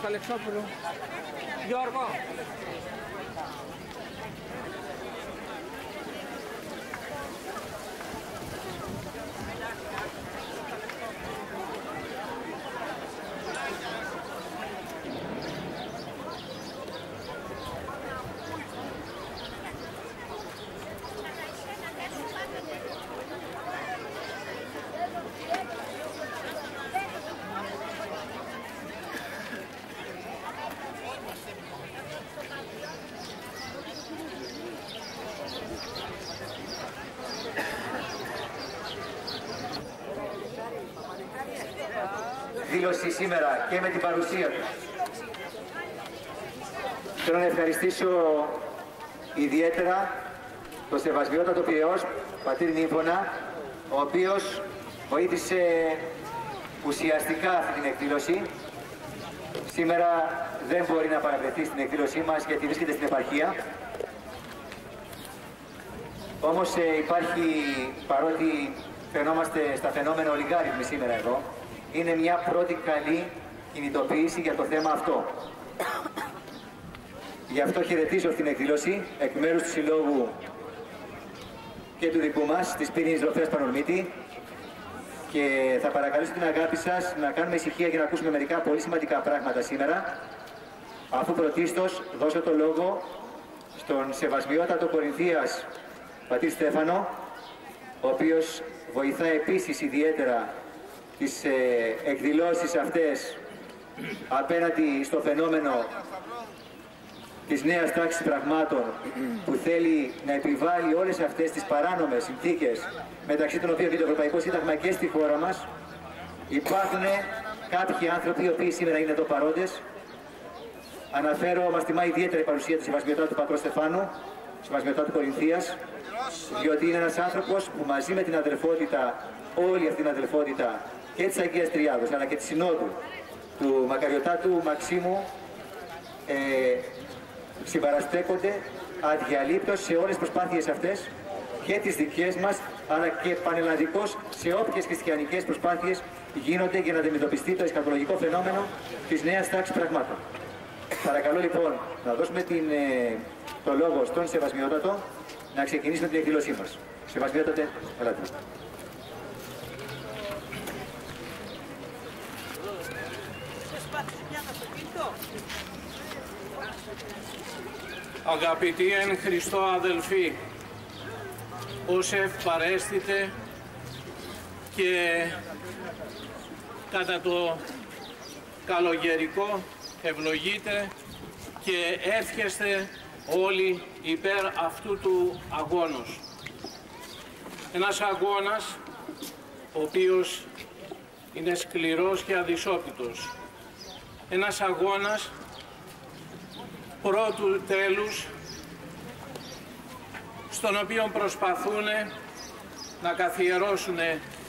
Αλεξόπουλου. Γιώργο. Δήλωση σήμερα και με την παρουσία του. Θέλω να ευχαριστήσω ιδιαίτερα τον Σεβασμιότατο Πιεός, πατήρ Νύμφωνα, ο οποίος βοήθησε ουσιαστικά αυτή την εκδήλωση. Σήμερα δεν μπορεί να παραβρεθεί στην εκδήλωσή μας γιατί βρίσκεται στην επαρχία. Όμως υπάρχει, παρότι φαινόμαστε στα φαινόμενα ολιγάριθμοι σήμερα εδώ, είναι μια πρώτη καλή κινητοποίηση για το θέμα αυτό. Γι' αυτό χαιρετίζω στην εκδήλωση εκ μέρους του Συλλόγου και του δικού μας, της Πύρινης Ροφέας Πανορμίτη, και θα παρακαλέσω την αγάπη σας να κάνουμε ησυχία για να ακούσουμε μερικά πολύ σημαντικά πράγματα σήμερα, αφού πρωτίστως δώσω το λόγο στον Σεβασμιότατο Κορινθίας πατήρ Στέφανο, ο οποίος βοηθά επίσης ιδιαίτερα τις εκδηλώσεις αυτές απέναντι στο φαινόμενο της νέας τάξης πραγμάτων που θέλει να επιβάλλει όλες αυτές τις παράνομες συνθήκες, μεταξύ των οποίων και το Ευρωπαϊκό Σύνταγμα και στη χώρα μας. Υπάρχουν κάποιοι άνθρωποι οι οποίοι σήμερα είναι εδώ παρόντες. Αναφέρω, μας τιμά ιδιαίτερα η παρουσία του Σεβασμιωτάτου πατρός Στεφάνου, Σεβασμιωτάτου Κορινθίας, διότι είναι ένας άνθρωπος που μαζί με την αδελφότητα, όλη αυτή την αδελφότητα και της Αγίας Τριάδος αλλά και της Συνόδου του Μακαριωτάτου Μαξίμου συμπαραστέκονται αδιαλείπτως σε όλες τις προσπάθειες αυτές και τις δικές μας, αλλά και πανελλαδικώς σε όποιες χριστιανικές προσπάθειες γίνονται για να αντιμετωπιστεί το εσκατολογικό φαινόμενο της νέας τάξης πραγμάτων. Παρακαλώ λοιπόν να δώσουμε το λόγο στον Σεβασμιότατο να ξεκινήσουμε την εκδήλωσή μας. Σεβασμιότατε, ελάτε. Αγαπητοί εν Χριστώ αδελφοί, όσεφ παρέστητε και κατά το καλογερικό ευλογείτε και εύχεστε όλοι υπέρ αυτού του αγώνος. Ένας αγώνας ο οποίος είναι σκληρός και αδυσόπιτος. Ένας αγώνας πρώτου τέλους, στον οποίο προσπαθούν να καθιερώσουν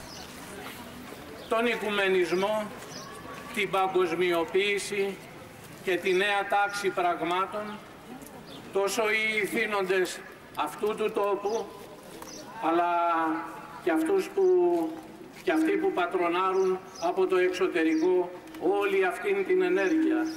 τον οικουμενισμό, την παγκοσμιοποίηση και τη νέα τάξη πραγμάτων, τόσο οι ηθήνοντες αυτού του τόπου, αλλά και αυτοί που πατρονάρουν από το εξωτερικό όλη αυτήν την ενέργεια.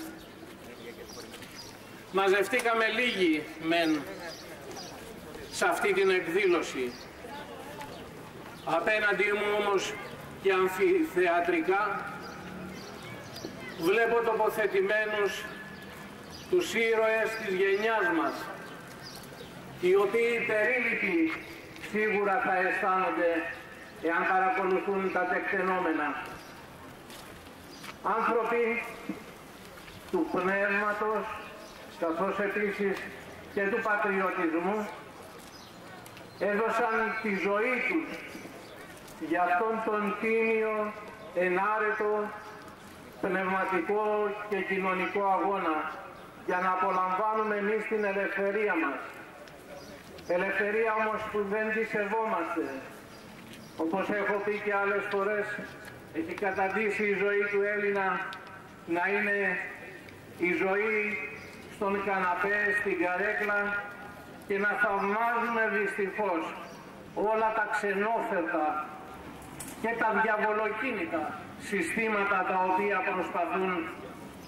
Μαζευτήκαμε λίγοι μεν σε αυτή την εκδήλωση. Απέναντί μου όμως και αμφιθεατρικά βλέπω τοποθετημένους τους ήρωες της γενιάς μας, οι οποίοι περίληπτοι σίγουρα θα αισθάνονται εάν παρακολουθούν τα τεκτενόμενα. Άνθρωποι του πνεύματος, καθώς επίσης και του πατριωτισμού, έδωσαν τη ζωή τους για αυτόν τον τίμιο, ενάρετο, πνευματικό και κοινωνικό αγώνα, για να απολαμβάνουμε εμείς την ελευθερία μας. Ελευθερία όμως που δεν τη σεβόμαστε. Όπως έχω πει και άλλες φορές, έχει καταντήσει η ζωή του Έλληνα να είναι η ζωή στον καναπέ, στην καρέκλα, και να θαυμάζουμε δυστυχώς όλα τα ξενόφερτα και τα διαβολοκίνητα συστήματα τα οποία προσπαθούν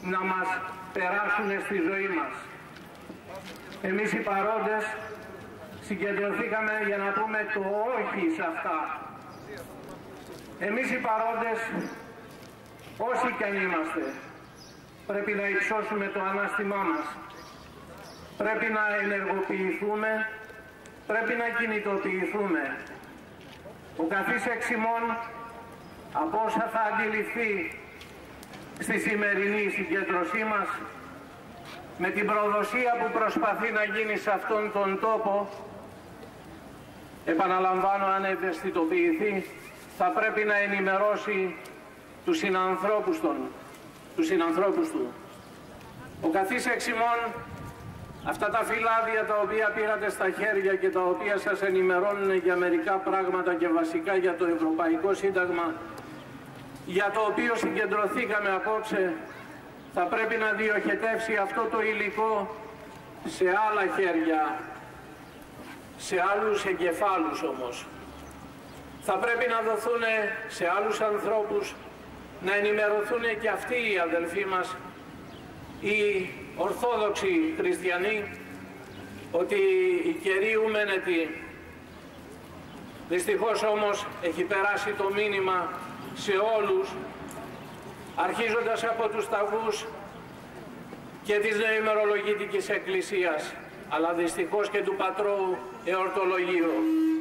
να μας περάσουν στη ζωή μας. Εμείς οι παρόντες συγκεντρωθήκαμε για να πούμε το όχι σε αυτά. Εμείς οι παρόντες, όσοι κι αν είμαστε, πρέπει να υψώσουμε το ανάστημά μας. Πρέπει να ενεργοποιηθούμε, πρέπει να κινητοποιηθούμε. Ο καθής εξ ημών, από όσα θα αντιληφθεί στη σημερινή συγκέντρωσή μας, με την προδοσία που προσπαθεί να γίνει σε αυτόν τον τόπο, επαναλαμβάνω, αν ευαισθητοποιηθεί, θα πρέπει να ενημερώσει τους συνανθρώπους του. Ο καθής εξ ημών, αυτά τα φυλάδια τα οποία πήρατε στα χέρια και τα οποία σας ενημερώνουν για μερικά πράγματα και βασικά για το Ευρωπαϊκό Σύνταγμα, για το οποίο συγκεντρωθήκαμε απόψε, θα πρέπει να διοχετεύσει αυτό το υλικό σε άλλα χέρια, σε άλλους εγκεφάλους όμως. Θα πρέπει να δοθούν σε άλλους ανθρώπους, να ενημερωθούν και αυτοί οι αδελφοί μας, οι Ορθόδοξοι Χριστιανοί, ότι η καιρή ουμένετη. Δυστυχώς όμως έχει περάσει το μήνυμα σε όλους, αρχίζοντας από τους ταγούς και της Νοημερολογητικής Εκκλησίας, αλλά δυστυχώς και του Πατρώου Εορτολογίου,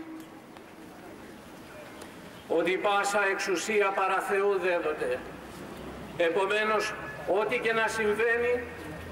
ότι πάσα εξουσία παρά Θεού δέδοται. Επομένως, ό,τι και να συμβαίνει,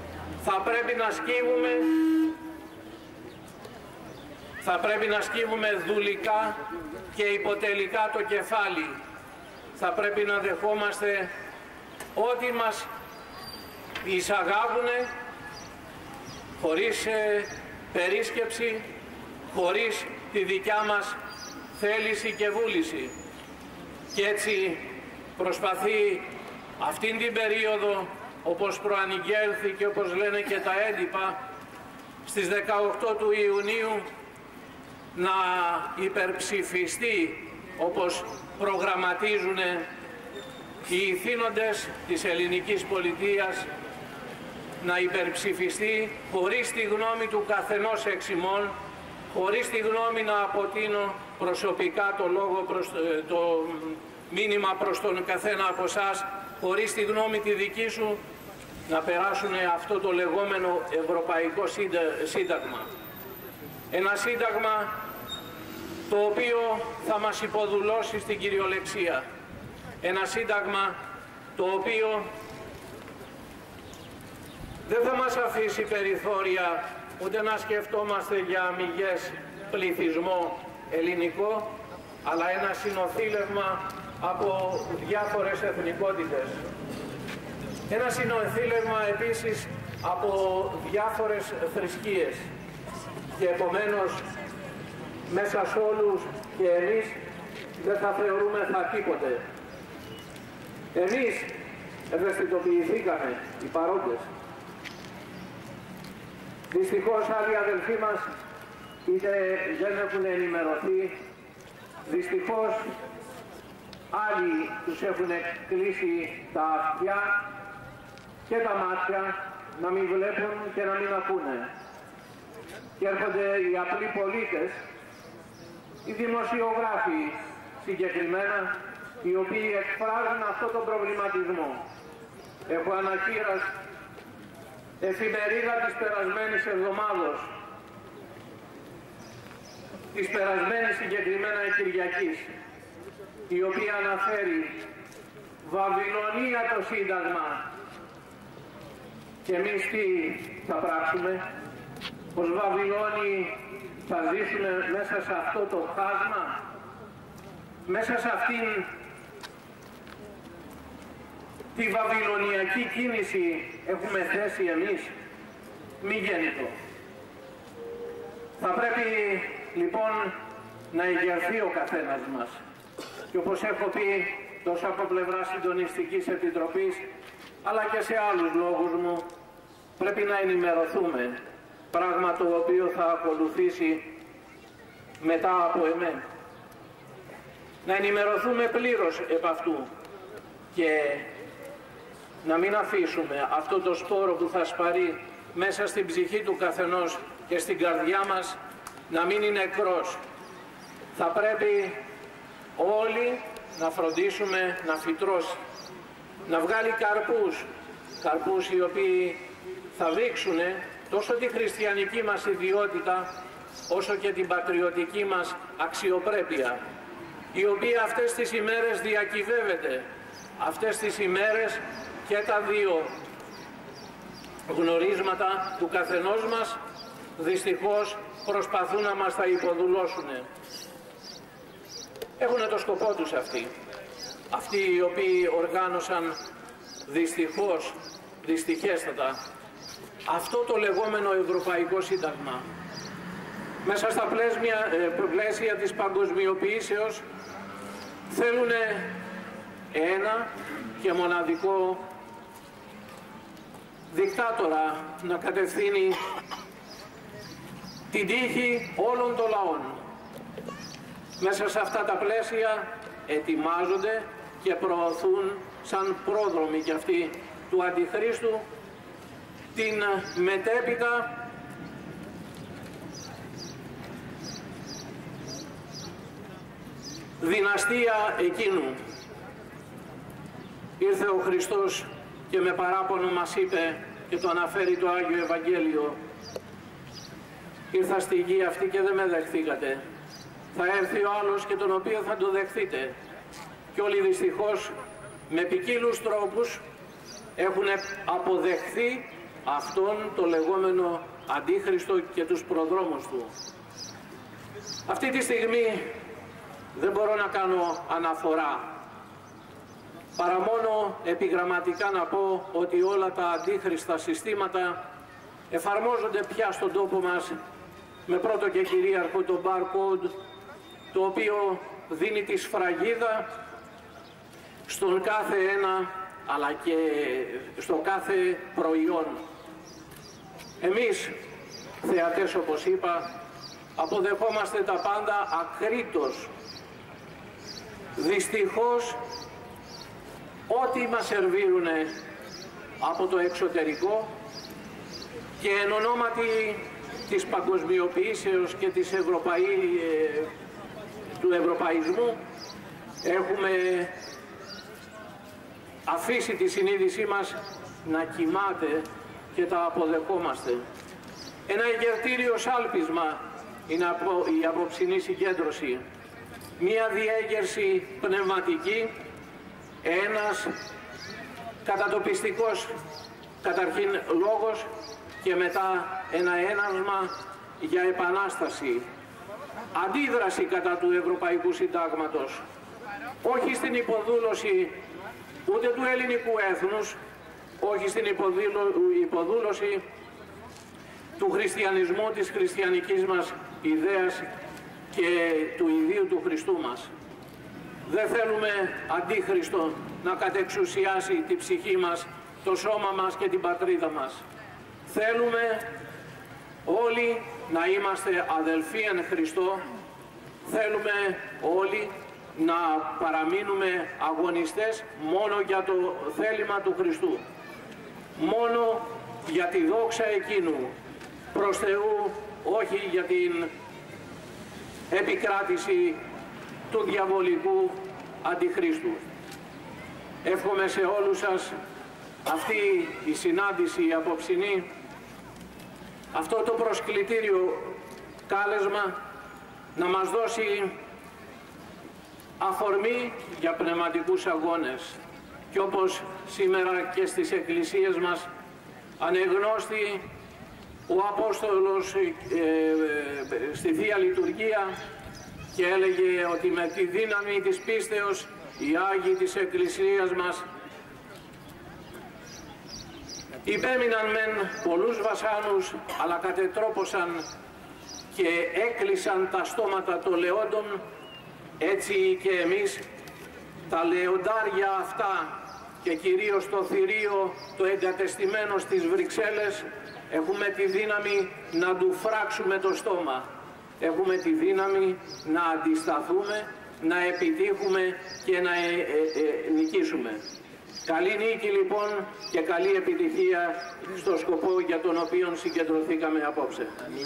θα πρέπει να σκύβουμε δουλικά και υποτελικά το κεφάλι. Θα πρέπει να δεχόμαστε ό,τι μας εισαγάγουνε, χωρίς περίσκεψη, χωρίς τη δικιά μας θέληση και βούληση. Και έτσι προσπαθεί αυτήν την περίοδο, όπως προανηγγέλθη και όπως λένε και τα έντυπα, στις 18 του Ιουνίου να υπερψηφιστεί, όπως προγραμματίζουν οι ηθήνοντες της ελληνικής πολιτείας, να υπερψηφιστεί χωρίς τη γνώμη του καθενός εξ ημών, χωρίς τη γνώμη να αποτείνω προσωπικά το μήνυμα προς τον καθένα από εσάς, χωρίς τη γνώμη τη δική σου, να περάσουν αυτό το λεγόμενο Ευρωπαϊκό Σύνταγμα. Ένα σύνταγμα το οποίο θα μας υποδουλώσει στην κυριολεξία. Ένα σύνταγμα το οποίο δεν θα μας αφήσει περιθώρια ούτε να σκεφτόμαστε για αμυγές πληθυσμό ελληνικό, αλλά ένα συνοθήλευμα από διάφορες εθνικότητες. Ένα συνοθήλευμα επίσης από διάφορες θρησκείες. Και επομένως, μέσα σε όλους και εμείς δεν θα θεωρούμε τίποτε. Εμείς ευαισθητοποιηθήκαμε, οι παρόντες. Δυστυχώς άλλοι αδελφοί μας είτε δεν έχουν ενημερωθεί, δυστυχώς άλλοι τους έχουν κλείσει τα αυτιά και τα μάτια να μην βλέπουν και να μην ακούνε. Και έρχονται οι απλοί πολίτες, οι δημοσιογράφοι συγκεκριμένα, οι οποίοι εκφράζουν αυτό τον προβληματισμό. Έχω ανακοίρας εφημερίδα της περασμένης εβδομάδος, της περασμένης συγκεκριμένα Κυριακής, η οποία αναφέρει Βαβυλωνία το Σύνταγμα. Και εμείς τι θα πράξουμε? Ως Βαβυλώνοι θα ζήσουμε μέσα σε αυτό το χάσμα, μέσα σε αυτήν τη βαβυλωνιακή κίνηση έχουμε θέσει εμείς? Μη γέννητο. Θα πρέπει λοιπόν να ηγερθεί ο καθένας μας. Και όπως έχω πει, τόσο από πλευρά Συντονιστικής Επιτροπής, αλλά και σε άλλους λόγους μου, πρέπει να ενημερωθούμε, πράγμα το οποίο θα ακολουθήσει μετά από εμένα. Να ενημερωθούμε πλήρως επ' αυτού και να μην αφήσουμε αυτό το σπόρο που θα σπαρεί μέσα στην ψυχή του καθενός και στην καρδιά μας να μείνει νεκρός. Θα πρέπει όλοι να φροντίσουμε να φυτρώσει, να βγάλει καρπούς οι οποίοι θα δείξουν τόσο τη χριστιανική μας ιδιότητα όσο και την πατριωτική μας αξιοπρέπεια, η οποία αυτές τις ημέρες διακυβεύεται. Αυτές τις ημέρες και τα δύο γνωρίσματα του καθενός μας δυστυχώς προσπαθούν να μας τα υποδουλώσουν. Έχουν το σκοπό τους αυτοί οι οποίοι οργάνωσαν δυστυχέστατα αυτό το λεγόμενο Ευρωπαϊκό Σύνταγμα. Μέσα στα πλαίσια της παγκοσμιοποιήσεως θέλουν ένα και μοναδικό δικτάτορα να κατευθύνει την τύχη όλων των λαών. Μέσα σε αυτά τα πλαίσια ετοιμάζονται και προωθούν σαν πρόδρομοι κι αυτοί του Αντιχρίστου την μετέπειτα δυναστεία εκείνου. Ήρθε ο Χριστός και με παράπονο μας είπε και το αναφέρει το Άγιο Ευαγγέλιο: ήρθα στη γη αυτή και δεν με δεχθήκατε. Θα έρθει ο άλλος και τον οποίο θα το δεχθείτε. Και όλοι δυστυχώς με ποικίλους τρόπους έχουν αποδεχθεί αυτόν το λεγόμενο Αντίχριστο και τους προδρόμους του. Αυτή τη στιγμή δεν μπορώ να κάνω αναφορά, παρά μόνο επιγραμματικά να πω ότι όλα τα αντίχριστα συστήματα εφαρμόζονται πια στον τόπο μας με πρώτο και κυρίαρχο το barcode, το οποίο δίνει τη σφραγίδα στον κάθε ένα αλλά και στο κάθε προϊόν. Εμείς, θεατές όπως είπα, αποδεχόμαστε τα πάντα ακρίτως. Δυστυχώς, ό,τι μας σερβίρουν από το εξωτερικό και εν ονόματι της παγκοσμιοποιήσεως και της του ευρωπαϊσμού έχουμε αφήσει τη συνείδησή μας να κοιμάται και τα αποδεχόμαστε. Ένα εγερτήριο σάλπισμα είναι η απόψινή συγκέντρωση. Μία διέγερση πνευματική, ένας κατατοπιστικός καταρχήν λόγος και μετά ένα ένασμα για επανάσταση. Αντίδραση κατά του Ευρωπαϊκού Συντάγματος, όχι στην υποδούλωση ούτε του ελληνικού έθνους, όχι στην υποδούλωση του χριστιανισμού, της χριστιανικής μας ιδέας και του ιδίου του Χριστού μας. Δεν θέλουμε αντίχριστο να κατεξουσιάσει τη ψυχή μας, το σώμα μας και την πατρίδα μας. Θέλουμε όλοι να είμαστε αδελφοί εν Χριστώ. Θέλουμε όλοι να παραμείνουμε αγωνιστές μόνο για το θέλημα του Χριστού. Μόνο για τη δόξα εκείνου προς Θεού, όχι για την επικράτηση του διαβολικού αντιχρίστου. Εύχομαι σε όλους σας αυτή η συνάντηση η απόψινή, αυτό το προσκλητήριο κάλεσμα να μας δώσει αφορμή για πνευματικούς αγώνες. Και όπως σήμερα και στις εκκλησίες μας ανεγνώστη ο Απόστολος στη Θεία Λειτουργία και έλεγε ότι με τη δύναμη της πίστεως οι Άγιοι της Εκκλησίας μας υπέμειναν μεν πολλούς βασάνους, αλλά κατετρόπωσαν και έκλεισαν τα στόματα των λεόντων. Έτσι και εμείς τα λεοντάρια αυτά και κυρίως το θηρίο το εγκατεστημένο στις Βρυξέλλες έχουμε τη δύναμη να του φράξουμε το στόμα. Έχουμε τη δύναμη να αντισταθούμε, να επιτύχουμε και να νικήσουμε. Καλή νίκη λοιπόν και καλή επιτυχία στο σκοπό για τον οποίο συγκεντρωθήκαμε απόψε.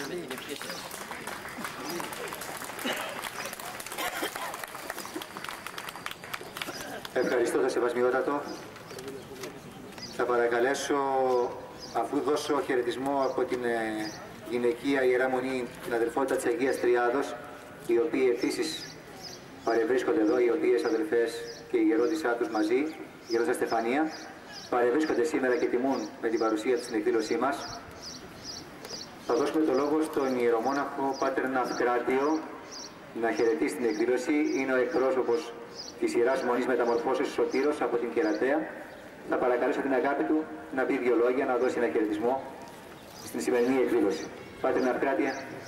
Ευχαριστώ το Σεβασμιότατο. Θα παρακαλέσω, αφού δώσω χαιρετισμό από την γυναικεία Ιερά Μονή, την αδελφότητα της Αγίας Τριάδος, οι οποίοι επίσης παρευρίσκονται εδώ, οι οποίες αδελφές και η γερόντισά τους μαζί, η γερόντισσα Στεφανία, παρευρίσκονται σήμερα και τιμούν με την παρουσία τους στην εκδήλωσή μας. Θα δώσουμε το λόγο στον ιερομόναχο Πάτερ Ναυκράτιο να χαιρετήσει την εκδήλωση. Είναι ο εκπρόσωπος της Ιεράς Μονής Μεταμορφώσεως Σωτήρος από την Κερατέα. Θα παρακαλέσω την αγάπη του να πει δύο λόγια, να δώσει ένα χαιρετισμό στην σημερινή εκδήλωση. Πάτερ Ναυκράτια.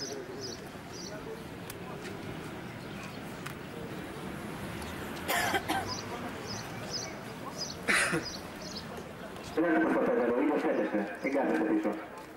Πρέπει να παρακαλώ, υποθέτεσαι, δεν κάθεσαι πίσω.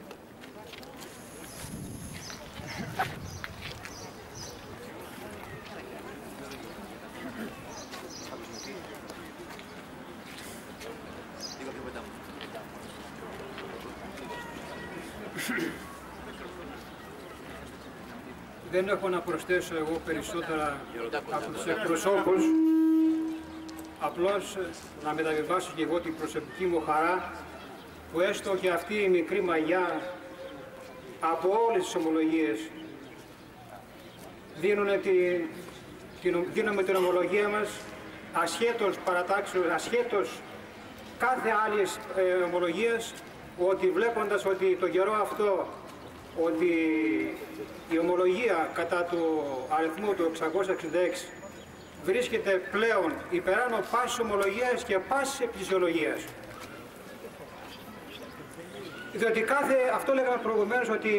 Δεν έχω να προσθέσω εγώ περισσότερα από τους εκπροσώπους. Απλώς να μεταβιβάσω και εγώ την προσωπική μου χαρά που έστω και αυτή η μικρή μαγιά από όλες τις ομολογίες δίνουμε την ομολογία μας ασχέτως παρατάξεως, ασχέτως κάθε άλλης ομολογίας, ότι βλέποντας ότι το καιρό αυτό, ότι η ομολογία κατά του αριθμού του 666 βρίσκεται πλέον υπεράνω πάσης ομολογίας και πάσης εκκλησιολογίας. Διότι αυτό λέγαμε προηγουμένως, ότι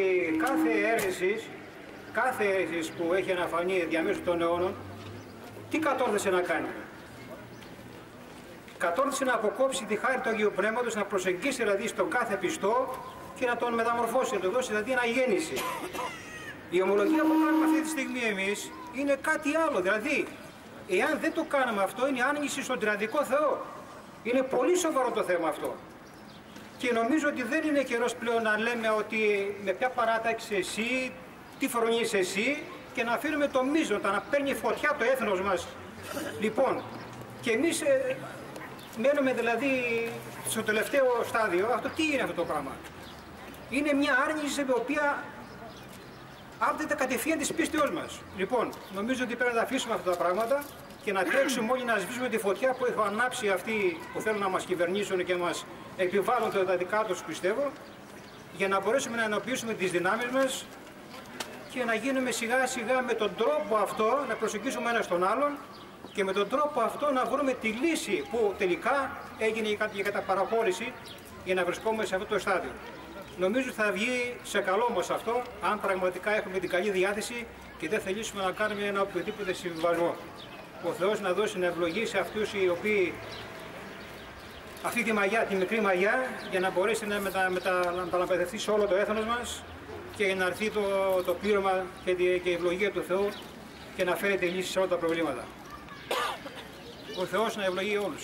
κάθε αίρεση που έχει αναφανεί διαμέσου των αιώνων, τι κατόρθωσε να κάνει? Κατόρθωσε να αποκόψει τη χάρη του Αγίου Πνεύματος, να προσεγγίσει δηλαδή στον κάθε πιστό και να τον μεταμορφώσει, να του δώσει δηλαδή αναγέννηση. Η ομολογία που κάνουμε αυτή τη στιγμή εμείς είναι κάτι άλλο, δηλαδή εάν δεν το κάναμε αυτό, είναι άνοιγηση στον τριαδικό Θεό. Είναι πολύ σοβαρό το θέμα αυτό. Και νομίζω ότι δεν είναι καιρός πλέον να λέμε ότι με ποια παράταξη εσύ, τι φρονείς εσύ, και να αφήνουμε το μείζοντα, να παίρνει φωτιά το έθνος μας. Λοιπόν, και εμείς μένουμε δηλαδή στο τελευταίο στάδιο. Αυτό τι είναι αυτό το πράγμα? Είναι μια άρνηση η οποία άπτεται κατευθείαν της πίστεως μας. Λοιπόν, νομίζω ότι πρέπει να τα αφήσουμε αυτά τα πράγματα και να τρέξουμε όλοι να σβήσουμε τη φωτιά που έχουν ανάψει αυτοί που θέλουν να μας κυβερνήσουν και μας επιβάλλουν τα δικά τους, πιστεύω, για να μπορέσουμε να ενοποιήσουμε τις δυνάμεις μας και να γίνουμε σιγά σιγά με τον τρόπο αυτό, να προσεγγίσουμε ένα στον άλλον και με τον τρόπο αυτό να βρούμε τη λύση που τελικά έγινε η καταπαραχώρηση για να βρισκόμαστε σε αυτό το στάδιο. Νομίζω θα βγει σε καλό μας αυτό, αν πραγματικά έχουμε την καλή διάθεση και δεν θελήσουμε να κάνουμε ένα οποιοδήποτε συμβιβασμό. Ο Θεός να δώσει να ευλογήσει αυτούς οι οποίοι αυτή τη μαγιά, τη μικρή μαγιά, για να μπορέσει να μεταπαιδευτεί σε όλο το έθνος μας και για να έρθει το πλήρωμα και η ευλογία του Θεού και να φέρει τη λύση σε όλα τα προβλήματα. Ο Θεός να ευλογεί όλους.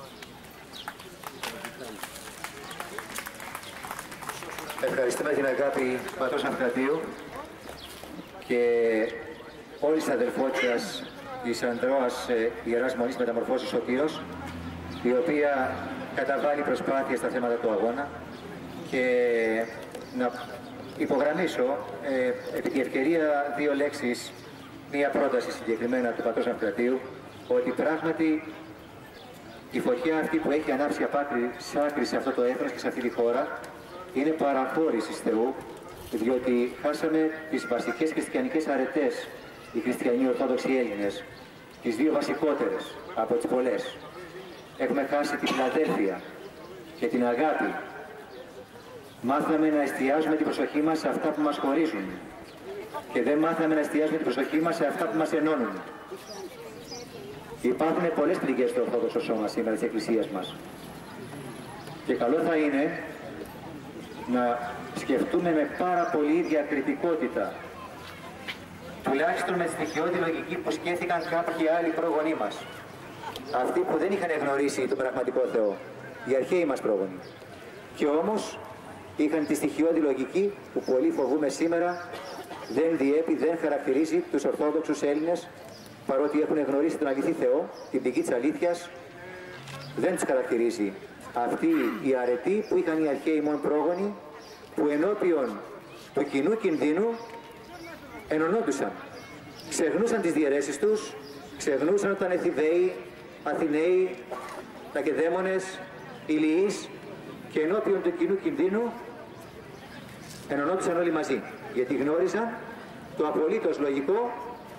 Ευχαριστούμε την αγάπη Πατρός Ναυκρατίου και όλης της αδελφότητας της Ανδρώας Ιεράς Μονής Μεταμορφώσεως Σωτήρος, η οποία καταβάλει προσπάθεια στα θέματα του αγώνα, και να υπογραμμίσω επί τη ευκαιρία δύο λέξεις, μία πρόταση συγκεκριμένα του Πατρός Ναυκρατίου, ότι πράγματι η φωτιά αυτή που έχει ανάψει απ' άκρη σε αυτό το έθνος και σε αυτή τη χώρα είναι παραχώρηση Θεού, διότι χάσαμε τις βασικές χριστιανικές αρετές, οι χριστιανοί Ορθόδοξοι Έλληνες, τις δύο βασικότερες από τις πολλές. Έχουμε χάσει τη φιλαδέλφεια και την αγάπη. Μάθαμε να εστιάζουμε την προσοχή μας σε αυτά που μας χωρίζουν και δεν μάθαμε να εστιάζουμε την προσοχή μας σε αυτά που μας ενώνουν. Υπάρχουν πολλές πληγές στο Ορθόδοξο σώμα σήμερα της Εκκλησίας μας. Και καλό θα είναι να σκεφτούμε με πάρα πολύ διακριτικότητα, τουλάχιστον με τη στοιχειώδη λογική που σκέφτηκαν κάποιοι άλλοι πρόγονοί μας. αυτοί που δεν είχαν γνωρίσει τον πραγματικό Θεό, οι αρχαίοι μας πρόγονοι. Και όμως είχαν τη στοιχειώδη λογική που πολύ φοβούμε σήμερα δεν διέπει, δεν χαρακτηρίζει τους Ορθόδοξους Έλληνες, παρότι έχουν γνωρίσει τον αληθή Θεό, την πηγή της αλήθειας, δεν τους χαρακτηρίζει αυτή η αρετή που είχαν οι αρχαίοι μόν πρόγονοι, που ενώπιον του κοινού κινδύνου ενωνόντουσαν. Ξεχνούσαν τις διαιρέσεις τους, ξεχνούσαν όταν Εφηβαίοι, Αθηναίοι, Λακεδαίμονες, Ηλιείς, και ενώπιον του κοινού κινδύνου ενωνόντουσαν όλοι μαζί, γιατί γνώριζαν το απολύτως λογικό,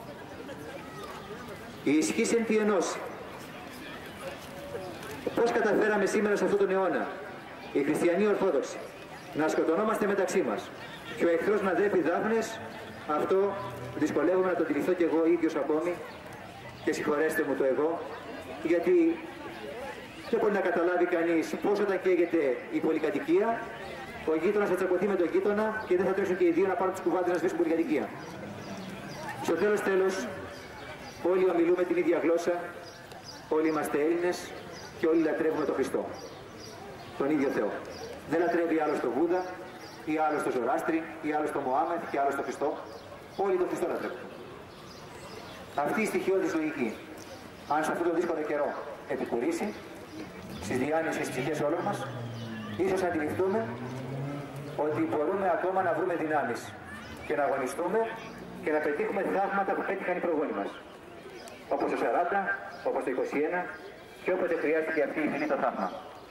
η ισχύς εν τη ενώση. Πώς καταφέραμε σήμερα σε αυτόν τον αιώνα, οι χριστιανοί Ορθόδοξοι, να σκοτωνόμαστε μεταξύ μας και ο εχθρός να δέπει δάφνες, αυτό δυσκολεύομαι να το τηρηθώ κι εγώ ίδιος ακόμη, και συγχωρέστε μου το εγώ, γιατί δεν μπορεί να καταλάβει κανείς πώς όταν καίγεται η πολυκατοικία, ο γείτονας θα τσακωθεί με τον γείτονα και δεν θα τρέξουν και οι δύο να πάρουν τις κουβάντες να σβήσουν πολυκατοικία. Στο τέλος, όλοι ομιλούμε την ίδια γλώσσα, όλοι είμαστε Έλληνες και όλοι λατρεύουμε τον Χριστό, τον ίδιο Θεό. Δεν λατρεύει άλλος τον Βούδα, ή άλλος τον Ζωράστρη, ή άλλος τον Μωάμεθ, ή άλλος τον Χριστό. Όλοι τον Χριστό λατρεύουν. Αυτή η στοιχειώδης λογική, αν σε αυτόν τον δύσκολο καιρό επικουρήσει στις διάνοιες και στις ψυχές όλων μας, ίσως αντιληφθούμε ότι μπορούμε ακόμα να βρούμε δυνάμεις και να αγωνιστούμε και να πετύχουμε θαύματα που πέτυχαν οι προγόνοι μας. Όπως το 40, όπως το 21 και όποτε χρειάστηκε αυτή η φυλή το θαύμα.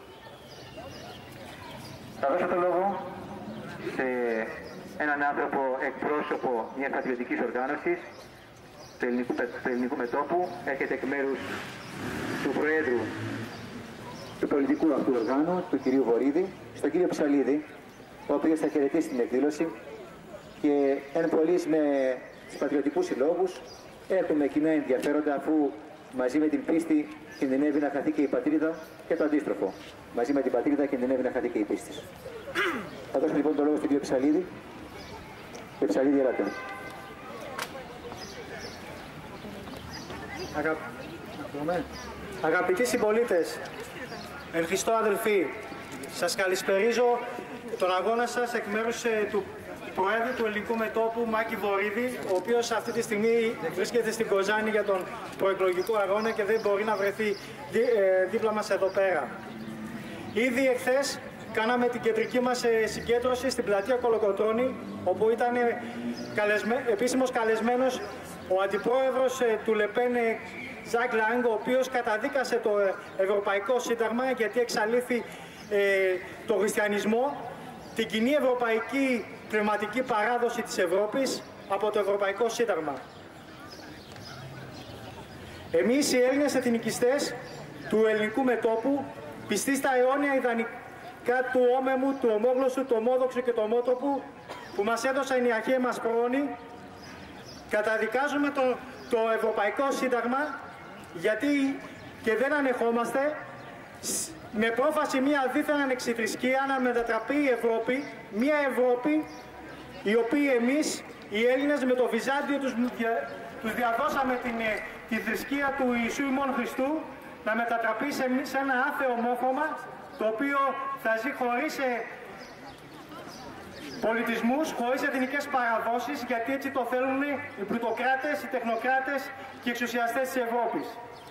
Θα δώσω το λόγο σε έναν άνθρωπο εκπρόσωπο μιας πατριωτικής οργάνωσης του ελληνικού μετώπου, έρχεται εκ μέρους του Προέδρου του πολιτικού αυτού οργάνου, του κυρίου Βορίδη, στον κύριο Ψαλίδη, ο οποίος θα χαιρετήσει την εκδήλωση και εν πωλής με τους πατριωτικούς συλλόγους έχουμε κοινά ενδιαφέροντα, αφού μαζί με την πίστη κινδυνεύει να χαθεί και η πατρίδα και το αντίστροφο. Μαζί με την πατρίδα κινδυνεύει να χαθεί και η πίστη. Θα δώσω λοιπόν το λόγο στον κύριο Ψαλίδη. Κύριε Ψαλίδη, ελάτε. Αγαπητοί συμπολίτες, εν Χριστώ αδελφοί, σας καλησπερίζω τον αγώνα σας εκ μέρους του Προέδρου του Ελληνικού Μετώπου, Μάκη Βορίδη, ο οποίος αυτή τη στιγμή βρίσκεται στην Κοζάνη για τον προεκλογικό αγώνα και δεν μπορεί να βρεθεί δίπλα μας εδώ πέρα. Ήδη εχθές κάναμε την κεντρική μας συγκέντρωση στην πλατεία Κολοκοτρώνη, όπου ήταν επίσημος καλεσμένος ο αντιπρόεδρος του Λεπέν, Ζακ Λάγκ, ο οποίος καταδίκασε το Ευρωπαϊκό Σύνταγμα γιατί εξαλείφθη το χριστιανισμό, την κοινή ευρωπαϊκή πνευματική παράδοση της Ευρώπης από το Ευρωπαϊκό Σύνταγμα. Εμείς οι Έλληνες εθνικιστές του ελληνικού μετώπου, πιστοί στα αιώνια ιδανικά του όμεμου, του ομόγλωσσου, του ομόδοξου και του ομότοπου που μας έδωσαν οι αρχαίοι μας πρόγονοι, καταδικάζουμε το Ευρωπαϊκό Σύνταγμα γιατί και δεν ανεχόμαστε με πρόφαση μια δίθεν ανεξιθρησκεία να μετατραπεί η Ευρώπη, μια Ευρώπη η οποία εμείς οι Έλληνες με το Βυζάντιο τους διαδώσαμε τη θρησκεία του Ιησού ημών Χριστού, να μετατραπεί σε ένα άθεο μόρφωμα το οποίο θα ζει χωρίς πολιτισμούς, χωρίς εθνικές παραδόσεις, γιατί έτσι το θέλουν οι πλουτοκράτες, οι τεχνοκράτες και οι εξουσιαστές της Ευρώπης.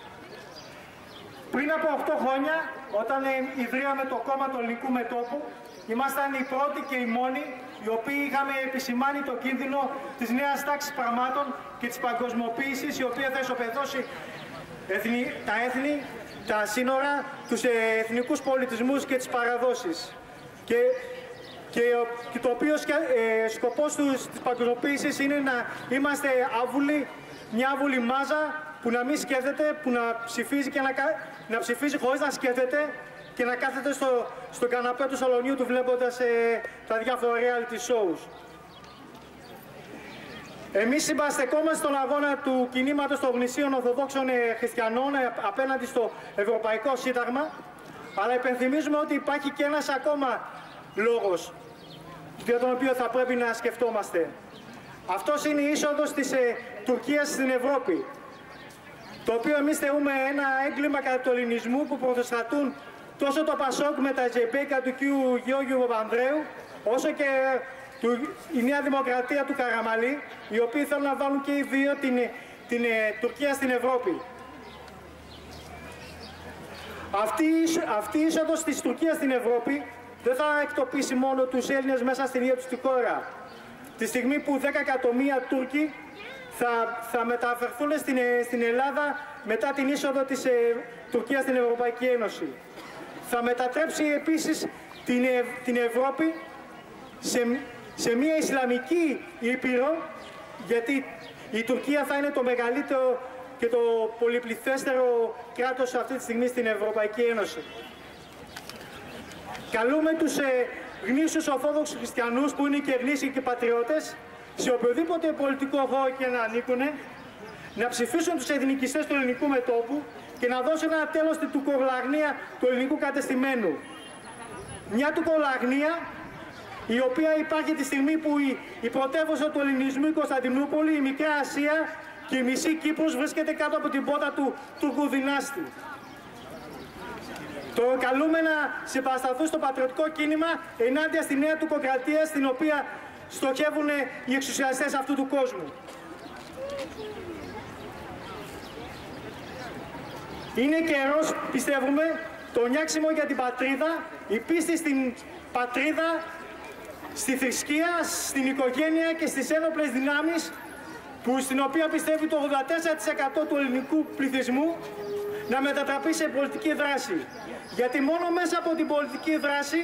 Πριν από 8 χρόνια, όταν ιδρύαμε το κόμμα του Ελληνικού Μετώπου, ήμασταν οι πρώτοι και οι μόνοι οι οποίοι είχαμε επισημάνει το κίνδυνο της νέας τάξης πραγμάτων και της παγκοσμιοποίησης, η οποία θα ισοπεδώσει τα έθνη, τα σύνορα, τους εθνικούς πολιτισμούς και τις παραδόσεις. Και το οποίο σκοπός της παγκοσμιοποίησης είναι να είμαστε άβουλοι, μια άβουλη μάζα που να μην σκέφτεται, που να ψηφίζει, και να ψηφίζει χωρίς να σκέφτεται και να κάθεται στο καναπέ του σαλονιού του βλέποντας τα διάφορα reality shows. Εμείς συμπαστεκόμαστε στον αγώνα του κινήματος των γνησίων Ορθοδόξων Χριστιανών απέναντι στο Ευρωπαϊκό Σύνταγμα, αλλά υπενθυμίζουμε ότι υπάρχει και ένας ακόμα λόγος για τον οποίο θα πρέπει να σκεφτόμαστε. Αυτός είναι η είσοδος της Τουρκίας στην Ευρώπη. το οποίο εμείς θεωρούμε ένα έγκλημα κατά του ελληνισμού που πρωτοστατούν τόσο το Πασόκ με τα τζεπέκα του κ. Γιώργου Παπανδρέου, όσο και η Νέα Δημοκρατία του Καραμαλή, οι οποίοι θέλουν να βάλουν και οι δύο την Τουρκία στην Ευρώπη. Αυτή η είσοδος της Τουρκίας στην Ευρώπη δεν θα εκτοπίσει μόνο τους Έλληνες μέσα στην ίδια τους τη χώρα. Τη στιγμή που 10 εκατομμύρια Τούρκοι θα μεταφερθούν στην Ελλάδα μετά την είσοδο της Τουρκίας στην Ευρωπαϊκή Ένωση. Θα μετατρέψει επίσης την Ευρώπη σε μια Ισλαμική ήπειρο, γιατί η Τουρκία θα είναι το μεγαλύτερο και το πολυπληθέστερο κράτος αυτή τη στιγμή στην Ευρωπαϊκή Ένωση. Καλούμε τους γνήσιους Ορθόδοξους Χριστιανούς, που είναι και γνήσιοι και πατριώτες, σε οποιοδήποτε πολιτικό χώρο και να ανήκουν, να ψηφίσουν τους εθνικιστές του ελληνικού μετώπου και να δώσουν ένα τέλος στην τουρκολαγνία του ελληνικού κατεστημένου. Μια τουρκολαγνία η οποία υπάρχει τη στιγμή που η πρωτεύουσα του ελληνισμού, η Κωνσταντινούπολη, η Μικρά Ασία και η μισή Κύπρος βρίσκεται κάτω από την πότα του Τούρκου δυνάστη. Το καλούμε να συμπαρασταθούν στο πατριωτικό κίνημα ενάντια στη νέα τουρκοκρατία, στην οποία στοχεύουν οι εξουσιαστές αυτού του κόσμου. Είναι καιρός, πιστεύουμε, το νιάξιμο για την πατρίδα, η πίστη στην πατρίδα, στη θρησκεία, στην οικογένεια και στις ένοπλες δυνάμεις, στην οποία πιστεύει το 84% του ελληνικού πληθυσμού, να μετατραπεί σε πολιτική δράση. Γιατί μόνο μέσα από την πολιτική δράση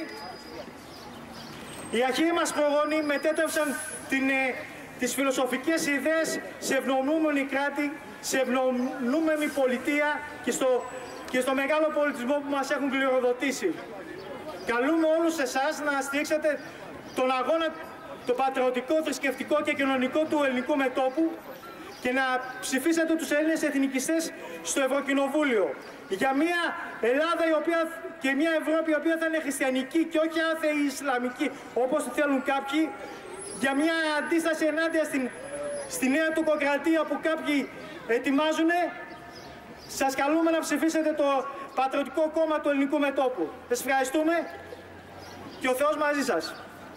οι αρχαίοι μας προγόνοι μετέτρεψαν τις φιλοσοφικές ιδέες σε ευνοούμενη κράτη, σε ευνοούμενη πολιτεία και στο μεγάλο πολιτισμό που μας έχουν κληροδοτήσει. Καλούμε όλους εσάς να στηρίξετε τον αγώνα, το πατριωτικό, θρησκευτικό και κοινωνικό του ελληνικού μετώπου και να ψηφίσετε τους Έλληνες εθνικιστές στο Ευρωκοινοβούλιο. Για μια Ελλάδα και μια Ευρώπη η οποία θα είναι χριστιανική και όχι άθεη Ισλαμική όπως θέλουν κάποιοι, για μια αντίσταση ενάντια στη νέα τουρκοκρατία που κάποιοι ετοιμάζουν. Σας καλούμε να ψηφίσετε το Πατριωτικό Κόμμα του Ελληνικού Μετώπου. Σας ευχαριστούμε και ο Θεός μαζί σας.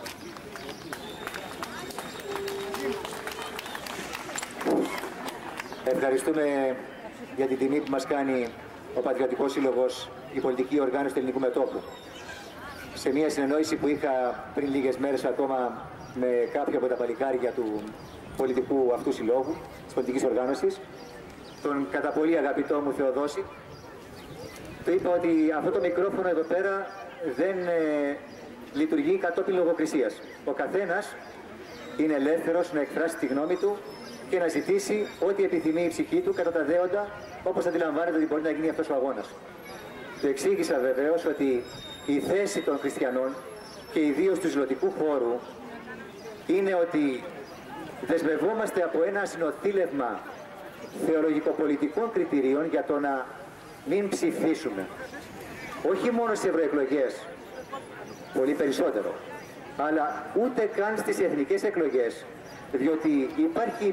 Ευχαριστούμε για την τιμή που μας κάνει ο Πατριωτικός Σύλλογος, η πολιτική οργάνωση του Ελληνικού Μετώπου. Σε μια συνεννόηση που είχα πριν λίγες μέρες ακόμα με κάποια από τα παλικάρια του πολιτικού αυτού συλλόγου, της πολιτικής οργάνωσης, τον κατά πολύ αγαπητό μου Θεοδόση, του είπα ότι αυτό το μικρόφωνο εδώ πέρα δεν λειτουργεί κατόπιν λογοκρισίας. Ο καθένας είναι ελεύθερος να εκφράσει τη γνώμη του και να ζητήσει ό,τι επιθυμεί η ψυχή του κατά τα δέοντα, όπως αντιλαμβάνεται ότι μπορεί να γίνει αυτός ο αγώνας. Του εξήγησα βεβαίως ότι η θέση των χριστιανών και ιδίως του ζηλωτικού χώρου είναι ότι δεσμευόμαστε από ένα συνοθήλευμα θεολογικοπολιτικών κριτηρίων για το να μην ψηφίσουμε. Όχι μόνο στις ευρωεκλογές, πολύ περισσότερο, αλλά ούτε καν στις εθνικές εκλογές, διότι υπάρχει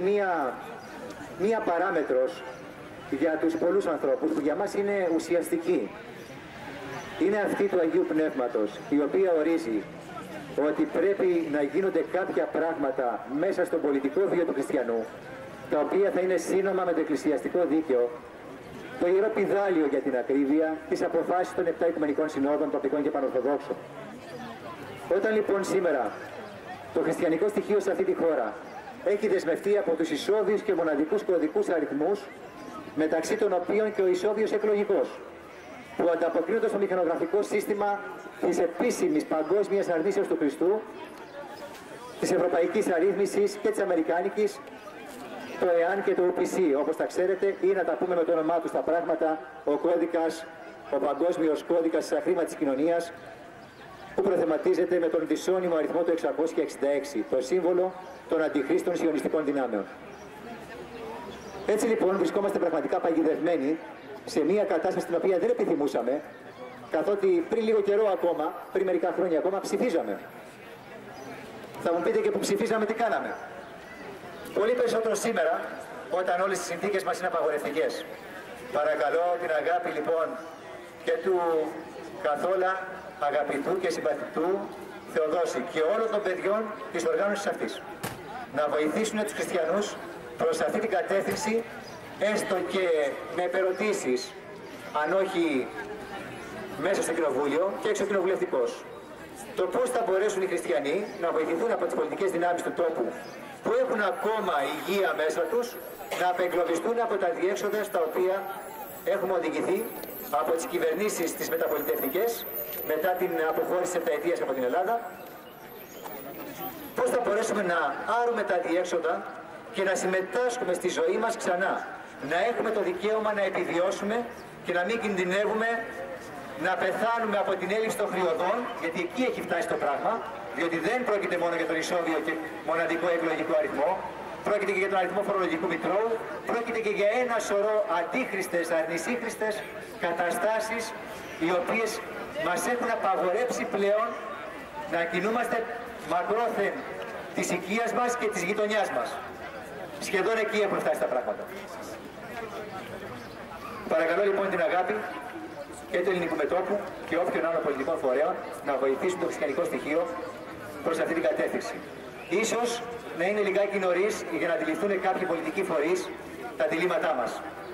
μία παράμετρος για τους πολλούς ανθρώπους που για μας είναι ουσιαστική. Είναι αυτή του Αγίου Πνεύματος, η οποία ορίζει ότι πρέπει να γίνονται κάποια πράγματα μέσα στον πολιτικό βίο του χριστιανού, τα οποία θα είναι σύνομα με το εκκλησιαστικό δίκαιο, το Ιερό Πηδάλιο για την ακρίβεια, τις αποφάσεις των 7 Οικουμενικών Συνόδων, τοπικών και πανορθοδόξων. Όταν λοιπόν σήμερα το χριστιανικό στοιχείο σε αυτή τη χώρα έχει δεσμευτεί από τους ισόβιους και μοναδικούς κωδικούς αριθμούς, μεταξύ των οποίων και ο ισόβιος εκλογικός, που ανταποκρίνονται στο μηχανογραφικό σύστημα της επίσημης παγκόσμιας αρνήσεως του Χριστού, της ευρωπαϊκής αρρύθμισης και της αμερικάνικης, το ΕΑΝ και το UPC, όπως τα ξέρετε, ή να τα πούμε με το όνομά τους τα πράγματα, ο παγκόσμιος κώδικας της αχρήματης κοινωνίας, που προθεματίζεται με τον δυσώνυμο αριθμό του 666, το σύμβολο των αντιχρίστων σιωνιστικών δυνάμεων. Έτσι λοιπόν βρισκόμαστε πραγματικά παγιδευμένοι σε μια κατάσταση την οποία δεν επιθυμούσαμε, καθότι πριν λίγο καιρό ακόμα, πριν μερικά χρόνια ακόμα, ψηφίζαμε. Θα μου πείτε και που ψηφίζαμε τι κάναμε. Πολύ περισσότερο σήμερα, όταν όλες οι συνθήκες μας είναι απαγορευτικές. Παρακαλώ την αγάπη λοιπόν και του καθόλου αγαπητού και συμπαθητού Θεοδόση και όλων των παιδιών της οργάνωσης αυτής να βοηθήσουν τους χριστιανούς προς αυτή την κατεύθυνση, έστω και με επερωτήσεις, αν όχι μέσα στο κοινοβούλιο και εξωκοινοβουλευτικώς. Το πώς θα μπορέσουν οι χριστιανοί να βοηθηθούν από τις πολιτικές δυνάμεις του τόπου που έχουν ακόμα υγεία μέσα τους να απεγκλωβιστούν από τα διέξοδα στα οποία έχουμε οδηγηθεί από τις κυβερνήσεις τις μεταπολιτευτικές μετά την αποχώρηση της επταετίας από την Ελλάδα. Πώς θα μπορέσουμε να άρουμε τα διέξοδα και να συμμετάσχουμε στη ζωή μας ξανά. Να έχουμε το δικαίωμα να επιβιώσουμε και να μην κινδυνεύουμε να πεθάνουμε από την έλλειψη των χρειοδών, γιατί εκεί έχει φτάσει το πράγμα, διότι δεν πρόκειται μόνο για τον ισόβιο και μοναδικό εκλογικό αριθμό, πρόκειται και για τον αριθμό φορολογικού μητρώου, πρόκειται και για ένα σωρό αντίχρηστες, αρνησίχρηστες καταστάσεις, οι οποίες μας έχουν απαγορέψει πλέον να κινούμαστε μακρόθεν της οικίας μας και της γειτονιάς μας. Σχεδόν εκεί έχουν φτάσει τα πράγματα. Παρακαλώ λοιπόν την αγάπη και του ελληνικού μετώπου και όποιων άλλων πολιτικών φορέων να βοηθήσουν το χριστιανικό στοιχείο προς αυτή την κατεύθυνση. Ίσως να είναι λιγάκι νωρίς για να αντιληφθούν κάποιοι πολιτικοί φορείς τα διλήμματά μας.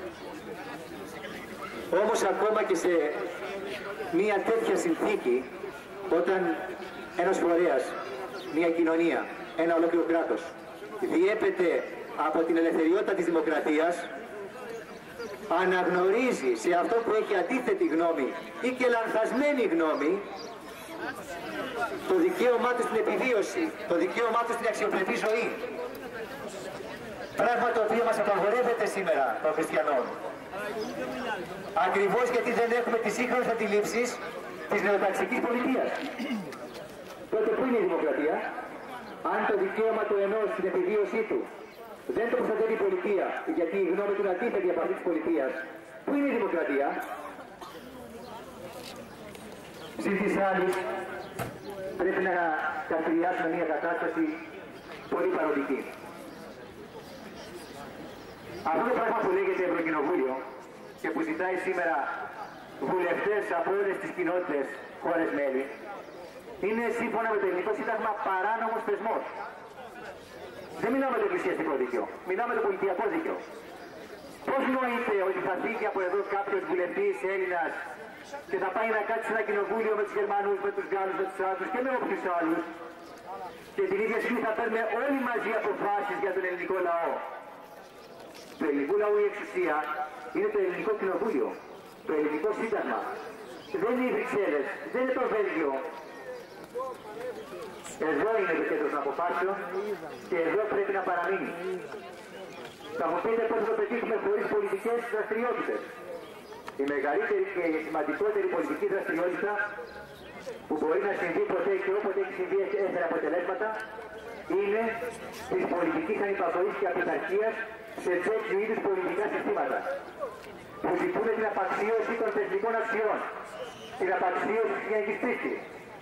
Όμως ακόμα και σε μια τέτοια συνθήκη, όταν ένας φορέας, μια κοινωνία, ένα ολόκληρο κράτος διέπεται από την ελευθεριότητα της δημοκρατίας, αναγνωρίζει σε αυτό που έχει αντίθετη γνώμη ή και λανθασμένη γνώμη το δικαίωμά του στην επιβίωση, το δικαίωμά του στην αξιοπρεπή ζωή. Πράγμα το οποίο μας απαγορεύεται σήμερα των χριστιανών. Ακριβώς γιατί δεν έχουμε τις σύγχρονες αντιλήψεις της νεοταξικής πολιτείας. Τότε πού είναι η δημοκρατία? Αν το δικαίωμα του ενός στην επιβίωσή του δεν το προστατεύει η πολιτεία, γιατί η γνώμη του είναι αντίθετη από αυτή της πολιτείας, πού είναι η δημοκρατία? Συν της άλλης, πρέπει να καθιεριάσουμε μια κατάσταση πολύ παροδική. Αυτό το πράγμα που λέγεται Ευρωκοινοβούλιο και που ζητάει σήμερα βουλευτές από όλες τις κοινότητες χώρες μέλη, είναι σύμφωνα με το ελληνικό σύνταγμα παράνομος θεσμός. Δεν μιλάμε το εκκλησιαστικό δίκαιο, μιλάμε το πολιτιακό δίκαιο. Πώς νοείται ότι θα φύγει από εδώ κάποιος βουλευτής Έλληνας και θα πάει να κάτσει σε ένα κοινοβούλιο με τους Γερμανούς, με τους Γάλλους, με τους Άγγλους και με όποιους άλλους και την ίδια στιγμή θα παίρνουμε όλοι μαζί αποφάσεις για τον ελληνικό λαό? Το ελληνικό λαό η εξουσία είναι το ελληνικό κοινοβούλιο, το ελληνικό σύνταγμα. Δεν είναι οι Βρυξέλλες, δεν είναι το Βέλγιο. Εδώ είναι το κέντρο των αποφάσεων και εδώ πρέπει να παραμείνει. Θα μου πείτε πώς θα το πετύχουμε χωρίς πολιτικές δραστηριότητες. Η μεγαλύτερη και η σημαντικότερη πολιτική δραστηριότητα που μπορεί να συμβεί ποτέ και όποτε έχει συμβεί έφερε αποτελέσματα είναι της πολιτικής ανυπακοής και απειταρχίας σε τέτοιου είδους πολιτικά συστήματα που ζητούν την απαξίωση των θεσμικών αξιών, την απαξίωση της κοινωνικής πίστης.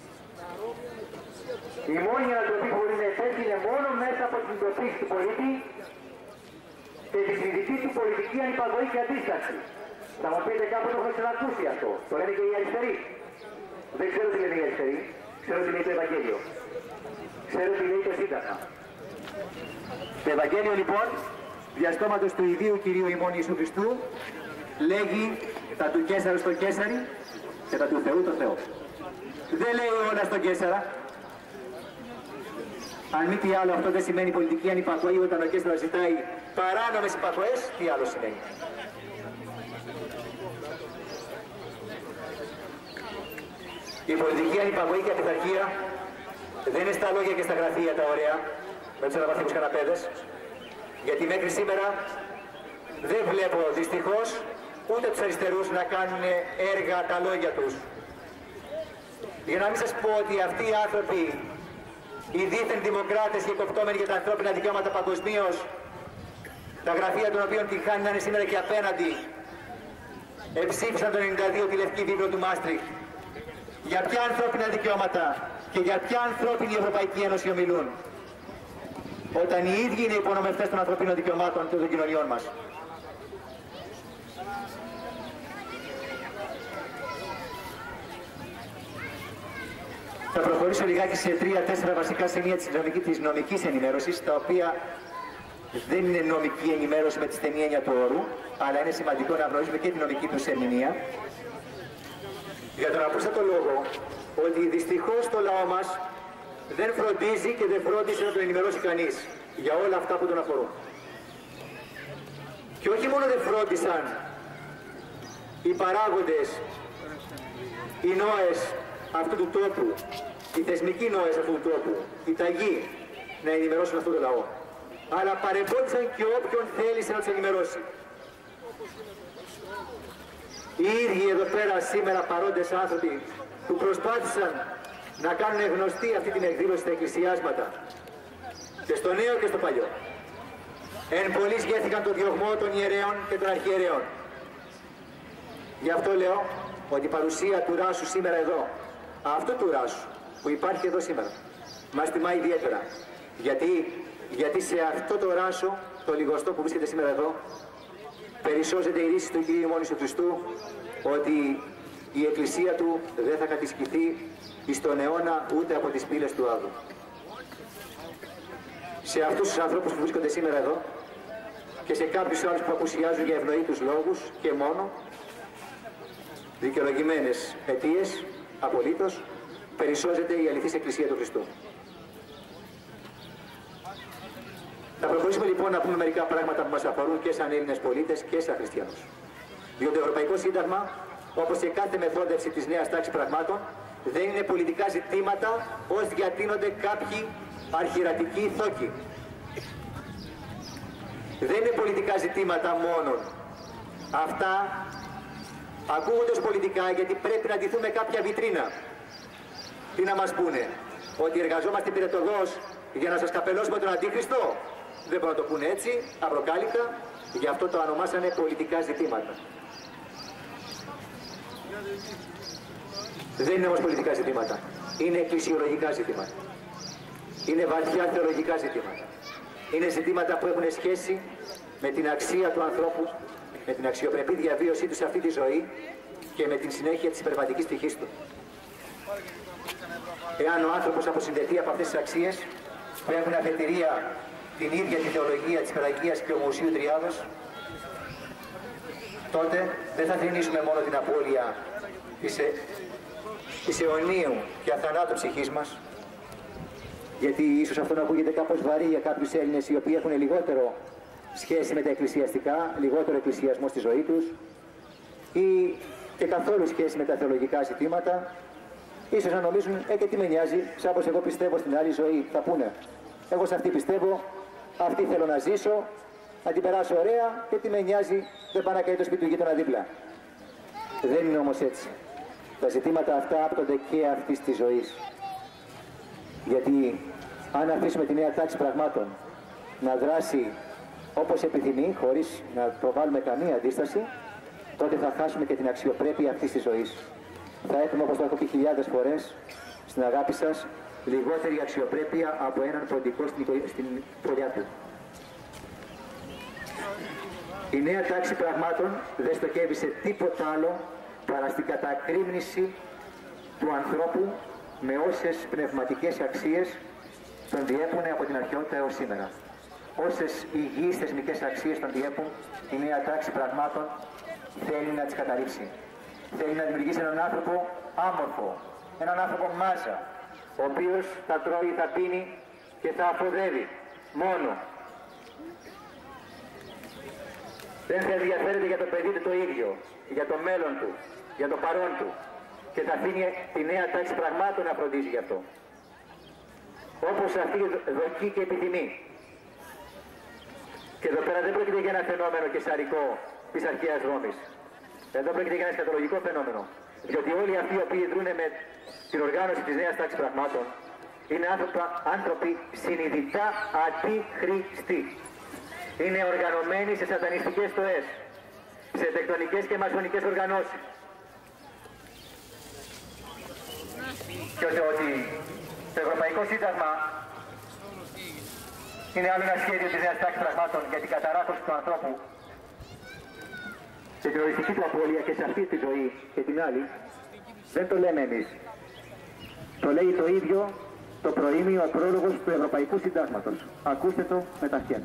Η μόνη ανατροπή που μπορεί να εφέρει είναι μόνο μέσα από την ειδοποίηση του πολίτη και τη συνειδητή του πολιτική ανυπακοή και αντίσταση. Θα μου πείτε κάπου το έχω ξανακούσει αυτό. Το λένε και οι αριστεροί. Δεν ξέρω τι λένε οι αριστεροί. Ξέρω τι λέει το Ευαγγέλιο. Ξέρω τι λέει το Σύνταγμα. Το Ευαγγέλιο λοιπόν, διαστόματος του ιδίου Κυρίου ημών Ιησού Χριστού, λέγει τα του Καίσαρου στο Καίσαρι και τα του Θεού το Θεό. Δεν λέει όλα στον Καίσαρα. Αν μη τι άλλο, αυτό δεν σημαίνει πολιτική ανυπακοή όταν ο Καίσαρας ζητάει παράνομες υπακοές. Τι άλλο σημαίνει? Η πολιτική ανυπακοή και απειθαρχία δεν είναι στα λόγια και στα γραφεία τα ωραία, με τους αναπαθήκους καναπέδες, γιατί μέχρι σήμερα δεν βλέπω δυστυχώς ούτε τους αριστερούς να κάνουν έργα τα λόγια τους. Για να μην σας πω ότι αυτοί οι άνθρωποι, οι δίθεν δημοκράτες και κοπτόμενοι για τα ανθρώπινα δικαιώματα παγκοσμίως, τα γραφεία των οποίων την χάνει να είναι σήμερα και απέναντι, εψήφισαν το 92 τη Λευκή Βίβλο του Μάστριχτ. Για ποια ανθρώπινα δικαιώματα και για ποια ανθρώπινη Ευρωπαϊκή Ένωση ομιλούν, όταν οι ίδιοι είναι υπονομευτές των ανθρωπίνων δικαιωμάτων και των κοινωνιών μας? Θα προχωρήσω λιγάκι σε 3-4 βασικά σημεία της νομικής ενημέρωσης, τα οποία δεν είναι νομική ενημέρωση με τη στενή έννοια του όρου, αλλά είναι σημαντικό να γνωρίζουμε και τη νομική τους ερμηνεία. Για τον απλούστατο λόγο ότι δυστυχώς το λαό μας δεν φροντίζει και δεν φρόντισε να τον ενημερώσει κανείς για όλα αυτά που τον αφορούν. Και όχι μόνο δεν φρόντισαν οι παράγοντες, οι νόες αυτού του τόπου, οι θεσμικοί νόες αυτού του τόπου, οι ταγοί να ενημερώσουν αυτόν τον λαό, αλλά παρεμπόδισαν και όποιον θέλησε να τους ενημερώσει. Οι ίδιοι εδώ πέρα σήμερα παρόντες άνθρωποι που προσπάθησαν να κάνουν γνωστή αυτή την εκδήλωση στα εκκλησιάσματα και στο νέο και στο παλιό. Εν πολλοίς γεύθηκαν το διωγμό των ιερέων και των αρχιερέων. Γι' αυτό λέω ότι η παρουσία του Ράσου σήμερα εδώ, αυτού του Ράσου που υπάρχει εδώ σήμερα, μας τιμά ιδιαίτερα. Γιατί σε αυτό το Ράσο, το λιγοστό που βρίσκεται σήμερα εδώ, περισσώζεται η ρίση του Κυρίου Μόνης του Χριστού, ότι η Εκκλησία του δεν θα κατησκηθεί εις τον αιώνα ούτε από τις πύλες του Άδου. Σε αυτούς τους ανθρώπους που βρίσκονται σήμερα εδώ και σε κάποιους άλλους που απουσιάζουν για ευνοήτους λόγους και μόνο, δικαιολογημένες αιτίες, απολύτως, περισσώζεται η αληθής Εκκλησία του Χριστού. Θα προχωρήσουμε λοιπόν να πούμε μερικά πράγματα που μας αφορούν και σαν Έλληνες πολίτες και σαν χριστιανούς. Διότι το Ευρωπαϊκό Σύνταγμα, όπως και κάθε μεθόδευση της νέας τάξης πραγμάτων, δεν είναι πολιτικά ζητήματα ως διατείνονται κάποιοι αρχιερατικοί θόκοι. Δεν είναι πολιτικά ζητήματα μόνον. Αυτά ακούγονται ως πολιτικά γιατί πρέπει να ντυθούμε κάποια βιτρίνα. Τι να μας πούνε, ότι εργαζόμαστε πυρετοδός για να σας καπελώσουμε τον Αντίχριστο? Δεν μπορούν να το πούνε έτσι, απροκάλυπτα, γι' αυτό το ονομάσανε πολιτικά ζητήματα. Δεν είναι όμως πολιτικά ζητήματα, είναι εκκλησιολογικά ζητήματα. Είναι βαθιά θεολογικά ζητήματα. Είναι ζητήματα που έχουν σχέση με την αξία του ανθρώπου, με την αξιοπρεπή διαβίωσή του σε αυτή τη ζωή και με την συνέχεια της υπερβατικής πτυχής του. Εάν ο άνθρωπος αποσυνδεθεί από αυτές τις αξίες που έχουν αφετηρία την ίδια τη θεολογία της Παιδαγίας και Ομοσίου Τριάδος, τότε δεν θα θρηνήσουμε μόνο την απώλεια της αιωνίου και αθανάτου ψυχής μας, γιατί ίσως αυτό να ακούγεται κάπως βαρύ για κάποιους Έλληνες οι οποίοι έχουν λιγότερο σχέση με τα εκκλησιαστικά, λιγότερο εκκλησιασμό στη ζωή τους ή και καθόλου σχέση με τα θεολογικά ζητήματα. Ίσως να νομίζουν, και τι με νοιάζει, σαν πως εγώ πιστεύω στην άλλη ζωή, θα πούνε. Εγώ σε αυτή πιστεύω, αυτή θέλω να ζήσω, να την περάσω ωραία και τι με νοιάζει, δεν πάω να καεί το σπίτι του γείτονα δίπλα. Δεν είναι όμως έτσι. Τα ζητήματα αυτά άπτονται και αυτής της ζωής. Γιατί αν αφήσουμε τη νέα τάξη πραγμάτων να δράσει όπως επιθυμεί, χωρίς να προβάλλουμε καμία αντίσταση, τότε θα χάσουμε και την αξιοπρέπεια αυτής της ζωής. Θα έχουμε, όπως το έχω πει χιλιάδες φορές, στην αγάπη σας, λιγότερη αξιοπρέπεια από έναν ποντικό στην φωλιά του. Η νέα τάξη πραγμάτων δεν στοχεύει σε τίποτα άλλο παρά στην κατακρίμνηση του ανθρώπου με όσες πνευματικές αξίες τον διέπουν από την αρχαιότητα έως σήμερα. Όσες υγιείς θεσμικές αξίες τον διέπουν, η νέα τάξη πραγμάτων θέλει να τις καταρρίψει. Θέλει να δημιουργήσει έναν άνθρωπο άμορφο, έναν άνθρωπο μάζα, ο οποίος θα τρώει, θα πίνει και θα αφοδεύει μόνο. Δεν θα ενδιαφέρεται για το παιδί του το ίδιο, για το μέλλον του, για το παρόν του και θα αφήνει τη νέα τάξη πραγμάτων να φροντίζει γι' αυτό. Όπως αυτή δοκεί και επιθυμεί. Και εδώ πέρα δεν πρόκειται για ένα φαινόμενο κεσαρικό της αρχαίας Ρώμης. Εδώ πρόκειται για ένα εσκατολογικό φαινόμενο. Διότι όλοι αυτοί οι οποίοι δρούν με την οργάνωση της νέας τάξης πραγμάτων είναι άνθρωποι συνειδητά αντιχριστοί. Είναι οργανωμένοι σε σατανιστικές στοές, σε τεκτονικές και μασονικές οργανώσεις. Και ότι το Ευρωπαϊκό Σύνταγμα είναι άλλο ένα σχέδιο της νέας τάξης πραγμάτων για την καταράκωση του ανθρώπου και την οριστική του απώλεια και σε αυτή τη ζωή και την άλλη, δεν το λέμε εμείς. Το λέει το ίδιο το προήμιο ακρόλογος του Ευρωπαϊκού Συντάγματος. Ακούστε το με τα χέρια.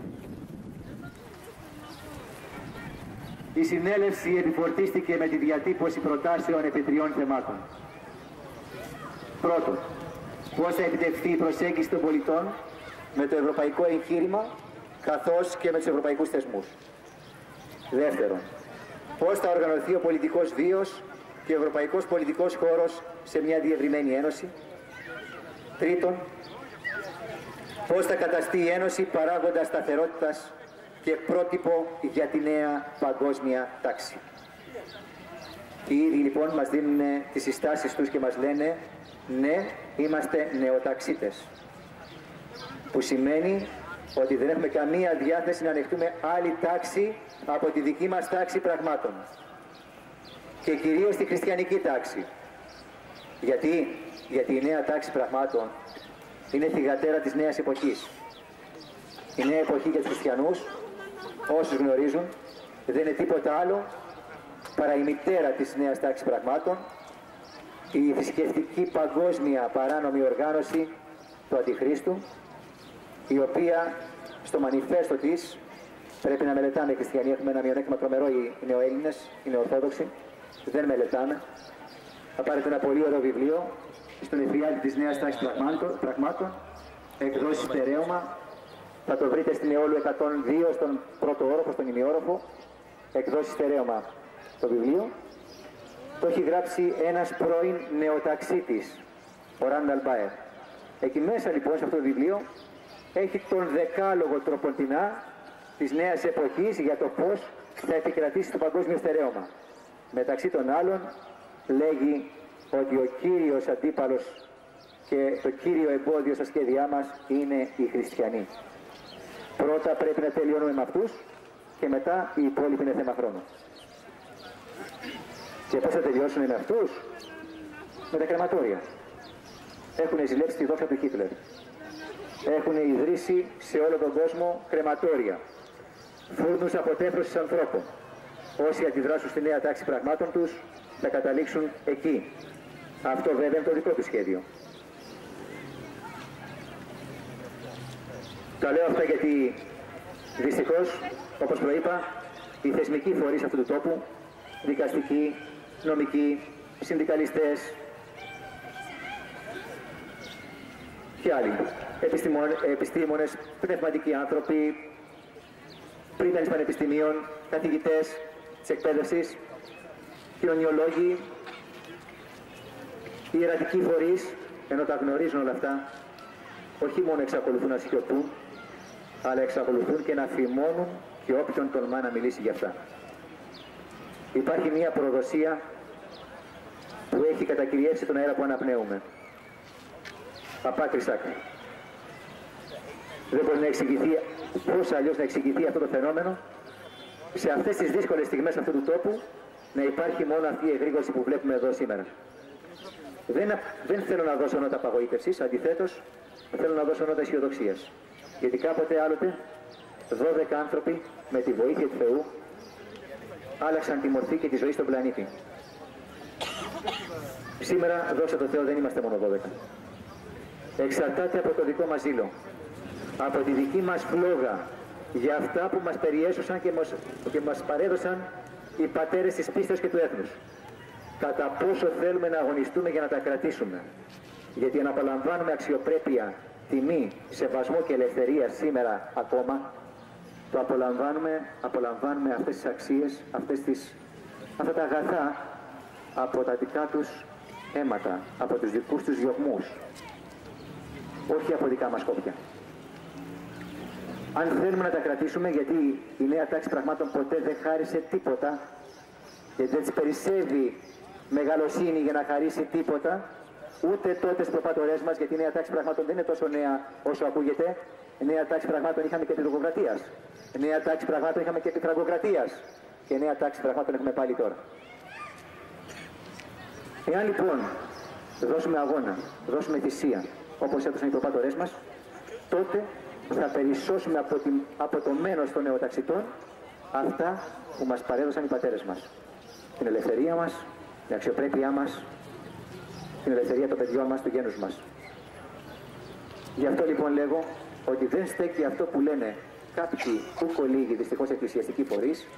Η συνέλευση επιφορτίστηκε με τη διατύπωση προτάσεων επί 3 θεμάτων. Πρώτον, πώς θα επιτευχθεί η προσέγγιση των πολιτών με το ευρωπαϊκό εγχείρημα καθώς και με τους ευρωπαϊκούς θεσμούς. Δεύτερον, πώς θα οργανωθεί ο πολιτικός βίος και ο ευρωπαϊκός πολιτικός χώρος σε μια διευρυμένη ένωση. Τρίτον, πώς θα καταστεί η Ένωση παράγοντα σταθερότητας και πρότυπο για τη νέα παγκόσμια τάξη. Οι ίδιοι λοιπόν μας δίνουν τις συστάσεις τους και μας λένε ναι, είμαστε νεοταξίτες. Που σημαίνει ότι δεν έχουμε καμία διάθεση να ανεχτούμε άλλη τάξη από τη δική μας τάξη πραγμάτων. Και κυρίως τη χριστιανική τάξη. Γιατί η νέα τάξη πραγμάτων είναι θυγατέρα της νέας εποχής. Η νέα εποχή για τους χριστιανούς, όσους γνωρίζουν, δεν είναι τίποτα άλλο παρά η μητέρα της νέας τάξης πραγμάτων, η θρησκευτική παγκόσμια παράνομη οργάνωση του Αντιχρίστου, η οποία στο μανιφέστο της, πρέπει να μελετάμε οι χριστιανοί, έχουμε ένα μειονέκτημα τρομερό οι νεοέλληνες, οι νεοορθόδοξοι, δεν μελετάμε. Θα πάρετε ένα πολύ ωραίο βιβλίο, στον εφιάλτη της νέας τάξης πραγμάτων, εκδόσεις Στερέωμα, θα το βρείτε στην Αιώλου 102, στον πρώτο όροφο, στον ημιόροφο, εκδόσεις Στερέωμα το βιβλίο. Το έχει γράψει ένας πρώην νεοταξίτης, ο Ράνταλ Μπάερ. Εκεί μέσα λοιπόν σε αυτό το βιβλίο έχει τον δεκάλογο τροποντινά της νέας εποχής για το πώς θα επικρατήσει το παγκόσμιο στερέωμα. Μεταξύ των άλλων λέγει ότι ο κύριος αντίπαλος και το κύριο εμπόδιο στα σχέδιά μας είναι οι χριστιανοί. Πρώτα πρέπει να τελειώνουμε με αυτούς και μετά οι υπόλοιποι είναι θέμα χρόνου. Και πώς θα τελειώσουν με αυτούς? Με τα κρεματόρια. Έχουν ζηλέψει τη δόξα του Χίτλερ. Έχουν ιδρύσει σε όλο τον κόσμο κρεματόρια. Φούρνους αποτέφρωσης ανθρώπων. Όσοι αντιδράσουν στη νέα τάξη πραγμάτων τους θα καταλήξουν εκεί. Αυτό βέβαια είναι το δικό του σχέδιο. Τα λέω αυτά γιατί δυστυχώς, όπως προείπα, οι θεσμικοί φορείς αυτού του τόπου, δικαστικοί, νομικοί, συνδικαλιστές και άλλοι, επιστήμονες, πνευματικοί άνθρωποι, πρίτανες πανεπιστημίων, καθηγητές της εκπαίδευσης, κοινωνιολόγοι, ιερατικοί φορείς, ενώ τα γνωρίζουν όλα αυτά, όχι μόνο εξακολουθούν να σιωπούν, αλλά εξακολουθούν και να φημώνουν και όποιον τολμά να μιλήσει για αυτά. Υπάρχει μια προδοσία που έχει κατακυριεύσει τον αέρα που αναπνέουμε. Από άκρη σ' άκρη. Δεν μπορεί να εξηγηθεί, πώς αλλιώς να εξηγηθεί αυτό το φαινόμενο, σε αυτές τις δύσκολες στιγμές αυτού του τόπου, να υπάρχει μόνο αυτή η εγρήγορση που βλέπουμε εδώ σήμερα. Δεν θέλω να δώσω νότα απαγοήτευσης, αντιθέτως θέλω να δώσω νότα αισιοδοξίας. Γιατί κάποτε άλλοτε 12 άνθρωποι με τη βοήθεια του Θεού άλλαξαν τη μορφή και τη ζωή στον πλανήτη. Σήμερα, δόξα τω Θεώ, δεν είμαστε μόνο 12. Εξαρτάται από το δικό μας ζήλο, από τη δική μας φλόγα, για αυτά που μας περιέσωσαν και μας παρέδωσαν οι πατέρες της πίστεως και του έθνους. Κατά πόσο θέλουμε να αγωνιστούμε για να τα κρατήσουμε. Γιατί αν απολαμβάνουμε αξιοπρέπεια, τιμή, σεβασμό και ελευθερία σήμερα ακόμα, το απολαμβάνουμε αυτές τις αξίες, αυτά τα αγαθά από τα δικά τους αίματα, από τους δικούς τους διωγμούς, όχι από δικά μας κόπια. Αν θέλουμε να τα κρατήσουμε, γιατί η νέα τάξη πραγμάτων ποτέ δεν χάρισε τίποτα, γιατί δεν της περισσεύει μεγαλοσύνη για να χαρίσει τίποτα, ούτε τότε στις προπατορές μας, γιατί η νέα τάξη πραγμάτων δεν είναι τόσο νέα όσο ακούγεται. Η νέα τάξη πραγμάτων είχαμε και τη λογοκρατίας. Η νέα τάξη πραγμάτων είχαμε και τη φραγκοκρατίας. Και η νέα τάξη πραγμάτων έχουμε πάλι τώρα. Εάν λοιπόν δώσουμε αγώνα, δώσουμε θυσία, όπως έδωσαν οι προπατορές μας, τότε θα περισσώσουμε από το μένος των νεοταξιτών αυτά που μας παρέδωσαν οι πατέρες μας. Την ελευθερία μας, την αξιοπρέπειά μας, την ελευθερία των παιδιών μας, του γένους μας. Γι' αυτό λοιπόν λέγω ότι δεν στέκει αυτό που λένε κάποιοι ούκολίγοι δυστυχώς εκκλησιαστικοί φορείς,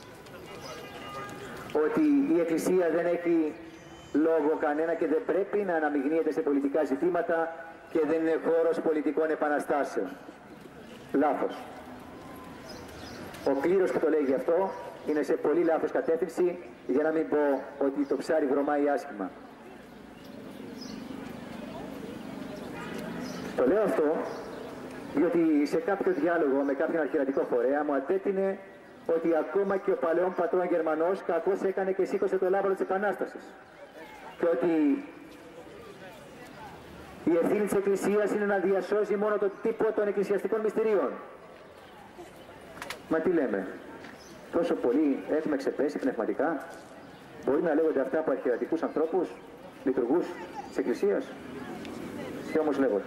ότι η Εκκλησία δεν έχει λόγο κανένα και δεν πρέπει να αναμειγνύεται σε πολιτικά ζητήματα και δεν είναι χώρος πολιτικών επαναστάσεων. Λάθος. Ο κλήρος που το λέγει αυτό είναι σε πολύ λάθος κατεύθυνση, για να μην πω ότι το ψάρι βρωμάει άσχημα. Το λέω αυτό διότι σε κάποιο διάλογο με κάποιον αρχιερατικό φορέα μου αντέτεινε ότι ακόμα και ο παλαιόν πατρόν Γερμανός κακώς έκανε και σήκωσε το λάβαρο της Επανάστασης. Και ότι η ευθύνη της Εκκλησίας είναι να διασώσει μόνο το τύπο των εκκλησιαστικών μυστηρίων. Μα τι λέμε, τόσο πολύ έχουμε ξεπέσει πνευματικά? Μπορεί να λέγονται αυτά από αρχιερατικούς ανθρώπους, λειτουργούς της Εκκλησίας? Και όμως λέγονται.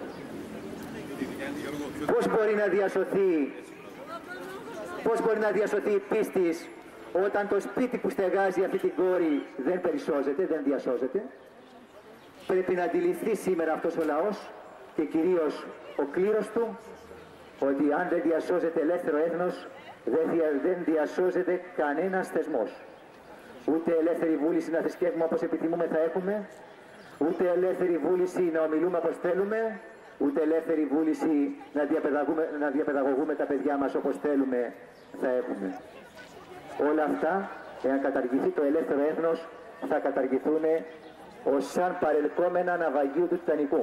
Πώς μπορεί να διασωθεί η πίστης όταν το σπίτι που στεγάζει αυτή την κόρη δεν περισσώζεται, δεν διασώζεται? Πρέπει να αντιληφθεί σήμερα αυτός ο λαός και κυρίως ο κλήρος του ότι αν δεν διασώζεται ελεύθερο έθνος, δεν διασώζεται κανένας θεσμός. Ούτε ελεύθερη βούληση να θρησκεύουμε όπως επιθυμούμε θα έχουμε, ούτε ελεύθερη βούληση να ομιλούμε όπως θέλουμε, ούτε ελεύθερη βούληση να διαπαιδαγωγούμε τα παιδιά μας όπως θέλουμε θα έχουμε. Όλα αυτά, εάν καταργηθεί το ελεύθερο έθνος, θα καταργηθούν ως σαν παρελκόμενα ναυαγίου του Τιτανικού.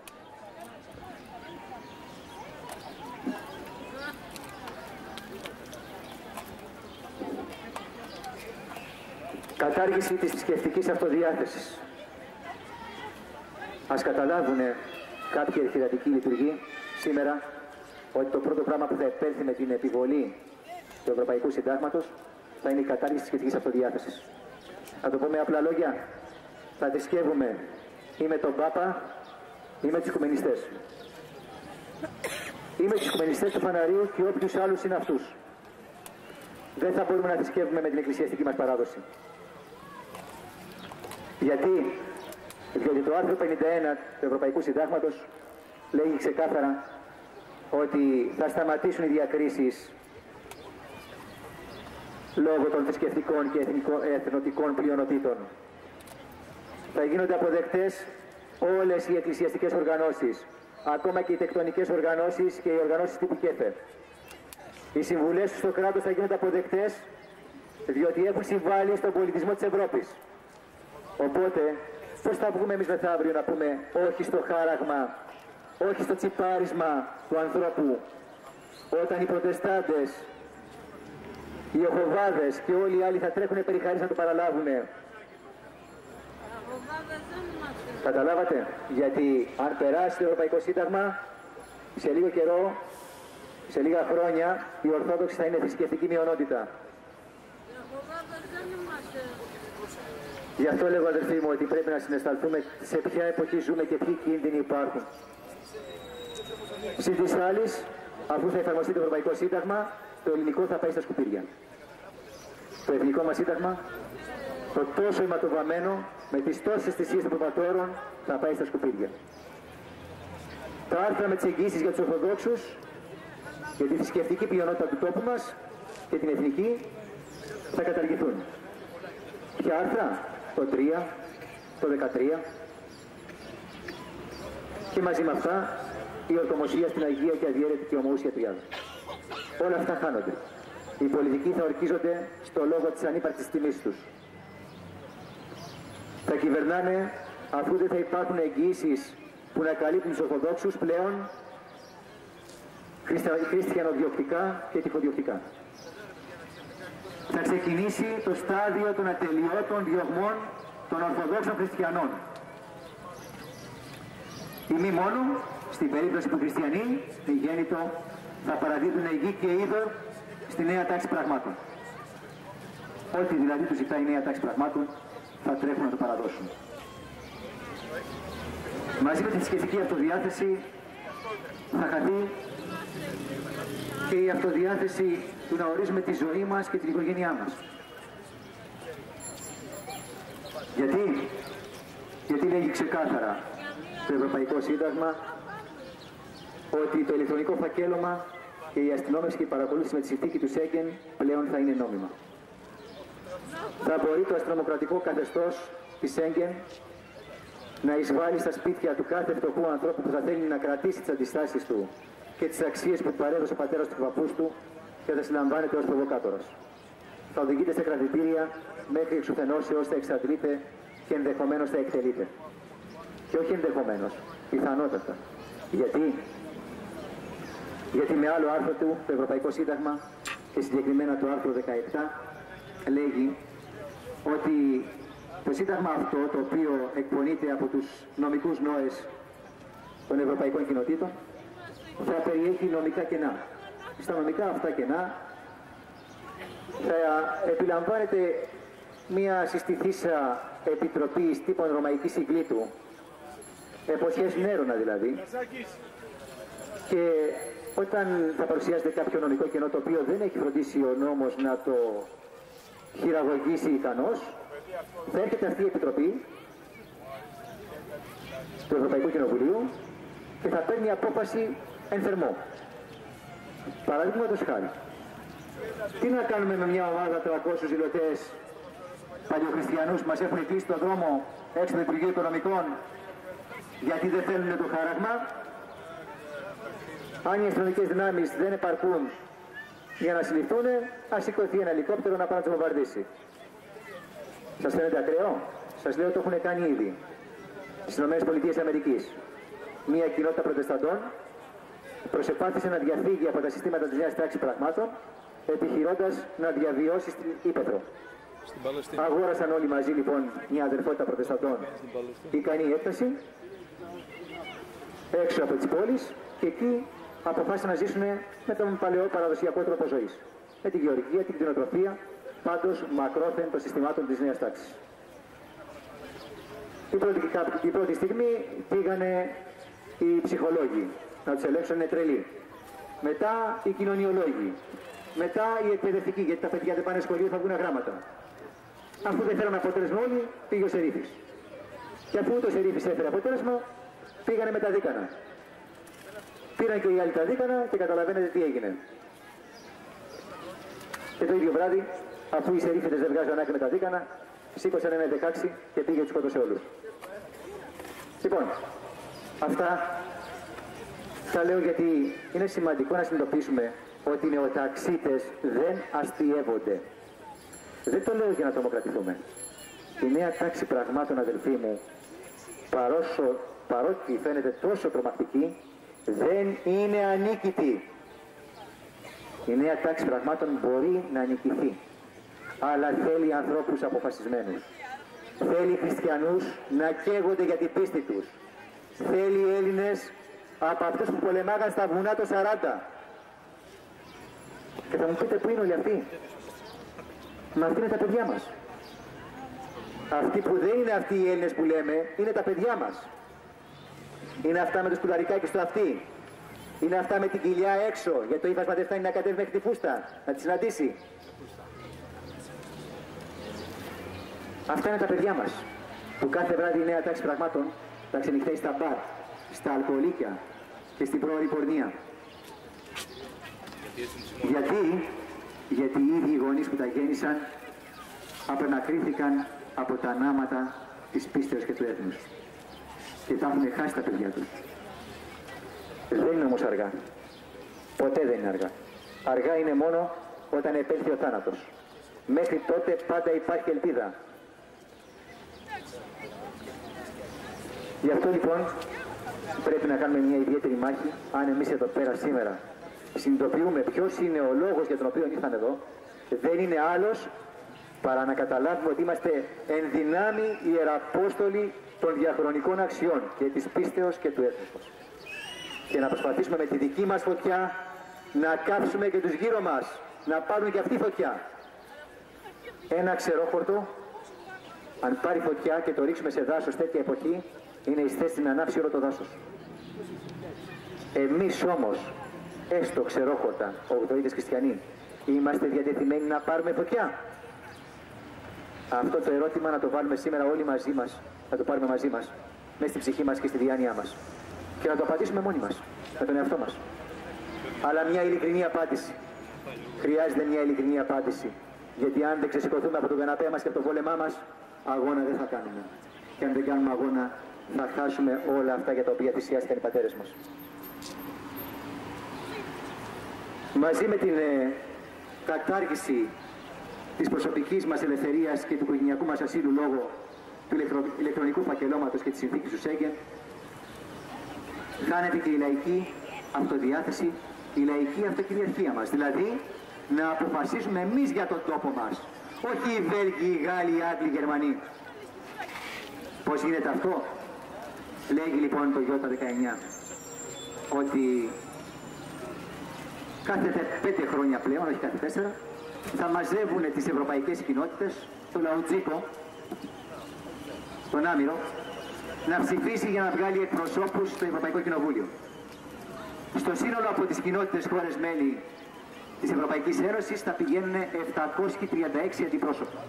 Κατάργηση της θρησκευτικής αυτοδιάθεσης. Ας καταλάβουν κάποιοι αρχιερατικοί λειτουργοί σήμερα ότι το πρώτο πράγμα που θα επέλθει με την επιβολή του Ευρωπαϊκού Συντάγματος θα είναι η κατάργηση της θρησκευτικής αυτοδιάθεσης. Να το πω με απλά λόγια, θα θρησκεύουμε ή με τον Πάπα ή με τους οικουμενιστές. Ή με τους οικουμενιστές του Φαναρίου και όποιους άλλους είναι αυτούς. Δεν θα μπορούμε να θρησκεύουμε με την εκκλησιαστική μας παράδοση. Γιατί? Διότι το άρθρο 51 του Ευρωπαϊκού Συντάγματος λέγει ξεκάθαρα ότι θα σταματήσουν οι διακρίσεις λόγω των θρησκευτικών και εθνοτικών πλειονοτήτων. Θα γίνονται αποδεκτές όλες οι εκκλησιαστικές οργανώσεις, ακόμα και οι τεκτονικές οργανώσεις και οι οργανώσεις τύπου ΚΕΦΕ. Οι συμβουλές στο κράτος θα γίνονται αποδεκτές διότι έχουν συμβάλει στον πολιτισμό της Ευρώπης. Οπότε, πώς θα βγούμε εμείς μεθαύριο να πούμε όχι στο χάραγμα, όχι στο τσιπάρισμα του ανθρώπου, όταν οι προτεστάντες, οι Ιεχωβάδες και όλοι οι άλλοι θα τρέχουν περί χαρίς να το παραλάβουνε? Καταλάβατε? Γιατί αν περάσει το Ευρωπαϊκό Σύνταγμα, σε λίγο καιρό, σε λίγα χρόνια, οι Ορθόδοξοι θα είναι θρησκευτική μειονότητα. Γι' αυτό λέγω, αδερφοί μου, ότι πρέπει να συναισθανθούμε σε ποια εποχή ζούμε και ποιοι κίνδυνοι υπάρχουν. Συν της άλλης, αφού θα εφαρμοστεί το Ευρωπαϊκό Σύνταγμα, το ελληνικό θα πάει στα σκουπίδια. Το εθνικό μας Σύνταγμα, το τόσο αιματοβαμμένο, με τις τόσες θυσίες των προπατώρων, θα πάει στα σκουπίδια. Τα άρθρα με τις εγγύσεις για τους Ορθοδόξους, για τη θρησκευτική πλειονότητα του τόπου μας και την εθνική, θα καταργηθούν. Ποια άρθρα? Το 3, το 13 και μαζί με αυτά η ορθομοσία στην Αγία και αδιέρετη και ομοούσια Τριάδα. Όλα αυτά χάνονται. Οι πολιτικοί θα ορκίζονται στο λόγο της ανύπαρκτης τιμής τους. Θα κυβερνάνε αφού δεν θα υπάρχουν εγγυήσεις που να καλύπτουν τους Ορθοδόξους πλέον χριστιανοδιοκτικά και τυχοδιοκτικά. Θα ξεκινήσει το στάδιο των ατελειώτων διωγμών των Ορθοδόξων Χριστιανών. Ή μη μόνο, στην περίπτωση που χριστιανοί, οι γέννητο, θα παραδίδουν γη και είδωρ στη νέα τάξη πραγμάτων. Ό,τι δηλαδή τους ζητάει η νέα τάξη πραγμάτων, θα τρέχουν να το παραδώσουν. Μαζί με τη θρησκευτική αυτοδιάθεση θα χαθεί και η αυτοδιάθεση του να ορίζουμε τη ζωή μας και την οικογένειά μας. Γιατί Γιατί λέγει ξεκάθαρα το Ευρωπαϊκό Σύνταγμα ότι το ηλεκτρονικό φακέλωμα και η αστυνόμευση και η παρακολούθηση με τη συνθήκη του Σέγγεν πλέον θα είναι νόμιμα. Θα μπορεί το αστυνομοκρατικό καθεστώς της Σέγγεν να εισβάλλει στα σπίτια του κάθε φτωχού ανθρώπου που θα θέλει να κρατήσει τις αντιστάσεις του και τις αξίες που παρέδωσε ο πατέρας του και ο παππούς του και θα συλλαμβάνεται ως προβοκάτορας. Θα οδηγείται σε κρατητήρια μέχρι εξουθενώσεως θα εξαντλείται και ενδεχομένως θα εκτελείται. Και όχι ενδεχομένως, πιθανότατα. Γιατί με άλλο άρθρο του, το Ευρωπαϊκό Σύνταγμα και συγκεκριμένα το άρθρο 17, λέγει ότι το Σύνταγμα αυτό, το οποίο εκπονείται από τους νομικούς νόες των Ευρωπαϊκών Κοινοτήτων, θα περιέχει νομικά κενά. Στα νομικά αυτά κενά θα επιλαμβάνεται μια συστηθήσα επιτροπή τύπων Ρωμαϊκής Συγκλήτου, εποχές Νέρονα δηλαδή, και όταν θα παρουσιάζεται κάποιο νομικό κενό το οποίο δεν έχει φροντίσει ο νόμος να το χειραγωγήσει ικανός, θα έρχεται αυτή η επιτροπή του Ευρωπαϊκού Κοινοβουλίου και θα παίρνει απόφαση εν θερμό. Παραδείγματος χάρη, τι να κάνουμε με μια ομάδα 300 ζηλωτές παλιοχριστιανούς που μας έχουν κλείσει τον δρόμο έξω από το Υπουργείο Οικονομικών γιατί δεν θέλουν το χάραγμα? Αν οι αστυνομικές δυνάμεις δεν επαρκούν για να συλληφθούν, ας σηκωθεί ένα ελικόπτερο να πάει να τους βομβαρδίσει. Σας φαίνεται ακραίο? Σας λέω το έχουν κάνει ήδη. Στις ΗΠΑ μια κοινότητα προτεσταντών προσεπάθησε να διαφύγει από τα συστήματα της νέας τάξης πραγμάτων, επιχειρώντας να διαβιώσει στην Ύπαιθρο. Αγόρασαν όλοι μαζί λοιπόν μια αδερφότητα προτεσταντών ικανή έκταση έξω από τις πόλεις και εκεί αποφάσισαν να ζήσουν με τον παλαιό παραδοσιακό τρόπο ζωής. Με τη γεωργία, την κτηνοτροφία, πάντως μακρόθεν των συστημάτων της νέας τάξης. Την πρώτη στιγμή πήγανε οι ψυχολόγοι να τους ελέγξουν, είναι τρελοί. Μετά οι κοινωνιολόγοι. Μετά οι εκπαιδευτικοί, γιατί τα παιδιά δεν πάνε σχολείο, θα βγουν γράμματα. Αφού δεν θέλανε αποτέλεσμα όλοι, πήγε ο Σερίφης. Και αφού το Σερίφης έφερε αποτέλεσμα, πήγανε με τα δίκανα. Πήραν και οι άλλοι τα δίκανα και καταλαβαίνετε τι έγινε. Και το ίδιο βράδυ, αφού οι Σερίφητες δεν βγάζαν άκρη με τα δίκανα, σήκωσαν ένα 16 και πήγε τους σκότωσε όλους. Λοιπόν, αυτά τα λέω γιατί είναι σημαντικό να συνειδητοποιήσουμε ότι οι νεοταξίτες δεν αστιεύονται. Δεν το λέω για να τρομοκρατηθούμε. Η νέα τάξη πραγμάτων, αδελφοί μου, παρότι φαίνεται τόσο τρομακτική, δεν είναι ανίκητη. Η νέα τάξη πραγμάτων μπορεί να νικηθεί, αλλά θέλει ανθρώπους αποφασισμένους. Θέλει χριστιανούς να καίγονται για την πίστη τους. Θέλει Έλληνες από αυτούς που πολεμάγαν στα βουνά το 40. Και θα μου πείτε πού είναι όλοι αυτοί? Μα αυτοί είναι τα παιδιά μας. Αυτοί που δεν είναι αυτοί οι Έλληνες που λέμε, είναι τα παιδιά μας. Είναι αυτά με το σκουλαρικάκι στο αυτί. Είναι αυτά με την κοιλιά έξω, γιατί το ύφασμα δεν φτάνει να κατέβει μέχρι τη φούστα, να τη συναντήσει. Αυτά είναι τα παιδιά μας, που κάθε βράδυ η νέα τάξη πραγμάτων τα ξενυχτάει στα μπαρ, στα αλκοολίκια και στην πρόωρη πορνεία. Γιατί οι ίδιοι οι γονείς που τα γέννησαν απενακρίθηκαν από τα ανάματα της πίστεως και του έθνους. Και τα έχουν χάσει τα παιδιά τους. Δεν είναι όμως αργά. Ποτέ δεν είναι αργά. Αργά είναι μόνο όταν επέλθει ο θάνατος. Μέχρι τότε πάντα υπάρχει ελπίδα. Γι' αυτό λοιπόν πρέπει να κάνουμε μια ιδιαίτερη μάχη. Αν εμείς εδώ πέρα σήμερα συνειδητοποιούμε ποιος είναι ο λόγος για τον οποίο ήρθαν εδώ, δεν είναι άλλος παρά να καταλάβουμε ότι είμαστε εν δυνάμει ιεραπόστολοι των διαχρονικών αξιών και της πίστεως και του έθνους. Και να προσπαθήσουμε με τη δική μας φωτιά να κάψουμε και τους γύρω μας, να πάρουν και αυτή φωτιά. Ένα ξερόχορτο, αν πάρει φωτιά και το ρίξουμε σε δάσος τέτοια εποχή, είναι εις θέση να ανάψει όλο το δάσος. Εμείς όμως, έστω ξερόχορτα, ογδοίδες χριστιανοί, είμαστε διατεθειμένοι να πάρουμε φωτιά? Αυτό το ερώτημα να το βάλουμε σήμερα όλοι μαζί μας να το πάρουμε μαζί μας, μέσα στην ψυχή μας και στη διάνοιά μας. Και να το απαντήσουμε μόνοι μας, με τον εαυτό μας. Αλλά μια ειλικρινή απάντηση. Χρειάζεται μια ειλικρινή απάντηση. Γιατί αν δεν ξεσηκωθούμε από τον καναπέ μας και από το βόλεμά μας, αγώνα δεν θα κάνουμε. Και αν δεν κάνουμε αγώνα, θα χάσουμε όλα αυτά για τα οποία θυσιάστηκαν οι πατέρες μας. Μαζί με την κατάργηση της προσωπικής μας ελευθερίας και του οικογενειακού μας ασύλου λόγω του ηλεκτρονικού φακελώματος και της συνθήκης του Σέγγεν, χάνεται και η λαϊκή αυτοδιάθεση, η λαϊκή αυτοκυριαρχία μας. Δηλαδή, να αποφασίσουμε εμείς για τον τόπο μας. Όχι οι Βέλγοι, οι Γάλλοι, οι Άγγλοι, οι Γερμανοί. Πώς γίνεται αυτό? Λέγει λοιπόν το Ι19 ότι κάθε 5 χρόνια πλέον, όχι κάθε 4, θα μαζεύουν τις ευρωπαϊκές κοινότητες, το Λαουτζίκο, τον Άμυρο, να ψηφίσει για να βγάλει εκπροσώπους στο Ευρωπαϊκό Κοινοβούλιο. Στο σύνολο από τις κοινότητες χώρες μέλη της Ευρωπαϊκής Ένωσης θα πηγαίνουν 736 αντιπρόσωποι.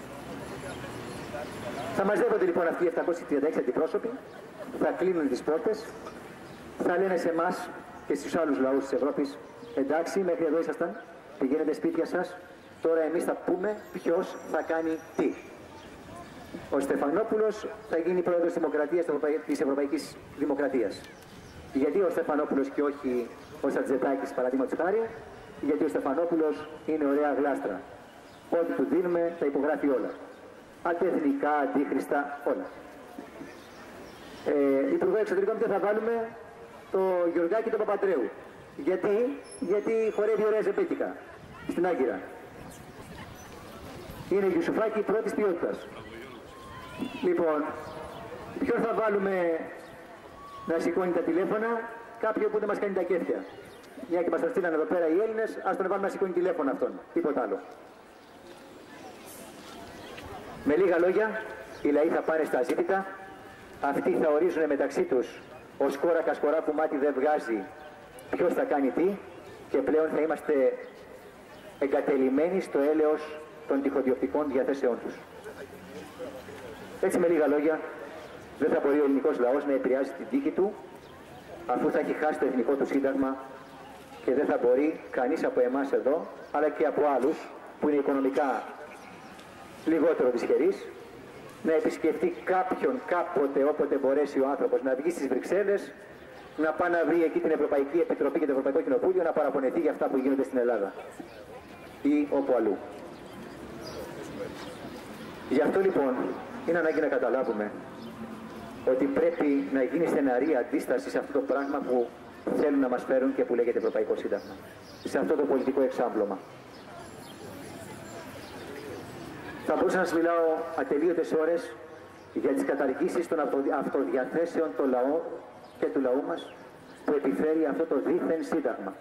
Θα μαζεύονται λοιπόν αυτοί οι 736 αντιπρόσωποι, θα κλείνουν τις πόρτες, θα λένε σε εμάς και στους άλλους λαούς της Ευρώπης, εντάξει, μέχρι εδώ ήσασταν, πηγαίνετε σπίτια σας, τώρα εμείς θα πούμε ποιος θα κάνει τι. Ο Στεφανόπουλος θα γίνει πρόεδρος της Ευρωπαϊκής Δημοκρατίας. Γιατί ο Στεφανόπουλος και όχι ο Σατζετάκης, παραδείγματος χάρη? Γιατί ο Στεφανόπουλος είναι ωραία γλάστρα. Ό,τι του δίνουμε τα υπογράφει όλα. Αντιεθνικά, αντίχριστα, όλα. Υπουργό Εξωτερικών θα βάλουμε το Γιωργάκη τον Παπαντρέου. Γιατί χορεύει ωραία ζεμπέτικα στην Άγκυρα. Είναι Γιουσουφάκη πρώτης ποιότητας. Λοιπόν, ποιον θα βάλουμε να σηκώνει τα τηλέφωνα? Κάποιον που δεν μας κάνει τα κέφια. Μια και μας τα στείλαν εδώ πέρα οι Έλληνες, ας τον βάλουμε να σηκώνει τηλέφωνο αυτόν. Τίποτα άλλο. Με λίγα λόγια, οι λαοί θα πάνε στα αζήτητα. Αυτοί θα ορίζουν μεταξύ τους ως κόρακα σκορά που μάτι δεν βγάζει ποιος θα κάνει τι και πλέον θα είμαστε εγκατελειμμένοι στο έλεος των τυχοδιοκτικών διαθέσεών τους. Έτσι με λίγα λόγια, δεν θα μπορεί ο ελληνικός λαός να επηρεάσει την τύχη του αφού θα έχει χάσει το εθνικό του σύνταγμα και δεν θα μπορεί κανείς από εμάς εδώ, αλλά και από άλλους που είναι οικονομικά λιγότερο δυσχερείς, να επισκεφτεί κάποιον κάποτε όποτε μπορέσει ο άνθρωπος να βγει στις Βρυξέλλες, να πάει να βρει εκεί την Ευρωπαϊκή Επιτροπή και το Ευρωπαϊκό Κοινοβούλιο να παραπονεθεί για αυτά που γίνονται στην Ελλάδα ή όπου αλλού. Γι' αυτό λοιπόν είναι ανάγκη να καταλάβουμε ότι πρέπει να γίνει στεναρή αντίσταση σε αυτό το πράγμα που θέλουν να μας φέρουν και που λέγεται Ευρωπαϊκό Σύνταγμα. Σε αυτό το πολιτικό εξάμπλωμα. Θα μπορούσα να σας μιλάω ατελείωτες ώρες για τις καταργήσεις των αυτοδιαθέσεων του λαού και του λαού μας που επιφέρει αυτό το δίθεν σύνταγμα.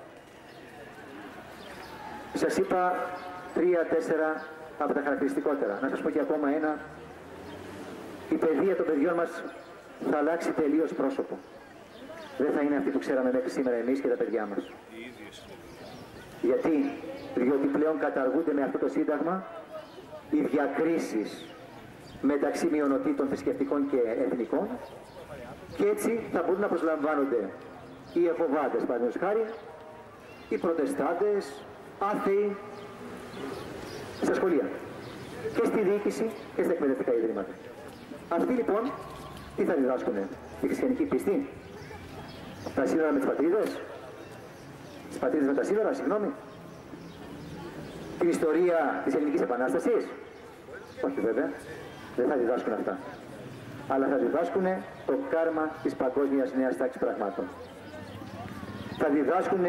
Σας είπα 3-4 από τα χαρακτηριστικότερα. Να σας πω και ακόμα ένα. Η παιδεία των παιδιών μας θα αλλάξει τελείως πρόσωπο. Δεν θα είναι αυτή που ξέραμε μέχρι σήμερα εμείς και τα παιδιά μας. Γιατί? Διότι πλέον καταργούνται με αυτό το σύνταγμα οι διακρίσεις μεταξύ μειονοτήτων θρησκευτικών και εθνικών και έτσι θα μπορούν να προσλαμβάνονται οι Εχωβάτες, παραδείγματος χάρη, οι Προτεστάντες, άθεοι στα σχολεία και στη διοίκηση και στα εκπαιδευτικά ιδρύματα. Αυτοί λοιπόν τι θα διδάσκουνε? Τη χριστιανική πίστη? Τα σύνορα με τις πατρίδες? Τις πατρίδες με τα σύνορα, συγγνώμη? Την ιστορία της Ελληνικής Επανάστασης? Όχι βέβαια, δεν θα διδάσκουν αυτά. Αλλά θα διδάσκουν το κάρμα της παγκόσμιας νέας τάξης πραγμάτων. Θα διδάσκουν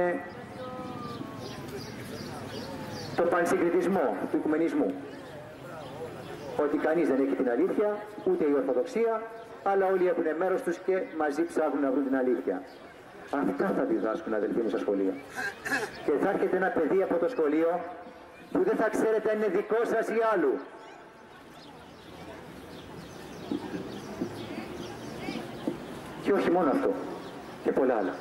το πανσυγκριτισμό του οικουμενισμού. Ότι κανείς δεν έχει την αλήθεια, ούτε η Ορθοδοξία, αλλά όλοι έχουν μέρος τους και μαζί ψάχνουν να βρουν την αλήθεια. Αυτά θα διδάσκουν, αδελφοί μου, στα σχολεία. Και θα έρχεται ένα παιδί από το σχολείο που δεν θα ξέρετε αν είναι δικό σας ή άλλου. Και όχι μόνο αυτό, και πολλά άλλα.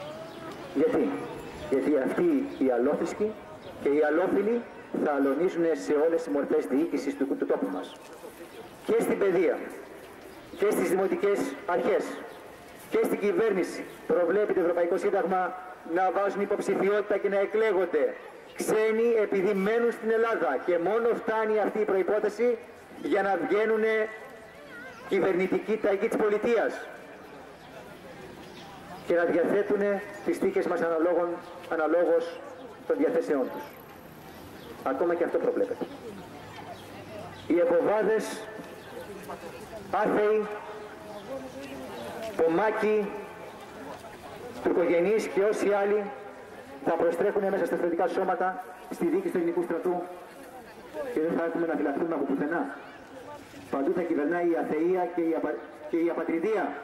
Γιατί αυτοί οι αλόθρησκοι και οι αλόφιλοι θα αλωνίζουν σε όλες τις μορφές διοίκησης του τόπου μας. Και στην παιδεία, και στις δημοτικές αρχές και στην κυβέρνηση προβλέπει το Ευρωπαϊκό Σύνταγμα να βάζουν υποψηφιότητα και να εκλέγονται ξένοι επειδή μένουν στην Ελλάδα και μόνο φτάνει αυτή η προϋπόθεση για να βγαίνουν κυβερνητικοί ταγοί της πολιτείας και να διαθέτουν τις τύχες μας αναλόγως των διαθέσεών τους. Ακόμα και αυτό προβλέπεται. Οι εποβάδες, άθεοι, Πομάκοι, τουρκογενείς και όσοι άλλοι θα προστρέχουν μέσα στα στρατιωτικά σώματα στη δίκη του ελληνικού στρατού και δεν θα έχουμε να φυλαχθούμε από πουθενά. Παντού θα κυβερνάει η αθεία και η απατριδία.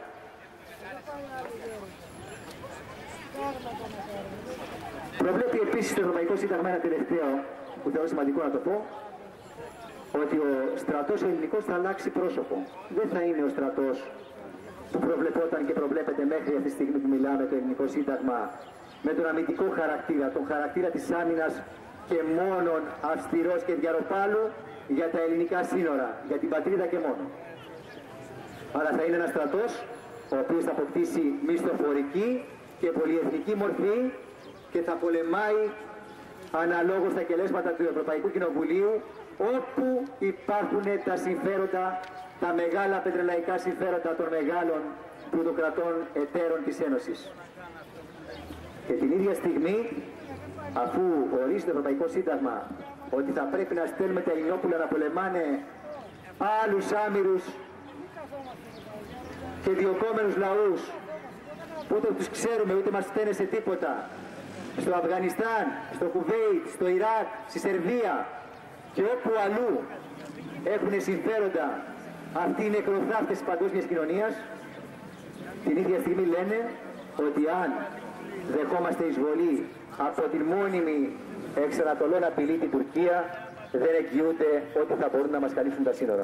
Προβλέπει επίσης το Ευρωπαϊκό Σύνταγμα ένα τελευταίο που θεωρώ σημαντικό να το πω, ότι ο στρατός ο ελληνικός θα αλλάξει πρόσωπο. Δεν θα είναι ο στρατός που προβλεπόταν και προβλέπεται μέχρι αυτή τη στιγμή που μιλάμε το ελληνικό σύνταγμα με τον αμυντικό χαρακτήρα, τον χαρακτήρα της άμυνας και μόνον αυστηρός και διαρροπάλου για τα ελληνικά σύνορα, για την πατρίδα και μόνο. Αλλά θα είναι ένας στρατός ο οποίος θα αποκτήσει μισθοφορική και πολυεθνική μορφή και θα πολεμάει αναλόγως τα κελέσματα του Ευρωπαϊκού Κοινοβουλίου όπου υπάρχουν τα συμφέροντα, τα μεγάλα πετρελαϊκά συμφέροντα των μεγάλων πλουτοκρατών εταίρων της Ένωσης. Και την ίδια στιγμή, αφού ορίζει το Ευρωπαϊκό Σύνταγμα ότι θα πρέπει να στέλνουμε τα Ελληνόπουλα να πολεμάνε άλλους άμυρους και διωκόμενους λαούς που ούτε τους ξέρουμε ούτε μας φταίνε σε τίποτα, στο Αφγανιστάν, στο Κουβέιτ, στο Ιράκ, στη Σερβία και όπου αλλού έχουν συμφέροντα αυτοί οι νεκροθάφτες της παγκόσμιας κοινωνίας, την ίδια στιγμή λένε ότι αν δεχόμαστε εισβολή από την μόνιμη εξ Ανατολών απειλή την Τουρκία, δεν εγγυούνται ότι θα μπορούν να μας καλύψουν τα σύνορα.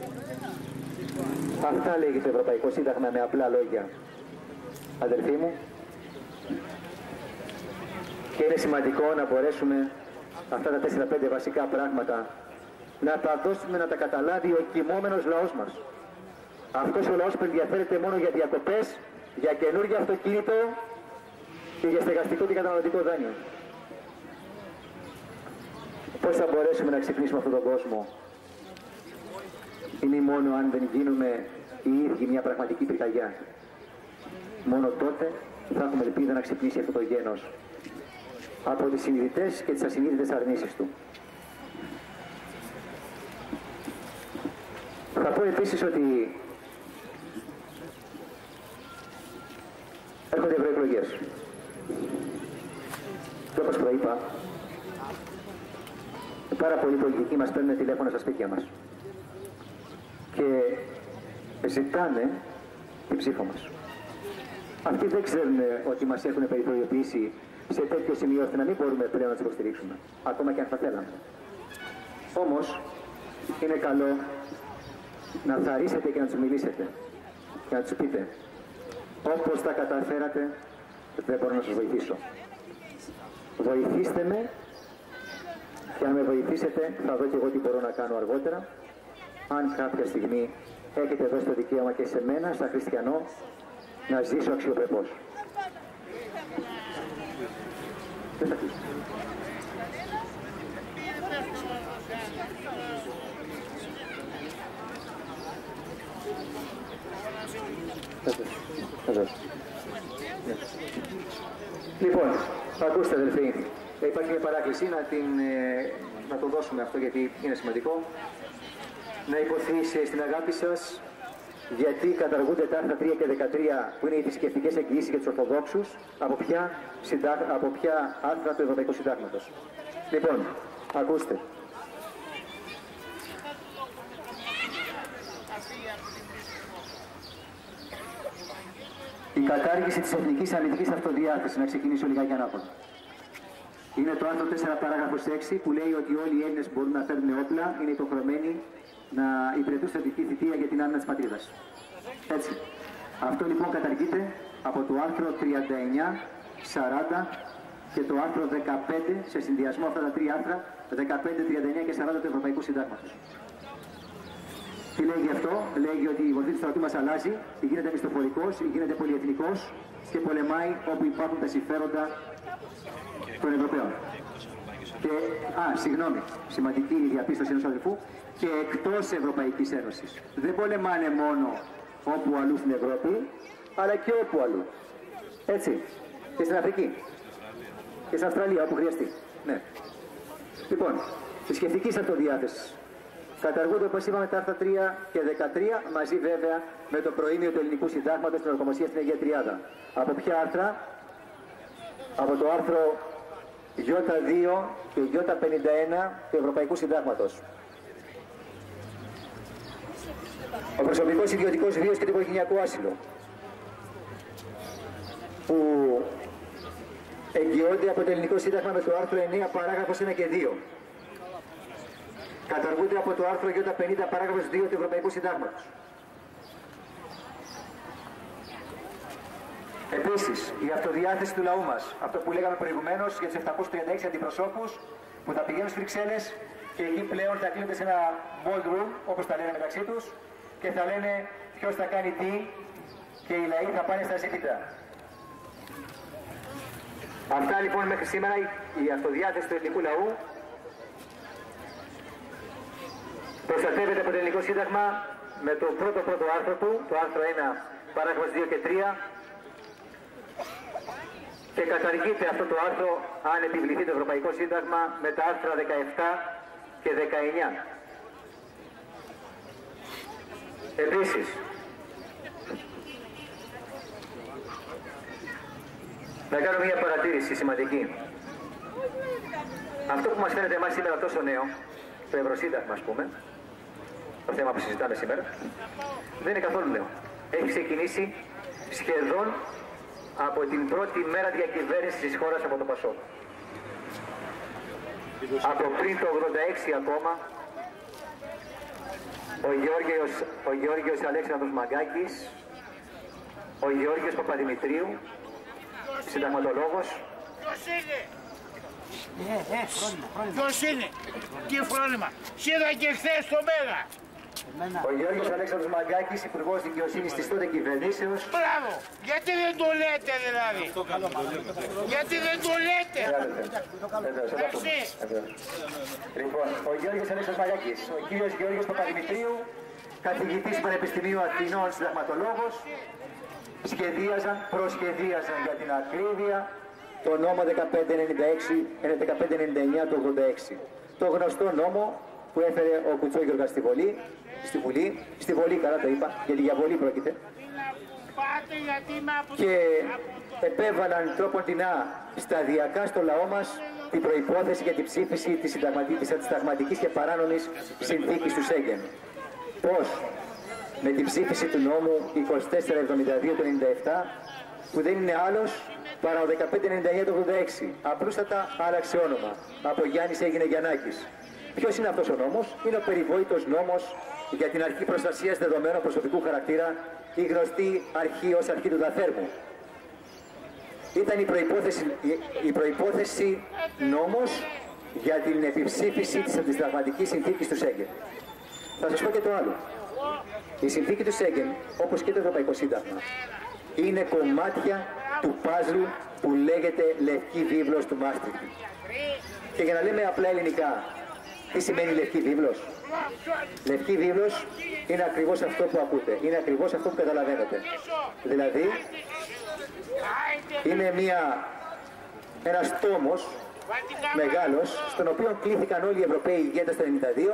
Αυτά λέγει το Ευρωπαϊκό Σύνταγμα με απλά λόγια, αδελφοί μου. Και είναι σημαντικό να μπορέσουμε αυτά τα 4-5 βασικά πράγματα να τα δώσουμε, να τα καταλάβει ο κοιμόμενος λαός μας. Αυτός ο λαός που ενδιαφέρεται μόνο για διακοπές, για καινούργιο αυτοκίνητο και για στεγαστικό και καταναλωτικό δάνειο. Πώς θα μπορέσουμε να ξυπνήσουμε αυτόν τον κόσμο? Είναι μόνο αν δεν γίνουμε οι ίδιοι μια πραγματική πυρκαγιά. Μόνο τότε θα έχουμε ελπίδα να ξυπνήσει αυτό το γένος από τις συνειδητές και τις ασυνείδητες αρνήσεις του. Θα πω επίσης ότι έρχονται ευρωεκλογές. Και όπως προείπα, πάρα πολλοί πολιτικοί μας παίρνουν τηλέφωνα στα σπίτια μας και ζητάνε την ψήφο μας. Αυτοί δεν ξέρουν ότι μας έχουν περιθωριοποιήσει σε τέτοιο σημείο ώστε να μην μπορούμε πλέον να τους υποστηρίξουμε, ακόμα και αν θα θέλαμε. Όμως, είναι καλό να θαρρήσετε και να τους μιλήσετε και να τους πείτε όπως τα καταφέρατε δεν μπορώ να σας βοηθήσω. Βοηθήστε με και αν με βοηθήσετε θα δω και εγώ τι μπορώ να κάνω αργότερα. Αν κάποια στιγμή έχετε δώσει το δικαίωμα και σε μένα, σαν χριστιανό, να ζήσω αξιοπρεπώς. Λοιπόν, ακούστε αδελφοί, υπάρχει μια παράκληση να το δώσουμε αυτό γιατί είναι σημαντικό. Να υποθεί στην αγάπη σας, γιατί καταργούνται τα άρθρα 3 και 13 που είναι οι θρησκευτικές εγγυήσεις για τους Ορθοδόξους, από ποια άρθρα του Ευρωπαϊκού Συντάγματος. Λοιπόν, ακούστε. Η κατάργηση της εθνικής αμυντικής αυτοδιάθεσης, να ξεκινήσω λιγάκι ανάποδα. Είναι το άρθρο 4 παράγραφος 6 που λέει ότι όλοι οι Έλληνες μπορούν να φέρουν όπλα, είναι υποχρεωμένοι να υπηρετούν στρατιωτική θητεία για την άμυνα της πατρίδας. Έτσι. Αυτό λοιπόν καταργείται από το άρθρο 39, 40 και το άρθρο 15, σε συνδυασμό αυτά τα τρία άρθρα, 15, 39 και 40 του Ευρωπαϊκού Συντάγματος. Τι λέγει αυτό? Λέγει ότι η μορφή του στρατού μας αλλάζει, γίνεται μισθοφορικός, γίνεται πολυεθνικός και πολεμάει όπου υπάρχουν τα συμφέροντα των Ευρωπαίων. Και, συγγνώμη, σημαντική η διαπίστωση ενός αδελφού, και εκτός Ευρωπαϊκής Ένωσης. Δεν πολεμάνε μόνο όπου αλλού στην Ευρώπη, αλλά και όπου αλλού. Έτσι. Και στην Αφρική. Και στην Αυστραλία, όπου χρειαστεί. Ναι. Λοιπόν, θρησκευτικής αυτοδιάθεσης. Καταργούνται, όπως είπαμε, τα άρθρα 3 και 13, μαζί βέβαια με το προήμιο του ελληνικού συντάγματος στην ορκομοσία στην Αγία Τριάδα. Από ποια άρθρα? Από το άρθρο Ι2 και Ι51 του Ευρωπαϊκού Συντάγματος. Ο προσωπικός ιδιωτικός βίος και το οικογενειακό άσυλο, που εγγυώνται από το ελληνικό σύνταγμα με το άρθρο 9 παράγραφος 1 και 2. Καταργούνται από το άρθρο Ι50 παράγραφος 2 του Ευρωπαϊκού Συντάγματος. Επίσης, η αυτοδιάθεση του λαού μας, αυτό που λέγαμε προηγουμένως για τους 736 αντιπροσώπους που θα πηγαίνουν στις Βρυξέλλες και εκεί πλέον θα κλείνονται σε ένα bold room, όπως τα λένε μεταξύ τους, και θα λένε ποιος θα κάνει τι και οι λαοί θα πάνε στα ζήτητα. Αυτά λοιπόν μέχρι σήμερα η αυτοδιάθεση του ελληνικού λαού προστατεύεται από το ελληνικό σύνταγμα με το πρώτο άρθρο του, το άρθρο 1 παράγραφος 2 και 3, και καταργείται αυτό το άρθρο αν επιβληθεί το Ευρωπαϊκό Σύνταγμα με τα άρθρα 17 και 19. Επίσης, να κάνω μια παρατήρηση σημαντική. Αυτό που μας φαίνεται εμάς σήμερα τόσο νέο, το Ευρωσύνταγμα ας πούμε, το θέμα που συζητάμε σήμερα, δεν είναι καθόλου νέο. Έχει ξεκινήσει σχεδόν από την πρώτη μέρα διακυβέρνησης της χώρας από το ΠΑΣΟΚ. Από πριν το 86 ακόμα, ο Γεώργιος Αλέξανδρος Μαγκάκης, ο Γεώργιος Παπαδημητρίου, συνταγματολόγος. Ποιος είναι? Ποιος είναι? Τι φρόνημα? Είδα και χθες το Μέγα. Ο Γεώργιος Αλέξανδρος Μαγκάκης, Υπουργός Δικαιοσύνης της τότε κυβερνήσεως. Μπράβο! Γιατί δεν το λέτε δηλαδή? Γιατί δεν το λέτε? Merci. Λοιπόν, ο Γεώργιος Αλέξανδρος Μαγκάκης, ο κύριος Γεώργιος Παπαδημητρίου, καθηγητής Πανεπιστημίου Αθηνών, συνταγματολόγος, προσχεδίαζαν για την ακρίβεια το νόμο 1599 του 86. Το γνωστό νόμο που έφερε ο Κουτσόγιοργας στη Βολή, καλά το είπα, γιατί για Βολή πρόκειται, και επέβαλαν τρόποντινά σταδιακά στο λαό μας την προϋπόθεση για την ψήφιση της συνταγματικής και παράνομης συνθήκης του Σέγγεν. Πώς? Με την ψήφιση του νόμου 2472 του 97, που δεν είναι άλλος παρά ο 1599 του 86. Απλούστατα άλλαξε όνομα. Από Γιάννης έγινε Γιαννάκης. Ποιος είναι αυτός ο νόμος? Είναι ο περιβόητος νόμος για την αρχή προστασίας δεδομένων προσωπικού χαρακτήρα, η γνωστή αρχή ως αρχή του Δαθέρμου. Ήταν η προϋπόθεση νόμος για την επιψήφιση της αντισυνταγματικής συνθήκης του Σέγγεν. Θα σας πω και το άλλο. Η συνθήκη του Σέγγεν, όπως και το Ευρωπαϊκό Σύνταγμα, είναι κομμάτια του παζλ που λέγεται Λευκή Βίβλος του Μάστριχτ. Και για να λέμε απλά ελληνικά, τι σημαίνει Λευκή Βίβλος? Λευκή Βίβλος είναι ακριβώς αυτό που ακούτε, είναι ακριβώς αυτό που καταλαβαίνετε. Δηλαδή, είναι ένας τόμος μεγάλος, στον οποίο κλήθηκαν όλοι οι Ευρωπαίοι ηγέτες το 1992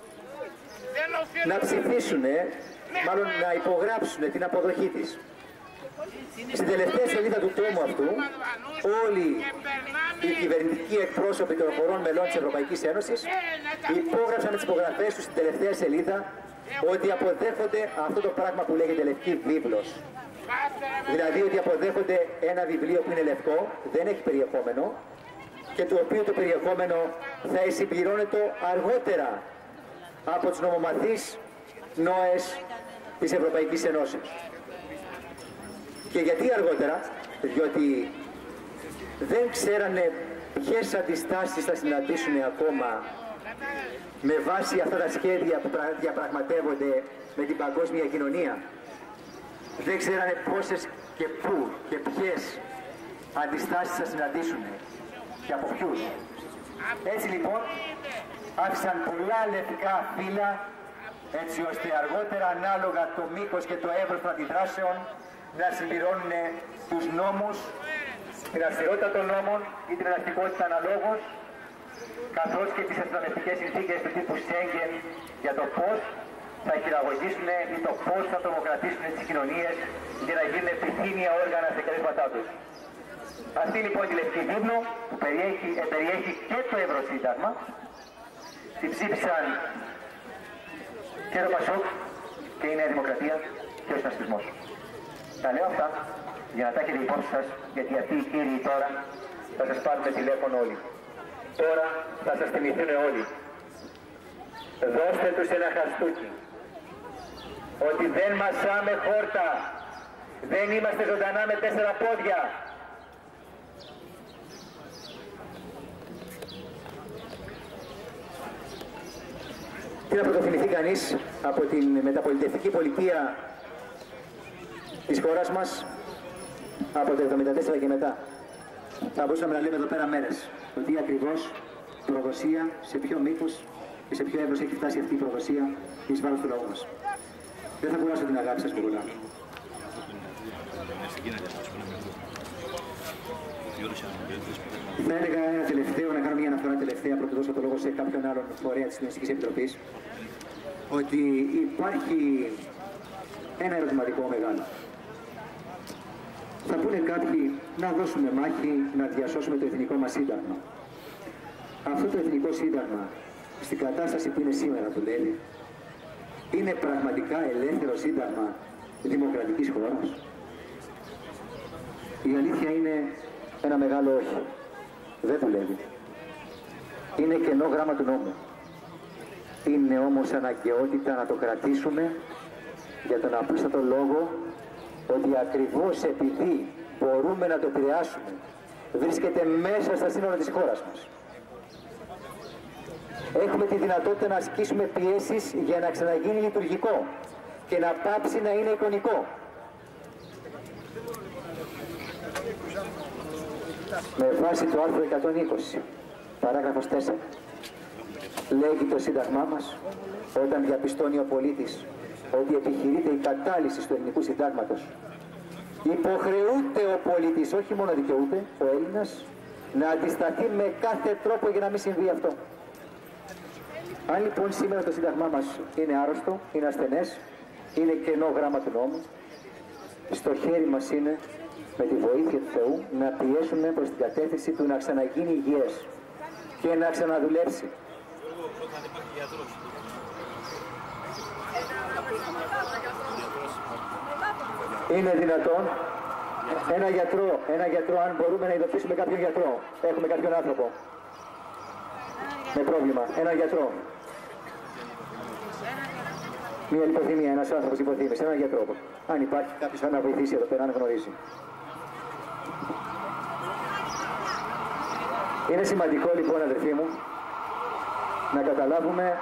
να ψηφίσουν, μάλλον να υπογράψουν την αποδοχή της. Στην τελευταία σελίδα του τόμου αυτού, όλοι οι κυβερνητικοί εκπρόσωποι των χωρών μελών της Ευρωπαϊκής Ένωσης υπόγραψαν με τις υπογραφές τους στην τελευταία σελίδα ότι αποδέχονται αυτό το πράγμα που λέγεται Λευκή Βίβλος. Δηλαδή ότι αποδέχονται ένα βιβλίο που είναι λευκό, δεν έχει περιεχόμενο, και το οποίο το περιεχόμενο θα συμπληρώνεται αργότερα από τους νομομαθείς νόες της Ευρωπαϊκής Ενώσεως. Και γιατί αργότερα? Διότι δεν ξέρανε ποιες αντιστάσεις θα συναντήσουν ακόμα με βάση αυτά τα σχέδια που διαπραγματεύονται με την παγκόσμια κοινωνία. Δεν ξέρανε πόσες και πού και ποιες αντιστάσεις θα συναντήσουν και από ποιους. Έτσι λοιπόν άφησαν πολλά λευκά φύλλα, έτσι ώστε αργότερα ανάλογα το μήκος και το εύρος των αντιδράσεων να συμπληρώνουν τους νόμους, την αυστηρότητα των νόμων ή την ελαστικότητα αναλόγως, καθώς και τις αστυνομευτικές συνθήκες του τύπου Σέγγεν για το πώς θα χειραγωγήσουν ή το πώς θα τρομοκρατήσουν τις κοινωνίες για να γίνουν επιθύμια όργανα στα εκτελέσματά τους. Αυτή λοιπόν η Λευκή Βίβλο που περιέχει και το Ευρωσύνταγμα, την ψήφισαν και το Πασόκ και η Νέα Δημοκρατία και ο Συνασπισμός. Τα λέω αυτά για να τα έχετε υπόψη σας, γιατί αυτοί οι κύριοι τώρα θα σας πάρουν τηλέφωνο όλοι. Τώρα θα σας θυμηθούν όλοι. Δώστε τους ένα χαστούκι. Ότι δεν μασάμε χόρτα. Δεν είμαστε ζωντανά με 4 πόδια. Τι να πρωτοφημηθεί κανείς από την μεταπολιτευτική πολιτεία της χώρας μας από το 1974 και μετά. Θα μπορούσαμε να λέμε εδώ πέρα μέρες. Ότι ακριβώς προδοσία, σε ποιο μήκος και σε ποιο εύρος έχει φτάσει αυτή η προδοσία εις βάρος του λαού μας. Δεν θα κουράσω την αγάπη σας πολλά. Θα έλεγα ένα τελευταίο, να κάνω μια αναφορά τελευταία, πρωτού δώσω το λόγο σε κάποιον άλλον φορέα της Κοινωνιστικής Επιτροπής, ότι υπάρχει ένα ερωτηματικό μεγάλο. Θα πούνε κάποιοι να δώσουμε μάχη, να διασώσουμε το εθνικό μας σύνταγμα. Αυτό το εθνικό σύνταγμα, στην κατάσταση που είναι σήμερα, δουλεύει, είναι πραγματικά ελεύθερο σύνταγμα δημοκρατικής χώρας. Η αλήθεια είναι ένα μεγάλο όχι. Δεν δουλεύει. Είναι κενό γράμμα του νόμου. Είναι όμως αναγκαιότητα να το κρατήσουμε για τον απλούστατο λόγο ότι ακριβώς επειδή μπορούμε να το επηρεάσουμε, βρίσκεται μέσα στα σύνορα της χώρας μας. Έχουμε τη δυνατότητα να ασκήσουμε πιέσεις για να ξαναγίνει λειτουργικό και να πάψει να είναι εικονικό. Με βάση το άρθρο 120, παράγραφος 4, λέγει το Σύνταγμά μας, όταν διαπιστώνει ο πολίτης ότι επιχειρείται η κατάλυση του ελληνικού συντάγματος, υποχρεούται ο πολίτης, όχι μόνο δικαιούται, ο Έλληνας, να αντισταθεί με κάθε τρόπο για να μην συμβεί αυτό. Αν λοιπόν σήμερα το Σύνταγμά μας είναι άρρωστο, είναι ασθενές, είναι κενό γράμμα του νόμου, στο χέρι μας είναι, με τη βοήθεια του Θεού, να πιέσουμε προς την κατεύθυνση του να ξαναγίνει υγιές και να ξαναδουλέψει. Είναι δυνατόν ένα γιατρό, αν μπορούμε να ειδοποιήσουμε κάποιον γιατρό, έχουμε κάποιον άνθρωπο με πρόβλημα, ένα γιατρό, μια λιποθυμία, ένας άνθρωπος υποθύμης, έναν γιατρό, αν υπάρχει κάποιος να βοηθήσει εδώ πέρα, αν γνωρίζει. Είναι σημαντικό λοιπόν, αδερφοί μου, να καταλάβουμε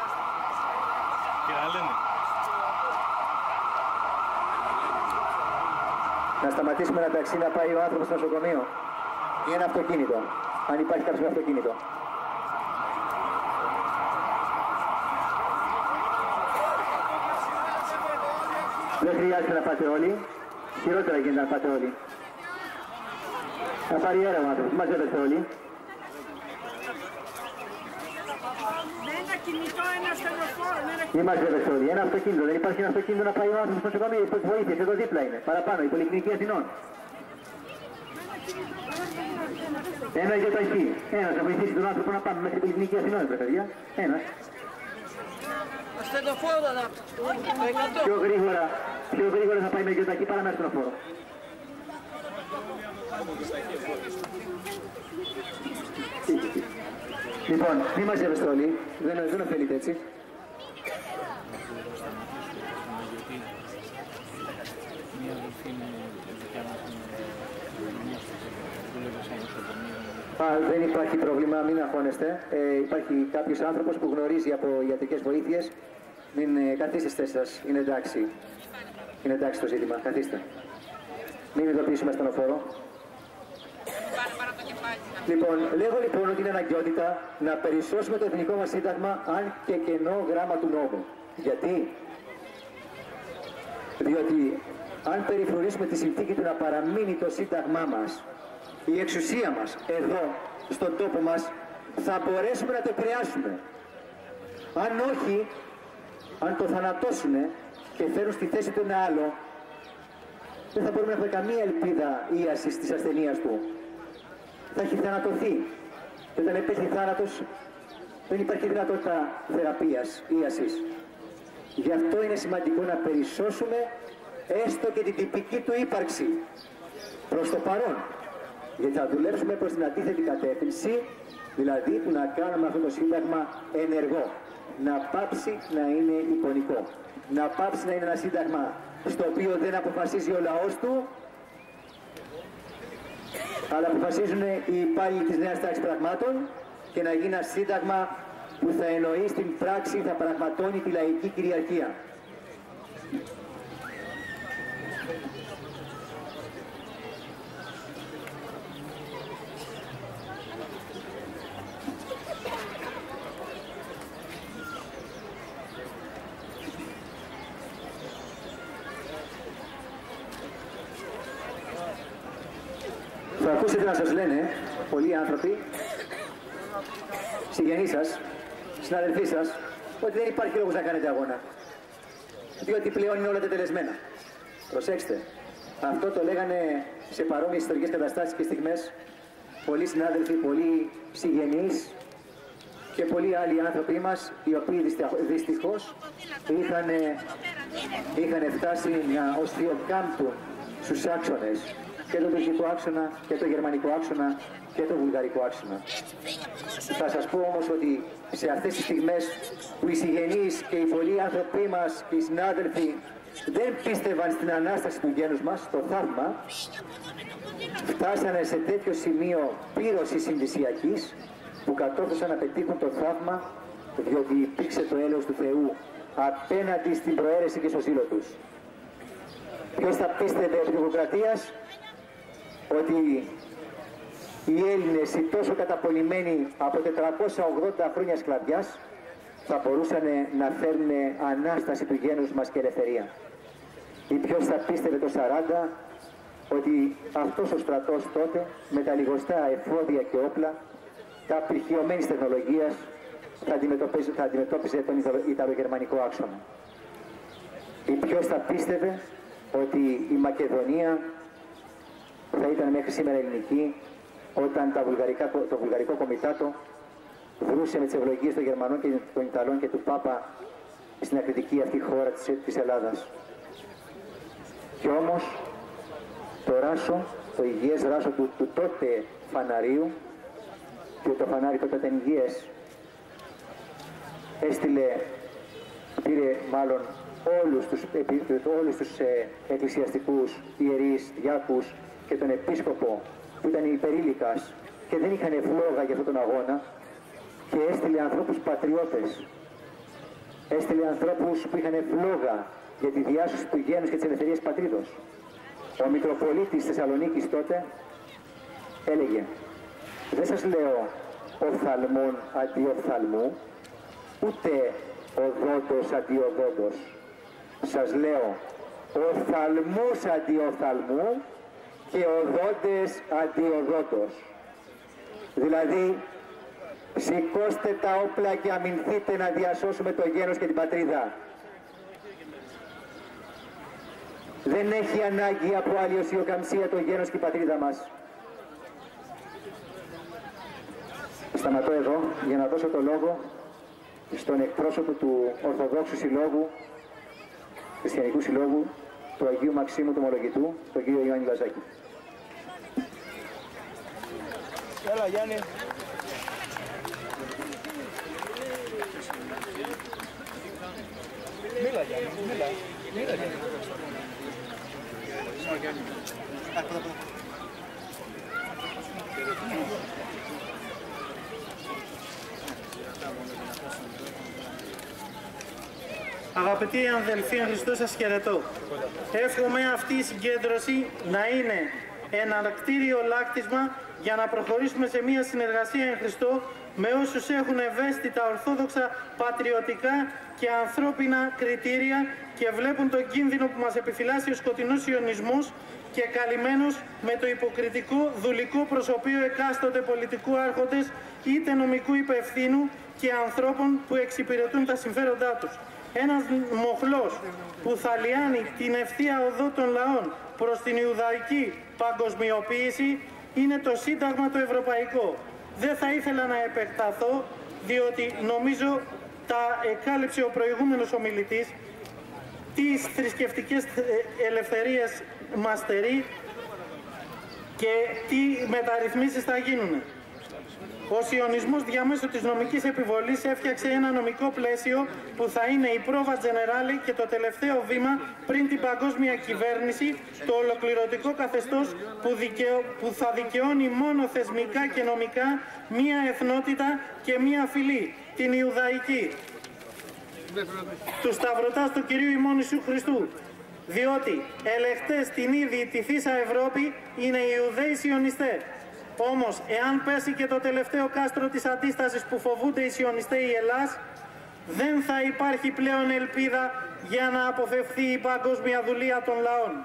να σταματήσουμε ένα ταξί να πάει ο άνθρωπος στο νοσοκομείο ή ένα αυτοκίνητο, αν υπάρχει κάποιος με αυτοκίνητο. Δεν χρειάζεται να πάτε όλοι, χειρότερα γίνεται να πάτε όλοι. Θα πάρει αέρα ο άνθρωπος, μαζεύεστε όλοι. Ένα κινητό, ένα στενοφόρο, Μη μαζεύεστε όλοι, ένα αυτοκίνητο, δεν υπάρχει ένα αυτοκίνητο να πάει ο άνθρωπος στο νοσοκομείο, βοήθειες, εδώ δίπλα είναι, παραπάνω, η Πολυκλινική Αθηνών. Ένα για το ΑΙΣΥ, ένας να βοηθήσει τον άνθρωπο να πάμε μέχρι την Πολυκλινική Αθηνών, παιδιά, ένας. Ασθενοφόρο, Πιο γρήγορα θα πάει με γιοτακή παρά με ασθενοφόρο. Λοιπόν, μη μαζεύεστε όλοι, δεν ωφελείτε έτσι. Δεν υπάρχει πρόβλημα, μην αγχώνεστε. Υπάρχει κάποιος άνθρωπος που γνωρίζει από ιατρικές βοήθειες. Μην καθίστε στη θέση σας. Είναι εντάξει. Είναι εντάξει το ζήτημα. Καθίστε. Μην ειδοποιήσουμε ασθενοφόρο. Λοιπόν, λέγω λοιπόν ότι είναι αναγκαιότητα να περισσώσουμε το εθνικό μας σύνταγμα, αν και κενό γράμμα του νόμου. Γιατί? Διότι αν περιφρουρήσουμε τη συνθήκη του να παραμείνει το σύνταγμά μας, η εξουσία μας εδώ, στον τόπο μας, θα μπορέσουμε να το επηρεάσουμε. Αν όχι, αν το θανατώσουν και φέρουν στη θέση του ένα άλλο, δεν θα μπορούμε να έχουμε καμία ελπίδα ίασης της ασθενείας του. Θα έχει θανατωθεί. Και όταν υπάρχει θάνατος, δεν υπάρχει δυνατότητα θεραπείας, ίασης. Γι' αυτό είναι σημαντικό να περισσώσουμε έστω και την τυπική του ύπαρξη προς το παρόν. Γιατί θα δουλέψουμε προς την αντίθετη κατεύθυνση, δηλαδή του να κάνουμε αυτό το σύνταγμα ενεργό. Να πάψει να είναι εικονικό. Να πάψει να είναι ένα σύνταγμα στο οποίο δεν αποφασίζει ο λαός του, αλλά αποφασίζουν οι υπάλληλοι της νέας τάξης πραγμάτων, και να γίνει ένα σύνταγμα που θα εννοεί στην πράξη, θα πραγματώνει τη λαϊκή κυριαρχία. Θα ακούσετε να σας λένε πολλοί άνθρωποι, συγγενείς σας, συναδελφοί σας, ότι δεν υπάρχει λόγος να κάνετε αγώνα. Διότι πλέον είναι όλα τελεσμένα. Προσέξτε, αυτό το λέγανε σε παρόμοιες ιστορικές καταστάσεις και στιγμές πολλοί συνάδελφοι, πολλοί συγγενείς και πολλοί άλλοι άνθρωποι μας, οι οποίοι δυστυχώς είχαν φτάσει να οστιοκάμπτουν στους άξονες, και το τουρκικό άξονα και το γερμανικό άξονα και το βουλγαρικό άξονα. Θα σας πω όμως ότι σε αυτές τις στιγμές που οι συγγενείς και οι πολλοί άνθρωποι μας και οι συνάδελφοι δεν πίστευαν στην Ανάσταση του γένους μας, στο θαύμα, φτάσανε σε τέτοιο σημείο πύρωσης συνδυσιακής που κατόρθωσαν να πετύχουν το θαύμα, διότι υπήρξε το έλεος του Θεού απέναντι στην προαίρεση και στο ζήλο τους. Ποιος θα πίστευε επί δημοκρατίας ότι οι Έλληνες, οι τόσο καταπονημένοι από 480 χρόνια σκλαβιάς, θα μπορούσαν να φέρουν Ανάσταση του γένους μας και ελευθερία. Ή ποιος θα πίστευε το 40 ότι αυτός ο στρατός τότε με τα λιγοστά εφόδια και όπλα, τα απειρχιωμένης τεχνολογίας, θα αντιμετώπιζε τον Ιταλογερμανικό άξονα. Ή ποιος θα πίστευε ότι η Μακεδονία θα ήταν μέχρι σήμερα ελληνική, όταν το βουλγαρικό κομιτάτο βρούσε με τις ευλογίες των Γερμανών και των Ιταλών και του Πάπα στην ακριτική αυτή χώρα της Ελλάδας. Και όμως το ράσο, το υγιές ράσο του τότε φαναρίου, και το φανάρι τότε ήταν υγιές, πήρε μάλλον όλους τους εκκλησιαστικούς, ιερείς, διάκους και τον επίσκοπο που ήταν υπερήλικας και δεν είχαν φλόγα για αυτόν τον αγώνα, και έστειλε ανθρώπους πατριώτες. Έστειλε ανθρώπους που είχαν φλόγα για τη διάσωση του γένους και της ελευθερίας πατρίδος. Ο Μητροπολίτης Θεσσαλονίκης τότε έλεγε: δεν σας λέω οφθαλμόν αντί οφθαλμού, ούτε οδόντος αντί οδόντος. Σας λέω οφθαλμούς αντί οφθαλμού και οδόντες αντί οδόντος. Δηλαδή, σηκώστε τα όπλα και αμυνθείτε να διασώσουμε το γένος και την πατρίδα. Δεν έχει ανάγκη από άλλη οσιοκαμψία το γένος και η πατρίδα μας. Σταματώ εδώ για να δώσω το λόγο στον εκπρόσωπο του Ορθοδόξου Συλλόγου, Χριστιανικού Συλλόγου, του Αγίου Μαξίμου του Ομολογητού, τον κύριο Ιωάννη Λαζάκη. Έλα Γιάννη. Μίλα Γιάννη, μίλα. Μίλα Γιάννη. Αγαπητοί αδελφοί εν Χριστώ, σας χαιρετώ. Εύχομαι αυτή η συγκέντρωση να είναι εναρκτήριο λάκτισμα για να προχωρήσουμε σε μια συνεργασία εν Χριστώ με όσους έχουν ευαίσθητα, ορθόδοξα, πατριωτικά και ανθρώπινα κριτήρια και βλέπουν τον κίνδυνο που μας επιφυλάσσει ο σκοτεινός ιονισμός και καλυμμένος με το υποκριτικό, δουλικό προσωπείο εκάστοτε πολιτικού άρχοντες είτε νομικού υπευθύνου και ανθρώπων που εξυπηρετούν τα συμφέροντά τους. Ένας μοχλός που θα λιάνει την ευθεία οδό των λαών προς την Ιουδαϊκή παγκοσμιοποίηση είναι το Σύνταγμα το Ευρωπαϊκό. Δεν θα ήθελα να επεκταθώ, διότι νομίζω τα εκάλυψε ο προηγούμενος ομιλητής, τις θρησκευτικές ελευθερίες μας στερεί και τι μεταρρυθμίσεις θα γίνουν. Ο Σιωνισμός διαμέσου της νομικής επιβολής έφτιαξε ένα νομικό πλαίσιο που θα είναι η πρόβα τζενεράλη και το τελευταίο βήμα πριν την παγκόσμια κυβέρνηση, το ολοκληρωτικό καθεστώς που θα δικαιώνει μόνο θεσμικά και νομικά μία εθνότητα και μία φυλή, την Ιουδαϊκή. Του σταυρωτάς του Κυρίου ημών Ιησού Χριστού, διότι ελεχτές την ήδη τη θύσα Ευρώπη είναι οι Ιουδαίοι Σιωνιστές. Όμως, εάν πέσει και το τελευταίο κάστρο της αντίστασης που φοβούνται οι Σιωνιστές Ελλάς, δεν θα υπάρχει πλέον ελπίδα για να αποφευθεί η παγκόσμια δουλεία των λαών.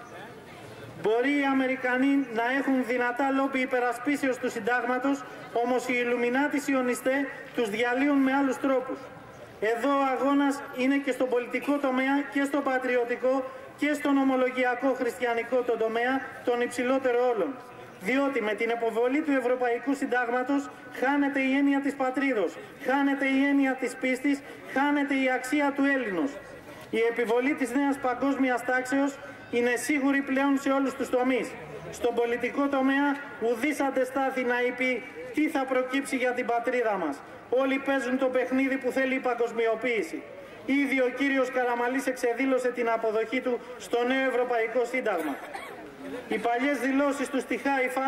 Μπορεί οι Αμερικανοί να έχουν δυνατά λόμπι υπερασπίσεως του συντάγματος, όμως οι Ιλουμινάτοι Σιωνιστές τους διαλύουν με άλλους τρόπους. Εδώ ο αγώνας είναι και στον πολιτικό τομέα και στο πατριωτικό και στον ομολογιακό χριστιανικό τον τομέα, τον υψηλότερο όλων. Διότι με την υποβολή του Ευρωπαϊκού Συντάγματος χάνεται η έννοια της πατρίδος, χάνεται η έννοια της πίστης, χάνεται η αξία του Έλληνος. Η επιβολή της νέας παγκόσμιας τάξεως είναι σίγουρη πλέον σε όλους τους τομείς. Στον πολιτικό τομέα ουδής αντεστάθη να είπε τι θα προκύψει για την πατρίδα μας. Όλοι παίζουν το παιχνίδι που θέλει η παγκοσμιοποίηση. Ήδη ο κύριος Καραμανλής εξεδήλωσε την αποδοχή του στο νέο Ευρωπαϊκό Σύνταγμα. Οι παλιές δηλώσεις του στη Χάιφα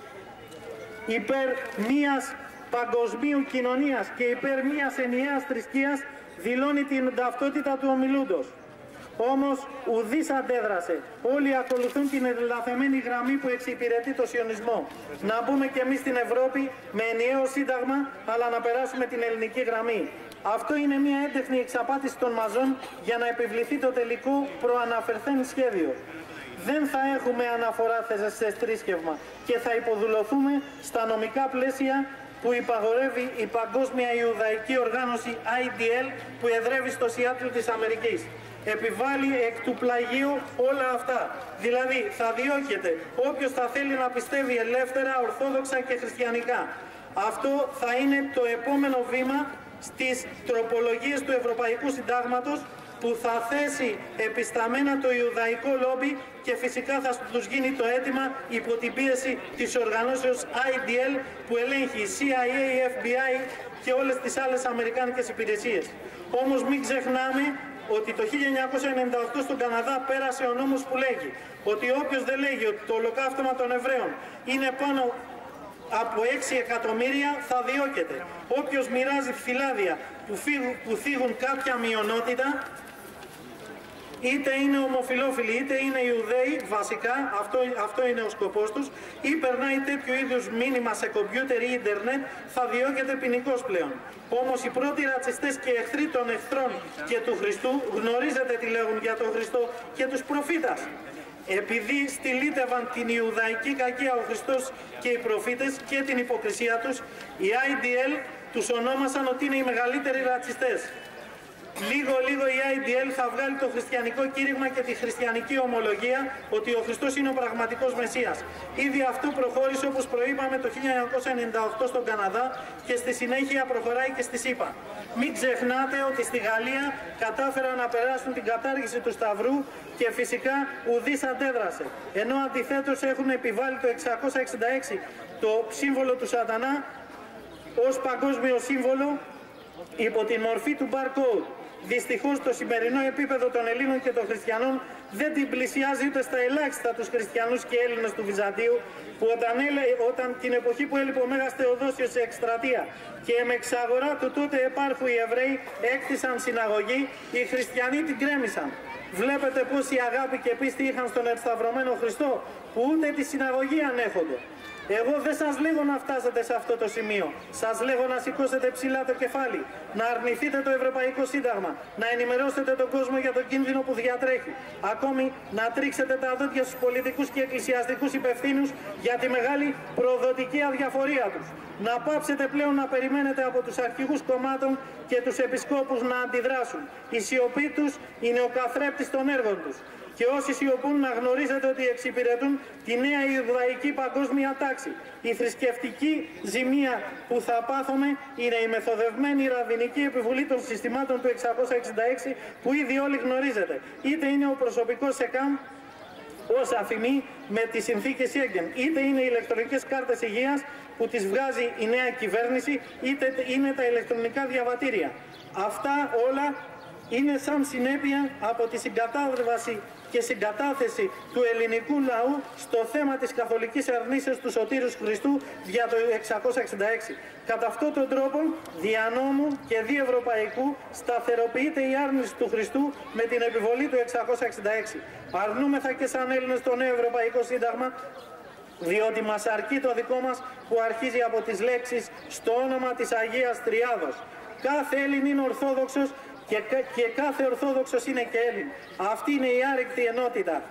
υπέρ μιας παγκοσμίου κοινωνίας και υπέρ μιας ενιαίας θρησκείας δηλώνει την ταυτότητα του ομιλούντος. Όμως ουδής αντέδρασε. Όλοι ακολουθούν την ελαφεμένη γραμμή που εξυπηρετεί το σιωνισμό. Να μπούμε κι εμείς στην Ευρώπη με ενιαίο σύνταγμα, αλλά να περάσουμε την ελληνική γραμμή. Αυτό είναι μια έντεχνη εξαπάτηση των μαζών για να επιβληθεί το τελικό προαναφερθέν σχέδιο. Δεν θα έχουμε αναφορά σε θρήσκευμα και θα υποδουλωθούμε στα νομικά πλαίσια που υπαγορεύει η Παγκόσμια Ιουδαϊκή Οργάνωση IDL που εδρεύει στο Σιάτλ της Αμερικής. Επιβάλλει εκ του πλαγίου όλα αυτά. Δηλαδή θα διώκεται όποιος θα θέλει να πιστεύει ελεύθερα, ορθόδοξα και χριστιανικά. Αυτό θα είναι το επόμενο βήμα στις τροπολογίες του Ευρωπαϊκού Συντάγματος που θα θέσει επισταμένα το Ιουδαϊκό λόμπι και φυσικά θα τους γίνει το αίτημα υπό την πίεση της οργανώσεως IDL που ελέγχει CIA, FBI και όλες τις άλλες αμερικάνικες υπηρεσίες. Όμως μην ξεχνάμε ότι το 1998 στον Καναδά πέρασε ο νόμος που λέγει ότι όποιος δεν λέγει ότι το ολοκαύτωμα των Εβραίων είναι πάνω από 6 εκατομμύρια θα διώκεται. Όποιος μοιράζει φυλάδια που θίγουν κάποια μειονότητα, είτε είναι ομοφυλόφιλοι είτε είναι Ιουδαίοι, βασικά αυτό είναι ο σκοπός τους, ή περνάει τέτοιου είδους μήνυμα σε κομπιούτερ ή ίντερνετ, θα διώκεται ποινικώς πλέον. Όμως οι πρώτοι ρατσιστές και εχθροί των εχθρών και του Χριστού γνωρίζετε τι λέγουν για τον Χριστό και τους προφήτας. Επειδή στυλίτευαν την Ιουδαϊκή κακία ο Χριστός και οι προφήτες και την υποκρισία τους, οι IDL τους ονόμασαν ότι είναι οι μεγαλύτεροι ρατσιστές. Λίγο η IDL θα βγάλει το χριστιανικό κήρυγμα και τη χριστιανική ομολογία ότι ο Χριστός είναι ο πραγματικός Μεσσίας. Ήδη αυτό προχώρησε όπως προείπαμε το 1998 στον Καναδά και στη συνέχεια προχωράει και στη ΣΥΠΑ. Μην ξεχνάτε ότι στη Γαλλία κατάφεραν να περάσουν την κατάργηση του Σταυρού και φυσικά ουδής αντέδρασε. Ενώ αντιθέτως έχουν επιβάλει το 666 το σύμβολο του Σατανά ως παγκόσμιο σύμβολο υπό τη μορφή του barcode. Δυστυχώς το σημερινό επίπεδο των Ελλήνων και των χριστιανών δεν την πλησιάζει ούτε στα ελάχιστα τους χριστιανούς και Έλληνες του Βυζαντίου, που όταν την εποχή που έλειπε ο Μέγας Θεοδόσιος σε εκστρατεία και με εξαγορά του τότε επάρχου οι Εβραίοι έκτισαν συναγωγή, οι χριστιανοί την κρέμισαν. Βλέπετε πόση αγάπη και πίστη είχαν στον Ευσταυρωμένο Χριστό, που ούτε τη συναγωγή ανέχονται. Εγώ δεν σας λέγω να φτάσετε σε αυτό το σημείο. Σας λέγω να σηκώσετε ψηλά το κεφάλι, να αρνηθείτε το Ευρωπαϊκό Σύνταγμα, να ενημερώσετε τον κόσμο για τον κίνδυνο που διατρέχει. Ακόμη να τρίξετε τα δόντια στους πολιτικούς και εκκλησιαστικούς υπευθύνους για τη μεγάλη προδοτική αδιαφορία τους. Να πάψετε πλέον να περιμένετε από τους αρχηγούς κομμάτων και τους επισκόπους να αντιδράσουν. Η σιωπή τους είναι ο καθρέπτης των έργων τους. Και όσοι σιωπούν να γνωρίζετε ότι εξυπηρετούν τη νέα Ιουδαϊκή παγκόσμια τάξη. Η θρησκευτική ζημία που θα πάθουμε είναι η μεθοδευμένη ραβινική επιβολή των συστημάτων του 666 που ήδη όλοι γνωρίζετε. Είτε είναι ο προσωπικός ΕΚΑΜ ως αφημί με τις συνθήκες Σέγγεν, είτε είναι οι ηλεκτρονικές κάρτες υγείας που τις βγάζει η νέα κυβέρνηση, είτε είναι τα ηλεκτρονικά διαβατήρια. Αυτά όλα είναι σαν συνέπεια από τη συγκατάβαση και συγκατάθεση του ελληνικού λαού στο θέμα της καθολικής αρνήσεως του Σωτήρους Χριστού για το 666. Κατά αυτόν τον τρόπο, δια νόμου και διευρωπαϊκού, σταθεροποιείται η άρνηση του Χριστού με την επιβολή του 666. Αρνούμεθα και σαν Έλληνες το νέο Ευρωπαϊκό Σύνταγμα, διότι μας αρκεί το δικό μας που αρχίζει από τις λέξεις «στο όνομα της Αγίας Τριάδος». Κάθε Έλλην είναι Ορθόδοξος και κάθε Ορθόδοξος είναι και Έλλην. Αυτή είναι η άρρηκτη ενότητα.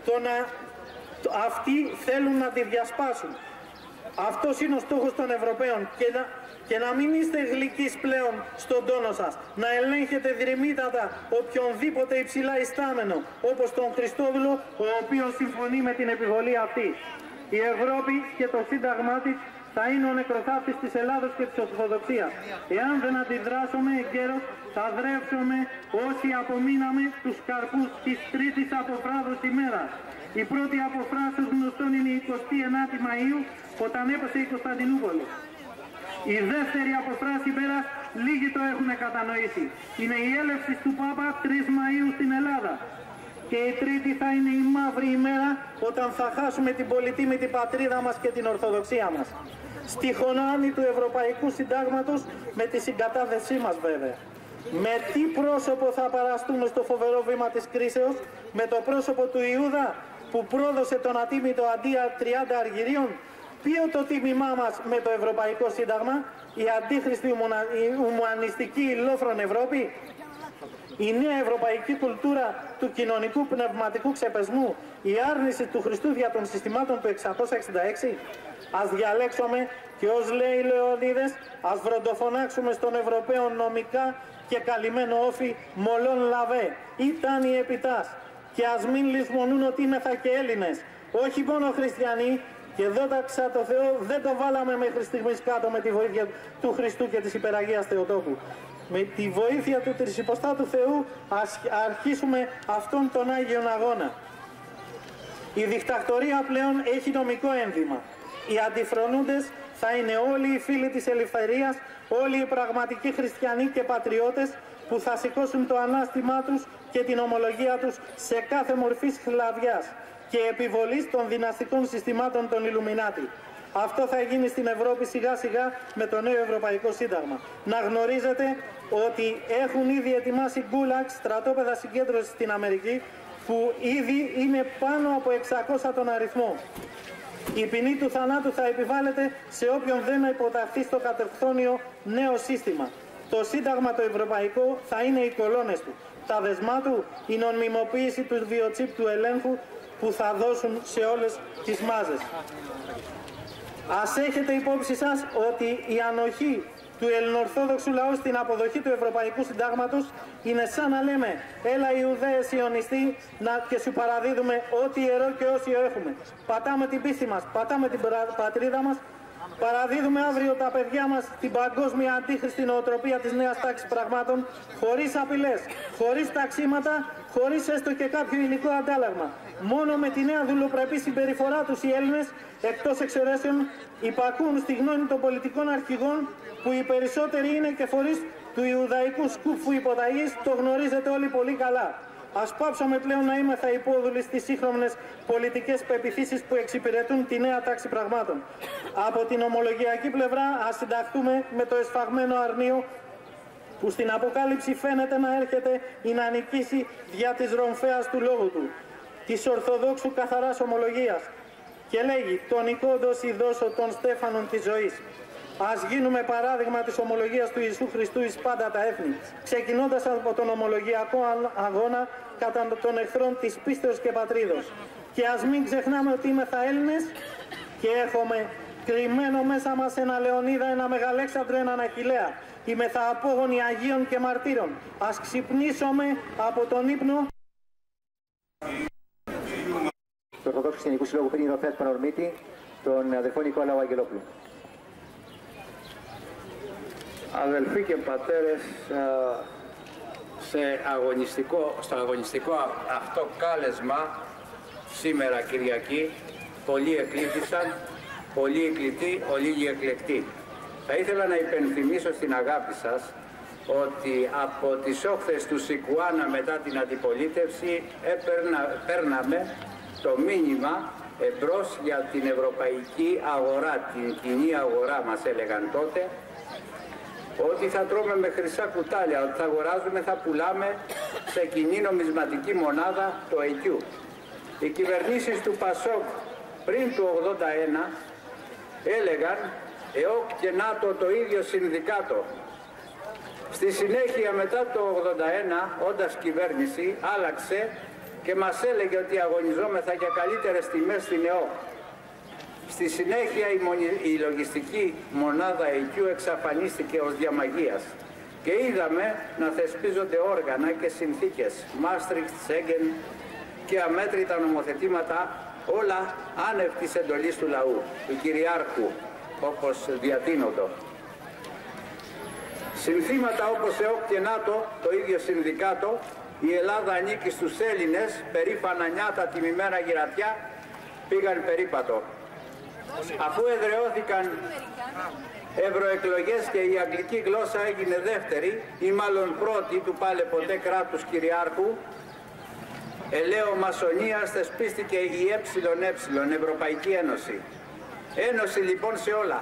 Αυτοί θέλουν να τη διασπάσουν. Αυτός είναι ο στόχος των Ευρωπαίων. Και να μην είστε γλυκείς πλέον στον τόνο σας. Να ελέγχετε δρυμύτατα οποιονδήποτε υψηλά ιστάμενο, όπως τον Χριστόδουλο, ο οποίος συμφωνεί με την επιβολή αυτή. Η Ευρώπη και το Σύνταγμά της θα είναι ο νεκροθάφτης της Ελλάδος και της Ορθοδοξίας. Εάν δεν αντιδράσουμε εγκαίρως, θα δρέψουμε όσοι απομείναμε τους καρπούς της τρίτης αποφράδος ημέρας. Η πρώτη αποφράσεως γνωστών είναι η 29η Μαΐου, όταν έπεσε η Κωνσταντινούπολη. Η δεύτερη αποφράση ημέρας λίγοι το έχουν κατανοήσει. Είναι η έλευση του Πάπα 3 Μαΐου στην Ελλάδα. Και η τρίτη θα είναι η μαύρη ημέρα, όταν θα χάσουμε την πολυτίμητη πατρίδα μας και την Ορθοδοξία μας. Στη χωνάνη του Ευρωπαϊκού Συντάγματος, με τη συγκατάθεσή μας βέβαια. Με τι πρόσωπο θα παραστούμε στο φοβερό βήμα της κρίσεως? Με το πρόσωπο του Ιούδα που πρόδωσε τον ατίμητο αντία 30 αργυρίων? Ποιο το τίμημά μας με το Ευρωπαϊκό Σύνταγμα? Η αντίχρηστη ουμανιστική ηλόφρον Ευρώπη? Η νέα ευρωπαϊκή κουλτούρα του κοινωνικού πνευματικού ξεπεσμού, η άρνηση του Χριστού δια των συστημάτων του 666. Ας διαλέξουμε και ως λέει Λεωνίδες, ας βροντοφωνάξουμε στον Ευρωπαίο νομικά και καλυμμένο όφι μολόν λαβέ, ήταν η επιτάς. Και ας μην λησμονούν ότι είμεθα και Έλληνες, όχι μόνο χριστιανοί, και δόξα τω Θεώ δεν το βάλαμε μέχρι στιγμής κάτω με τη βοήθεια του Χριστού και της Υπεραγίας Θεοτόκου. Με τη βοήθεια του Τρισυποστάτου Θεού ας αρχίσουμε αυτόν τον Άγιον Αγώνα. Η δικτακτορία πλέον έχει νομικό ένδυμα. Οι αντιφρονούντες θα είναι όλοι οι φίλοι της ελευθερίας, όλοι οι πραγματικοί χριστιανοί και πατριώτες που θα σηκώσουν το ανάστημά τους και την ομολογία τους σε κάθε μορφή σκλαβιάς και επιβολής των δυναστικών συστημάτων των Ιλουμινάτι. Αυτό θα γίνει στην Ευρώπη σιγά σιγά με το νέο Ευρωπαϊκό Σύνταγμα. Να γνωρίζετε ότι έχουν ήδη ετοιμάσει γκούλαξ, στρατόπεδα συγκέντρωσης στην Αμερική, που ήδη είναι πάνω από 600 τον αριθμό. Η ποινή του θανάτου θα επιβάλλεται σε όποιον δεν υποταχθεί στο κατεχθόνιο νέο σύστημα. Το Σύνταγμα το Ευρωπαϊκό θα είναι οι κολόνες του. Τα δεσμά του, η νομιμοποίηση του βιοτσίπ του ελέγχου που θα δώσουν σε όλες τις μάζες. Ας έχετε υπόψη σας ότι η ανοχή του ελληνοορθόδοξου λαού στην αποδοχή του Ευρωπαϊκού Συντάγματος είναι σαν να λέμε «Έλα Ιουδαίε Σιωνιστή και σου παραδίδουμε ό,τι ιερό και όσιο έχουμε. Πατάμε την πίστη μας, πατάμε την πατρίδα μας Παραδίδουμε αύριο τα παιδιά μας την παγκόσμια αντίχρηστη νοοτροπία της νέας τάξης πραγμάτων, χωρίς απειλές, χωρίς ταξίματα, χωρίς έστω και κάποιο υλικό αντάλλαγμα. Μόνο με τη νέα δουλοπρεπή συμπεριφορά τους οι Έλληνες, εκτός εξαιρέσεων, υπακούν στη γνώμη των πολιτικών αρχηγών, που οι περισσότεροι είναι και φορείς του Ιουδαϊκού σκούφου υποταγής, το γνωρίζετε όλοι πολύ καλά. Ας πάψουμε πλέον να είμαστε υπόδουλοι στις σύγχρονες πολιτικές πεποιθήσεις που εξυπηρετούν τη νέα τάξη πραγμάτων. Από την ομολογιακή πλευρά ας συνταχθούμε με το εσφαγμένο αρνείο που στην Αποκάλυψη φαίνεται να έρχεται ή να νικήσει δια της ρομφέας του λόγου του, της Ορθοδόξου καθαράς ομολογίας, και λέγει «Τον νικόντος ειδώσω των Στέφανων της ζωής». Ας γίνουμε παράδειγμα της ομολογίας του Ιησού Χριστού εις πάντα τα έθνη, ξεκινώντας από τον ομολογιακό αγώνα κατά των εχθρών της πίστεως και πατρίδος. Και ας μην ξεχνάμε ότι είμεθα Έλληνες και έχουμε κρυμμένο μέσα μας ένα Λεωνίδα, ένα Μεγαλέξανδρο, έναν Αχιλλέα. Είμεθα απόγονοι Αγίων και Μαρτύρων. Ας ξυπνήσουμε από τον ύπνο. Του Ορθοδόξου Χριστιανικού Συλλόγου Πυρήνης Ροφέας Πανορμήτη, τον αδερφό Νικόλαο Αγγελόπουλο. Αδελφοί και πατέρες, στο αγωνιστικό αυτό κάλεσμα σήμερα Κυριακή, πολλοί εκλήθησαν, πολλοί εκλητοί, ολίγοι εκλεκτοί. Θα ήθελα να υπενθυμίσω στην αγάπη σας ότι από τις όχθες του Σικουάνα μετά την αντιπολίτευση παίρναμε το μήνυμα εμπρός για την ευρωπαϊκή αγορά, την κοινή αγορά μας έλεγαν τότε, ότι θα τρώμε με χρυσά κουτάλια, ότι θα αγοράζουμε, θα πουλάμε σε κοινή νομισματική μονάδα το ΕΚΙΟΥ. Οι κυβερνήσεις του ΠΑΣΟΚ πριν του 81 έλεγαν ΕΟΚ και ΝΑΤΟ το ίδιο συνδικάτο. Στη συνέχεια μετά το 81, όντας κυβέρνηση, άλλαξε και μας έλεγε ότι αγωνιζόμεθα για καλύτερες τιμές στην ΕΟΚ. Στη συνέχεια η λογιστική μονάδα ΕΚΙΟΥ εξαφανίστηκε ως διαμαγείας και είδαμε να θεσπίζονται όργανα και συνθήκες, Μάστριχτ, Σέγγεν και αμέτρητα νομοθετήματα, όλα άνευ της εντολής του λαού, του κυριάρχου, όπως διατείνοντο. Συνθήματα όπως ΕΟΚ και ΝΑΤΟ, το ίδιο συνδικάτο, η Ελλάδα ανήκει στους Έλληνες, περήφανα νιάτα τιμημένα γυρατιά, πήγαν περίπατο. Αφού εδραιώθηκαν ευρωεκλογές και η αγγλική γλώσσα έγινε δεύτερη ή μάλλον πρώτη του πάλε ποτέ κράτους κυριάρχου, ελαίο μασονίας θεσπίστηκε η ΕΕ, Ευρωπαϊκή Ένωση. Ένωση λοιπόν σε όλα.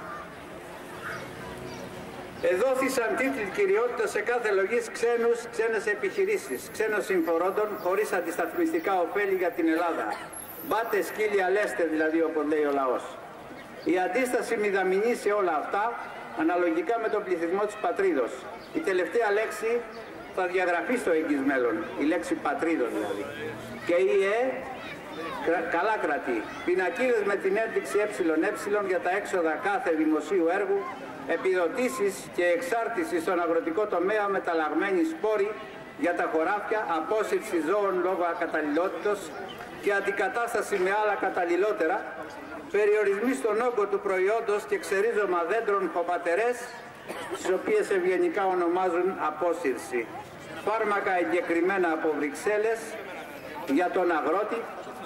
Εδόθησαν τίτλοι κυριότητα σε κάθε λογής ξένες επιχειρήσεις, ξένων συμφορώντων χωρίς αντισταθμιστικά ωφέλη για την Ελλάδα. Μπάτε σκύλια λέστε δηλαδή, όπως λέει ο λαός. Η αντίσταση μηδαμινή σε όλα αυτά, αναλογικά με τον πληθυσμό της πατρίδος. Η τελευταία λέξη θα διαγραφεί στο εγγύς μέλλον, η λέξη πατρίδος δηλαδή. Και η καλά κρατεί. Πινακίδες με την ένδειξη ΕΕ για τα έξοδα κάθε δημοσίου έργου, επιδοτήσεις και εξάρτηση στον αγροτικό τομέα, μεταλλαγμένοι σπόροι για τα χωράφια, απόσυρση ζώων λόγω ακαταλληλότητος και αντικατάσταση με άλλα καταλληλότερα, περιορισμοί στον όγκο του προϊόντος και ξερίζωμα δέντρων χωματερές, τις οποίες ευγενικά ονομάζουν απόσυρση. Φάρμακα εγκεκριμένα από Βρυξέλλες για τον αγρότη,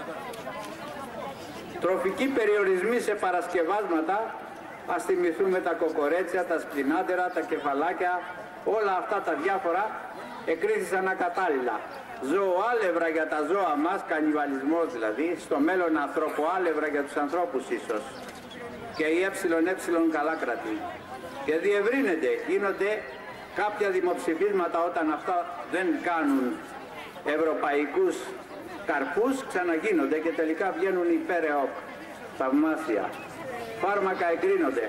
τροφικοί περιορισμοί σε παρασκευάσματα, ας θυμηθούμε τα κοκορέτσια, τα σπινάτερα, τα κεφαλάκια, όλα αυτά τα διάφορα εκρίθησαν ακατάλληλα. Ζωοάλευρα για τα ζώα μας, κανιβαλισμός δηλαδή, στο μέλλον ανθρωποάλευρα για τους ανθρώπους ίσως. Και η ΕΕ καλά κρατεί. Και διευρύνεται, γίνονται κάποια δημοψηφίσματα όταν αυτά δεν κάνουν ευρωπαϊκούς καρπούς, ξαναγίνονται και τελικά βγαίνουν υπέρ ΕΟΚ. Θαυμάσια. Φάρμακα εγκρίνονται.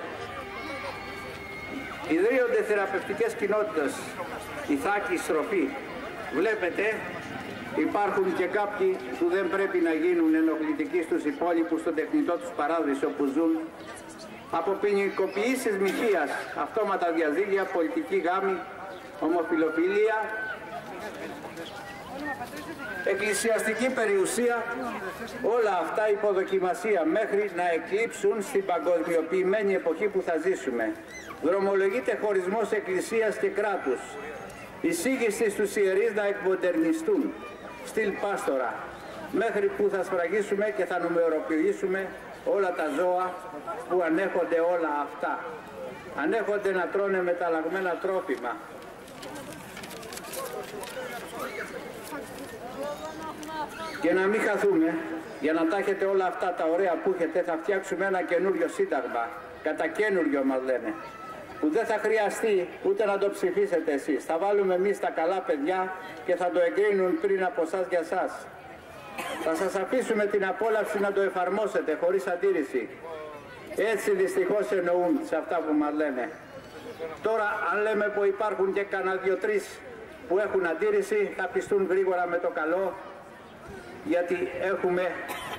Ιδρύονται θεραπευτικές κοινότητες, ηθάκη, στροφή. Βλέπετε, υπάρχουν και κάποιοι που δεν πρέπει να γίνουν ενοχλητικοί στους υπόλοιπους στον τεχνητό τους παράδεισο που ζουν. Από ποινικοποιήσεις μοιχείας, αυτόματα διαζύγια, πολιτική γάμη, ομοφιλοφιλία, εκκλησιαστική περιουσία, όλα αυτά υποδοκιμασία μέχρι να εκλείψουν στην παγκοσμιοποιημένη εποχή που θα ζήσουμε. Δρομολογείται χωρισμός εκκλησίας και κράτους. Εισήγηση στους ιερείς να εκμοντερνιστούν, στυλ πάστορα, μέχρι που θα σφραγίσουμε και θα νομιμοποιήσουμε όλα τα ζώα που ανέχονται όλα αυτά. Ανέχονται να τρώνε μεταλλαγμένα τρόφιμα. Και να μην χαθούμε, για να τα έχετε όλα αυτά τα ωραία που έχετε, θα φτιάξουμε ένα καινούριο σύνταγμα, κατά καινούριο μας λένε, που δεν θα χρειαστεί ούτε να το ψηφίσετε εσείς. Θα βάλουμε εμείς τα καλά παιδιά και θα το εγκρίνουν πριν από εσάς για εσάς. Θα σας αφήσουμε την απόλαυση να το εφαρμόσετε χωρίς αντίρρηση. Έτσι δυστυχώς εννοούν σε αυτά που μας λένε. Τώρα αν λέμε που υπάρχουν και κανένα 2-3 που έχουν αντίρρηση, θα πιστούν γρήγορα με το καλό, γιατί έχουμε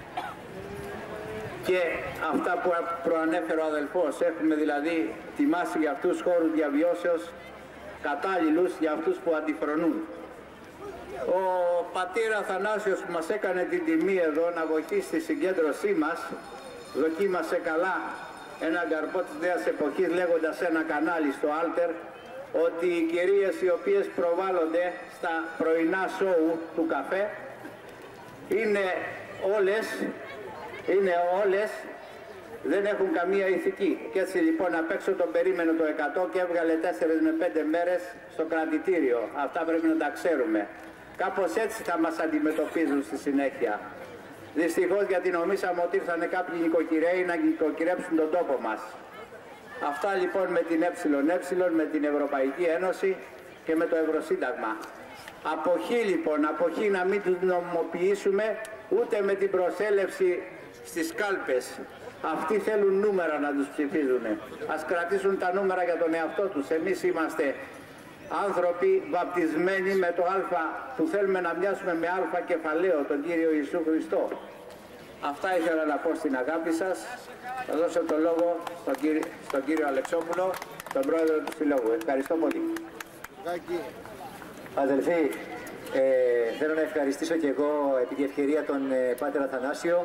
και αυτά που προανέφερε ο αδελφός. Έχουμε δηλαδή ετοιμάσει για αυτούς χώρους διαβιώσεως κατάλληλους για αυτούς που αντιφρονούν. Ο πατήρ Αθανάσιος που μας έκανε την τιμή εδώ να βοηθήσει στη συγκέντρωσή μας, δοκίμασε καλά έναν καρπό της νέας εποχής λέγοντας ένα κανάλι στο Alter ότι οι κυρίες οι οποίες προβάλλονται στα πρωινά σόου του καφέ είναι όλες, δεν έχουν καμία ηθική. Και έτσι λοιπόν απ' έξω τον περίμενε το 100 και έβγαλε 4 με 5 μέρες στο κρατητήριο. Αυτά πρέπει να τα ξέρουμε. Κάπως έτσι θα μας αντιμετωπίζουν στη συνέχεια. Δυστυχώς, γιατί νομίσαμε ότι ήρθανε κάποιοι νοικοκυρέοι να νοικοκυρέψουν τον τόπο μας. Αυτά λοιπόν με την ΕΕ, με την Ευρωπαϊκή Ένωση και με το Ευρωσύνταγμα. Αποχή λοιπόν, αποχή να μην τους νομιμοποιήσουμε ούτε με την προσέλευση στις κάλπες. Αυτοί θέλουν νούμερα να τους ψηφίζουν. Ας κρατήσουν τα νούμερα για τον εαυτό τους. Εμείς είμαστε άνθρωποι βαπτισμένοι με το Α που θέλουμε να μοιάσουμε με Α κεφαλαίο, τον Κύριο Ιησού Χριστό. Αυτά ήθελα να πω στην αγάπη σας. Θα δώσω το λόγο στον κύριο Αλεξόπουλο, τον πρόεδρο του Συλλόγου. Ευχαριστώ πολύ. Αδελφοί, θέλω να ευχαριστήσω και εγώ επί τη ευκαιρία τον Πάτερ Αθανάσιο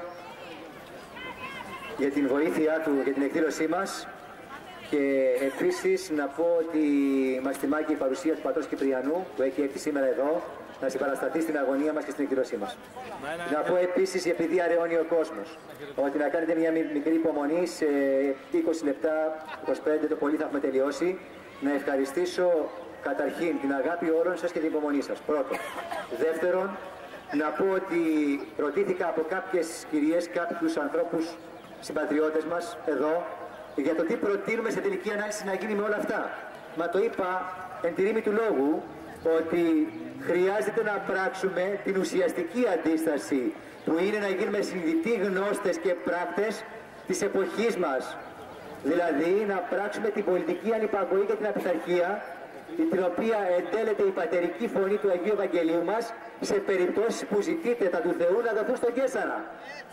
για την βοήθειά του για την εκδήλωσή μας και επίσης να πω ότι μας τιμά και η παρουσία του Πατρός Κυπριανού που έχει έρθει σήμερα εδώ να συμπαρασταθεί στην αγωνία μας και στην εκδήλωσή μας. Να πω επίσης, επειδή αραιώνει ο κόσμος, ότι να κάνετε μια μικρή υπομονή σε 20 λεπτά, 25 το πολύ θα έχουμε τελειώσει, να ευχαριστήσω καταρχήν την αγάπη όλων σας και την υπομονή σας. Πρώτον. Δεύτερον, να πω ότι ρωτήθηκα από κάποιες κυρίες, κάποιους ανθρώπους, συμπατριώτες μας εδώ, για το τι προτείνουμε σε τελική ανάλυση να γίνει με όλα αυτά. Μα το είπα εν τη ρήμη του λόγου ότι χρειάζεται να πράξουμε την ουσιαστική αντίσταση που είναι να γίνουμε συνειδητοί γνώστες και πράκτες της εποχής μας. Δηλαδή να πράξουμε την πολιτική ανυπακοή και την απειθαρχία την οποία εντέλεται η πατερική φωνή του Αγίου Ευαγγελίου μας σε περιπτώσεις που ζητείτε τα του Θεού να δοθούν στον Καίσαρα.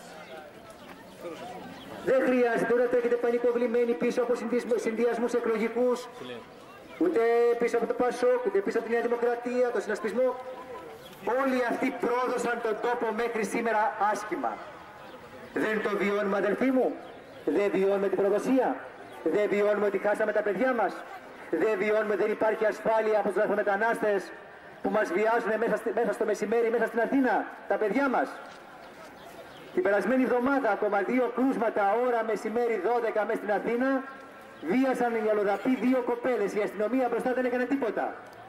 Δεν χρειάζεται να τρέχετε πανικοβλημένοι πίσω από συνδυασμούς εκλογικούς, ούτε πίσω από το ΠΑΣΟΚ, ούτε πίσω από τη Νέα Δημοκρατία, το συνασπισμό. Όλοι αυτοί πρόδωσαν τον τόπο μέχρι σήμερα άσχημα. Δεν το βιώνουμε, αδελφοί μου? Δεν βιώνουμε την προδοσία? Δεν βιώνουμε ότι χάσαμε τα παιδιά μας? Δεν βιώνουμε, δεν υπάρχει ασφάλεια από τους λαθρομετανάστες που μας βιάζουν μέσα στο μεσημέρι, μέσα στην Αθήνα, τα παιδιά μας? Την περασμένη εβδομάδα ακόμα 2 κρούσματα ώρα μεσημέρι 12 μέσα στην Αθήνα βίασαν οι αλλοδαποί 2 κοπέλες. Η αστυνομία μπροστά δεν έκανε τίποτα.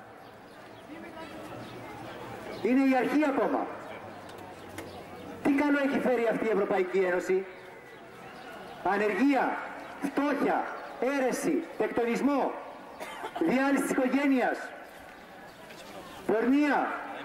Είναι η αρχή ακόμα. Τι καλό έχει φέρει αυτή η Ευρωπαϊκή Ένωση? Ανεργία, φτώχεια, αίρεση, τεκτονισμό, διάλυση της οικογένειας, πορνεία.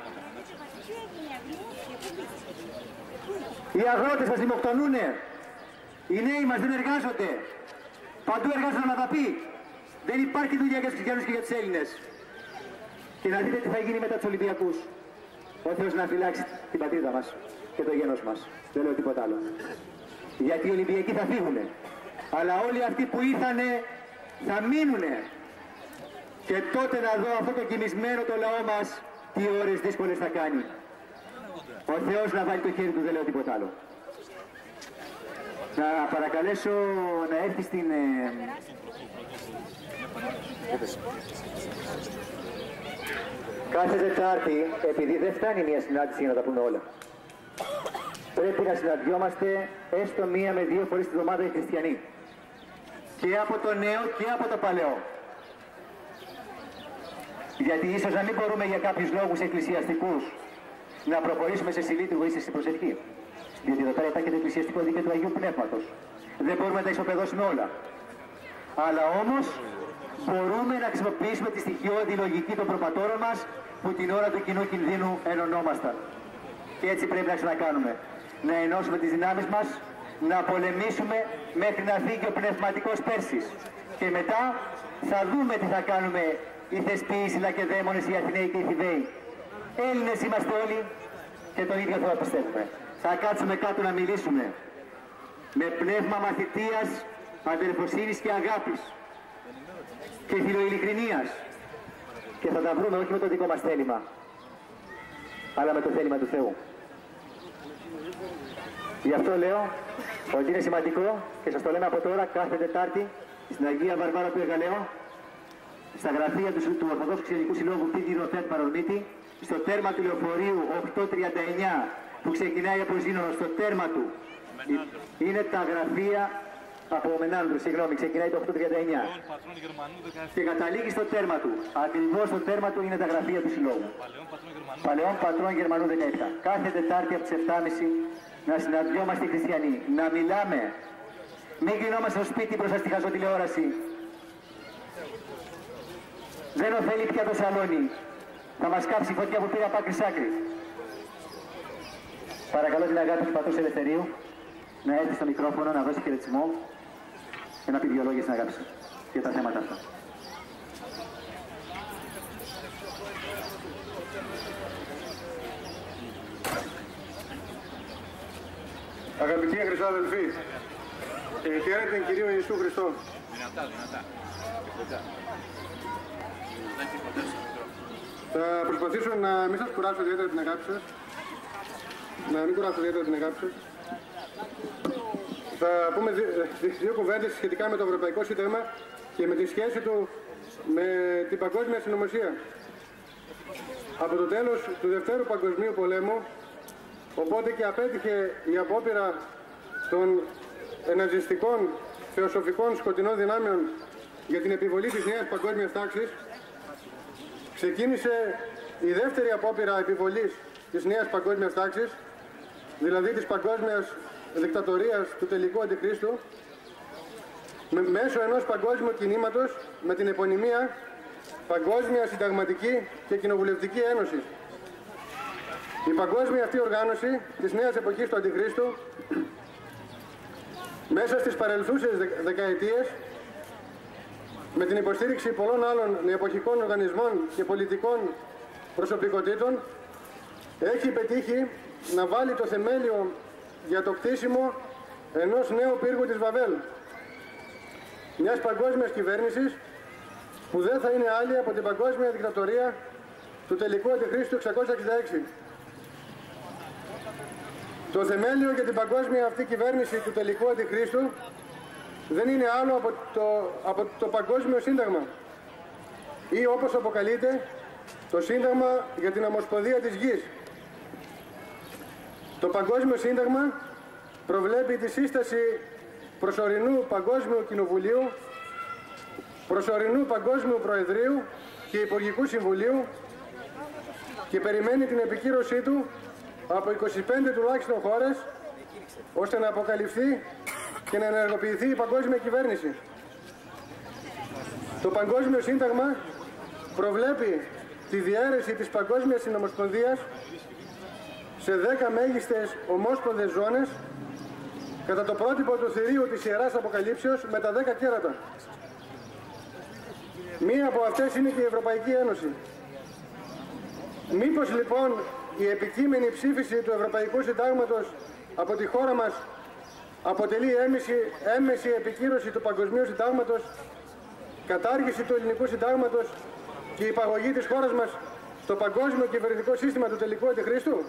Οι αγρότες μας λιμοκτονούνε, οι νέοι μας δεν εργάζονται, παντού εργάζονται αλλοδαποί. Δεν υπάρχει δουλειά για τους Χριστιανούς και για τους Έλληνες. Και να δείτε τι θα γίνει μετά τους Ολυμπιακούς. Ο Θεός να φυλάξει την πατρίδα μας και το γένος μας. Δεν λέω τίποτα άλλο. Γιατί οι Ολυμπιακοί θα φύγουνε. Αλλά όλοι αυτοί που ήρθανε θα μείνουνε. Και τότε να δω αυτό το κοιμισμένο το λαό μας τι ώρες δύσκολες θα κάνει. Ο Θεός να βάλει το χέρι του, δεν λέω τίποτα άλλο. Να παρακαλέσω να έρθει στην... Κάθε Τετάρτη, επειδή δεν φτάνει μια συνάντηση για να τα πούμε όλα, πρέπει να συναντιόμαστε έστω μία με 2 φορές τη εβδομάδα οι χριστιανοί. Και από το νέο και από το παλαιό. Γιατί ίσως να μην μπορούμε για κάποιους λόγους εκκλησιαστικούς να προχωρήσουμε σε συλλήτουργο ή σε συμπροσευχή. Διότι εδώ πέρα υπάρχει το εκκλησιαστικό δίκαιο του Αγίου Πνεύματος. Δεν μπορούμε να τα ισοπεδώσουμε όλα. Αλλά όμως μπορούμε να χρησιμοποιήσουμε τη στοιχειώδη λογική των προπατώρων μας που την ώρα του κοινού κινδύνου ενωνόμασταν. Και έτσι πρέπει να ξανακάνουμε. Να ενώσουμε τις δυνάμεις μας, να πολεμήσουμε μέχρι να φύγει ο πνευματικός Πέρσης. Και μετά θα δούμε τι θα κάνουμε οι Θεσποιοί, οι Λακεδαίμονες, οι Αθηναίοι και οι Θηβαίοι. Έλληνες είμαστε όλοι και τον ίδιο Θεό πιστεύουμε. Θα κάτσουμε κάτω να μιλήσουμε με πνεύμα μαθητείας, αδελφοσύνης και αγάπης και φιλοειλικρινίας. Και θα τα βρούμε όχι με το δικό μας θέλημα, αλλά με το θέλημα του Θεού. Γι' αυτό λέω ότι είναι σημαντικό και σας το λέμε από τώρα κάθε Τετάρτη στην Αγία Βαρβάρα του Αιγαλαίου, στα γραφεία του Ορθοδόξου Χριστιανικού Συλλόγου Π.Τ. Ροφέν Παρορμήτη, στο τέρμα του λεωφορείου 839 που ξεκινάει από Ζήνονο, στο τέρμα του είναι τα γραφεία από Μενάνδρου, συγγνώμη, ξεκινάει το 839 και καταλήγει στο τέρμα του. Ακριβώς στο τέρμα του είναι τα γραφεία του Συλλόγου. Παλαιών Πατρών Γερμανού 17. Κάθε Τετάρτη από τις 7.30 να συναντιόμαστε οι χριστιανοί, να μιλάμε. Μην γινόμαστε στο σπίτι μπροστά στη χαζοτηλεόραση. Δεν ωφελεί πια το σαλόνι. Θα μας κάψει η φωτιά που πήρε από άκρη σ' άκρη. Παρακαλώ την αγάπη του Πατρός Ελευθερίου να έρθει στο μικρόφωνο, να δώσει χαιρετισμό και να πει 2 λόγια στην αγάπη σας για τα θέματα αυτά. Αγαπητοί χρυσάδελφοι, χαίρετε τον Κύριο Ιησού Χριστό. Θα προσπαθήσω να μην σας κουράσω ιδιαίτερα την αγάπη σας. Θα πούμε 2 κουβέντες σχετικά με το Ευρωπαϊκό Σύνταγμα και με τη σχέση του με την παγκόσμια συνωμοσία. Από το τέλος του Δευτέρου Παγκοσμίου Πολέμου, οπότε και απέτυχε η απόπειρα των ναζιστικών θεοσοφικών σκοτεινών δυνάμεων για την επιβολή της νέας παγκόσμιας τάξης, ξεκίνησε η δεύτερη απόπειρα επιβολής της νέας παγκόσμιας τάξης, δηλαδή της παγκόσμιας δικτατορίας του τελικού αντιχρίστου, μέσω ενός παγκόσμιου κινήματος με την επωνυμία Παγκόσμια Συνταγματική και Κοινοβουλευτική Ένωση. Η παγκόσμια αυτή οργάνωση της νέας εποχής του Αντιχρίστου, μέσα στις παρελθούσες δεκαετίες, με την υποστήριξη πολλών άλλων νεοεποχικών οργανισμών και πολιτικών προσωπικότητων, έχει πετύχει να βάλει το θεμέλιο για το κτίσιμο ενός νέου πύργου της Βαβέλ, μιας παγκόσμιας κυβέρνησης που δεν θα είναι άλλη από την παγκόσμια δικτατορία του τελικού Αντιχρίστου 666. Το θεμέλιο για την παγκόσμια αυτή κυβέρνηση του τελικού Αντιχρίστου δεν είναι άλλο από το Παγκόσμιο Σύνταγμα ή όπως αποκαλείται το Σύνταγμα για την Ομοσπονδία της Γης. Το Παγκόσμιο Σύνταγμα προβλέπει τη σύσταση προσωρινού Παγκόσμιου Κοινοβουλίου, προσωρινού Παγκόσμιου Προεδρείου και Υπουργικού Συμβουλίου και περιμένει την επικύρωσή του από 25 τουλάχιστον χώρες, ώστε να αποκαλυφθεί και να ενεργοποιηθεί η παγκόσμια κυβέρνηση. Το Παγκόσμιο Σύνταγμα προβλέπει τη διαίρεση της Παγκόσμιας Συνομοσπονδίας σε 10 μέγιστες ομόσπονδες ζώνες κατά το πρότυπο του θηρίου της Ιεράς Αποκαλύψεως με τα 10 κέρατα. Μία από αυτές είναι και η Ευρωπαϊκή Ένωση. Μήπως λοιπόν η επικείμενη ψήφιση του Ευρωπαϊκού Συντάγματος από τη χώρα μας αποτελεί έμμεση επικύρωση του Παγκοσμίου Συντάγματος, κατάργηση του Ελληνικού Συντάγματος και υπαγωγή της χώρας μας στο παγκόσμιο κυβερνητικό σύστημα του τελικού αντιχρίστου.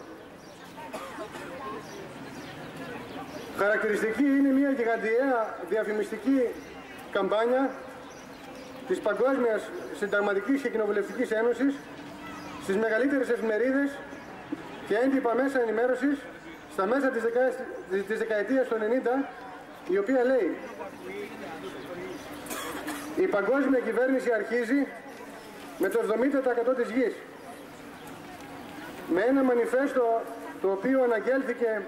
Χαρακτηριστική είναι μια γιγαντιαία διαφημιστική καμπάνια της Παγκόσμιας Συνταγματικής και Κοινοβουλευτικής Ένωσης στις μεγαλύτερες εφημερίδες και έντυπα μέσα ενημέρωσης στα μέσα της δεκαετίας του 90, η οποία λέει: η παγκόσμια κυβέρνηση αρχίζει με το 70% της γης. Με ένα μανιφέστο το οποίο αναγγέλθηκε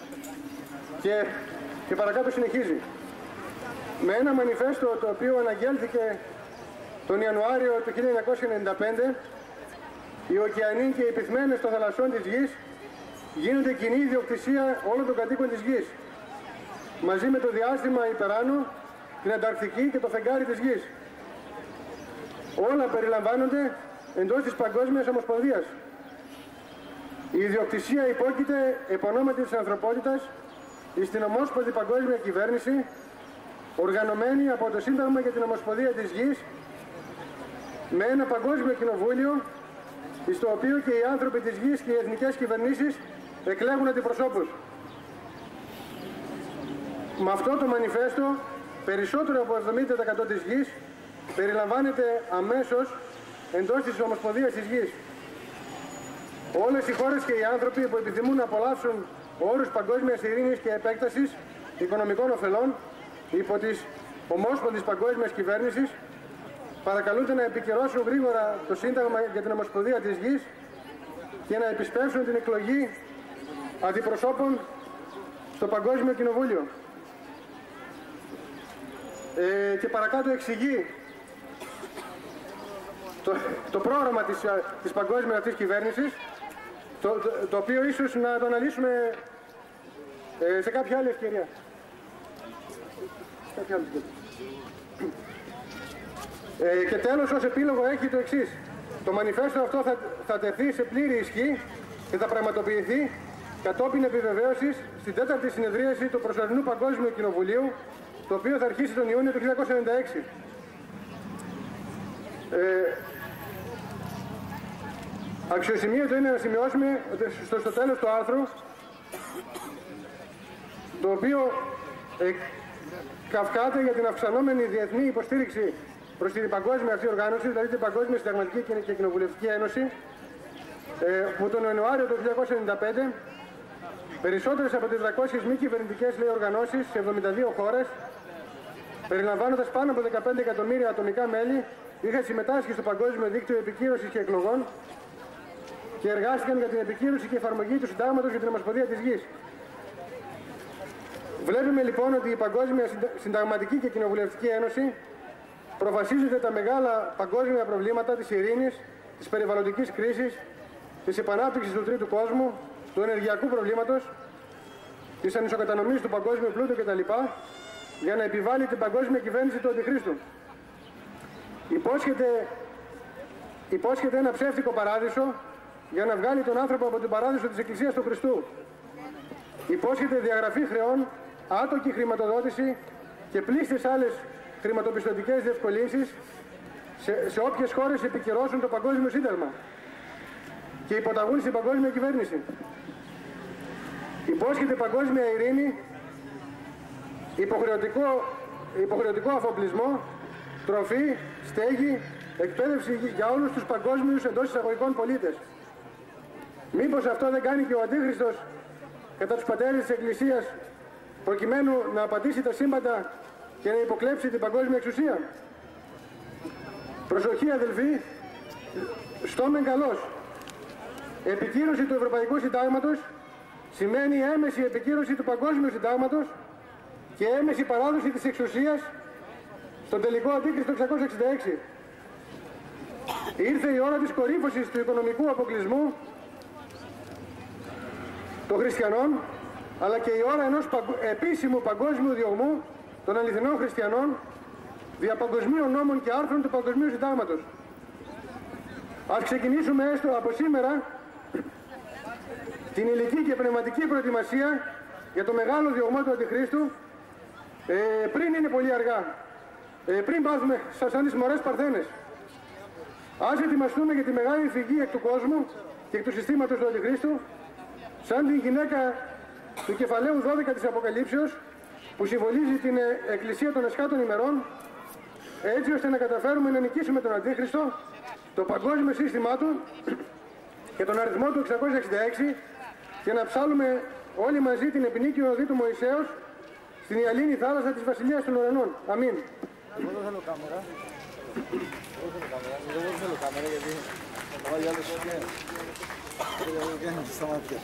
και παρακάτω συνεχίζει. Με ένα μανιφέστο το οποίο αναγγέλθηκε τον Ιανουάριο του 1995, οι ωκεανοί και οι πυθμένες των θαλασσών της γης γίνονται κοινή ιδιοκτησία όλων των κατοίκων της γης, μαζί με το διάστημα υπεράνω, την Ανταρκτική και το φεγγάρι της γης. Όλα περιλαμβάνονται εντός της Παγκόσμιας Ομοσπονδίας. Η ιδιοκτησία υπόκειται επ' ονόματι της ανθρωπότητας στην ομόσπονδη παγκόσμια κυβέρνηση, οργανωμένη από το Σύνταγμα και την Ομοσπονδία της Γης, με ένα παγκόσμιο κοινοβούλιο, στο οποίο και οι άνθρωποι της γης και οι εθνικές κυβερνήσεις εκλέγουν αντιπροσώπους. Με αυτό το μανιφέστο, περισσότερο από 70% της γης περιλαμβάνεται αμέσως εντός της Ομοσπονδίας της Γης. Όλες οι χώρες και οι άνθρωποι που επιθυμούν να απολαύσουν όρους παγκόσμιας ειρήνης και επέκτασης οικονομικών ωφελών υπό της ομόσπονδης παγκόσμιας κυβέρνησης παρακαλούνται να επικυρώσουν γρήγορα το Σύνταγμα για την Ομοσπονδία της Γης και να επισπεύσουν την εκλογή αντιπροσώπων στο Παγκόσμιο Κοινοβούλιο. Και παρακάτω εξηγεί το πρόγραμμα της παγκόσμιας αυτής κυβέρνησης, το οποίο ίσως να το αναλύσουμε σε κάποια άλλη ευκαιρία. Και τέλος, ως επίλογο έχει το εξής. Το μανιφέστο αυτό θα τεθεί σε πλήρη ισχύ και θα πραγματοποιηθεί κατόπιν επιβεβαίωσης στην 4η συνεδρίαση του προσωρινού Παγκόσμιου Κοινοβουλίου, το οποίο θα αρχίσει τον Ιούνιο του 1996. Αξιοσημείωτο είναι να σημειώσουμε ότι στο τέλος του άρθρου, το οποίο καυκάται για την αυξανόμενη διεθνή υποστήριξη προς την παγκόσμια αυτή οργάνωση, δηλαδή την Παγκόσμια Συνταγματική και Κοινοβουλευτική Ένωση, που τον Ιανουάριο του 1995 περισσότερες από 400 μη κυβερνητικές οργανώσεις σε 72 χώρες, περιλαμβάνοντας πάνω από 15 εκατομμύρια ατομικά μέλη, είχαν συμμετάσχει στο Παγκόσμιο Δίκτυο Επικύρωσης και Εκλογών και εργάστηκαν για την επικύρωση και εφαρμογή του Συντάγματος για την Ομοσπονδία της Γης. Βλέπουμε λοιπόν ότι η Παγκόσμια Συνταγματική και Κοινοβουλευτική Ένωση προφασίζεται τα μεγάλα παγκόσμια προβλήματα της ειρήνης, της περιβαλλοντικής κρίσης, της επανάπτυξης του τρίτου κόσμου, του ενεργειακού προβλήματος, της ανισοκατανομής του παγκόσμιου πλούτου κτλ. Για να επιβάλλει την παγκόσμια κυβέρνηση του Αντιχρίστου. Υπόσχεται ένα ψεύτικο παράδεισο για να βγάλει τον άνθρωπο από την παράδεισο της Εκκλησίας του Χριστού. Υπόσχεται διαγραφή χρεών, άτοκη χρηματοδότηση και πλήστες άλλες χρηματοπιστωτικές διευκολύνσεις σε όποιες χώρες επικυρώσουν το Παγκόσμιο Σύνταγμα και υποταγούν στην παγκόσμια κυβέρνηση. Υπόσχεται παγκόσμια ειρήνη, υποχρεωτικό αφοπλισμό, τροφή, στέγη, εκπαίδευση για όλους τους παγκόσμιους εντός εισαγωγικών πολίτες. Μήπως αυτό δεν κάνει και ο Αντίχριστος κατά τους πατέρες της Εκκλησίας προκειμένου να απατήσει τα σύμπαντα και να υποκλέψει την παγκόσμια εξουσία? Προσοχή αδελφοί, στόμεν καλός. Επικύρωση του Ευρωπαϊκού Συντάγματος σημαίνει έμεση επικύρωση του Παγκόσμιου Συντάγματος και έμεση παράδοση της εξουσίας στον τελικό αντίκριστο 666. Ήρθε η ώρα της κορύφωσης του οικονομικού αποκλεισμού των χριστιανών, αλλά και η ώρα ενός επίσημου παγκόσμιου διωγμού των αληθινών χριστιανών δια παγκοσμίων νόμων και άρθρων του Παγκοσμίου Συντάγματος. Ας ξεκινήσουμε έστω από σήμερα την υλική και πνευματική προετοιμασία για το μεγάλο διωγμό του Αντιχρίστου, πριν είναι πολύ αργά, πριν πάθουμε σαν τις μωρές παρθένες. Ας ετοιμαστούμε για τη μεγάλη φυγή εκ του κόσμου και εκ του συστήματος του Αντιχρίστου, σαν την γυναίκα του κεφαλαίου 12 της Αποκαλύψεως, που συμβολίζει την Εκκλησία των Εσχάτων ημερών, έτσι ώστε να καταφέρουμε να νικήσουμε τον Αντίχριστο, το παγκόσμιο σύστημά του και τον αριθμό του 666 και να ψάλουμε όλοι μαζί την επινίκιο οδή του Μωυσέως στην ιαλήνη θάλασσα της Βασιλείας των Ουρανών. Αμήν. Εγώ δεν θέλω κάμερα. Εγώ δεν θέλω κάμερα γιατί θα το βάλει άλλος και στα μάτια.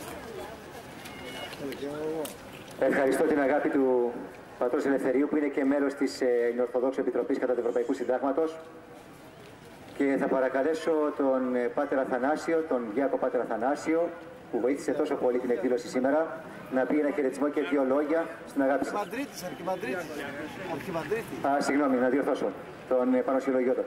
Ευχαριστώ την αγάπη του Πατρός Ελευθερίου, που είναι και μέλος της Ελληνοορθοδόξου Επιτροπής κατά του Ευρωπαϊκού Συντάγματος, και θα παρακαλέσω τον Πάτερ Αθανάσιο, τον Διάκο Πάτερ Αθανάσιο, που βοήθησε τόσο πολύ την εκδήλωση σήμερα, να πει ένα χαιρετισμό και δύο λόγια στην αγάπη σας. Αρχιμανδρίτη. Συγγνώμη, να διορθώσω τον Πανοσυλλογιώτο.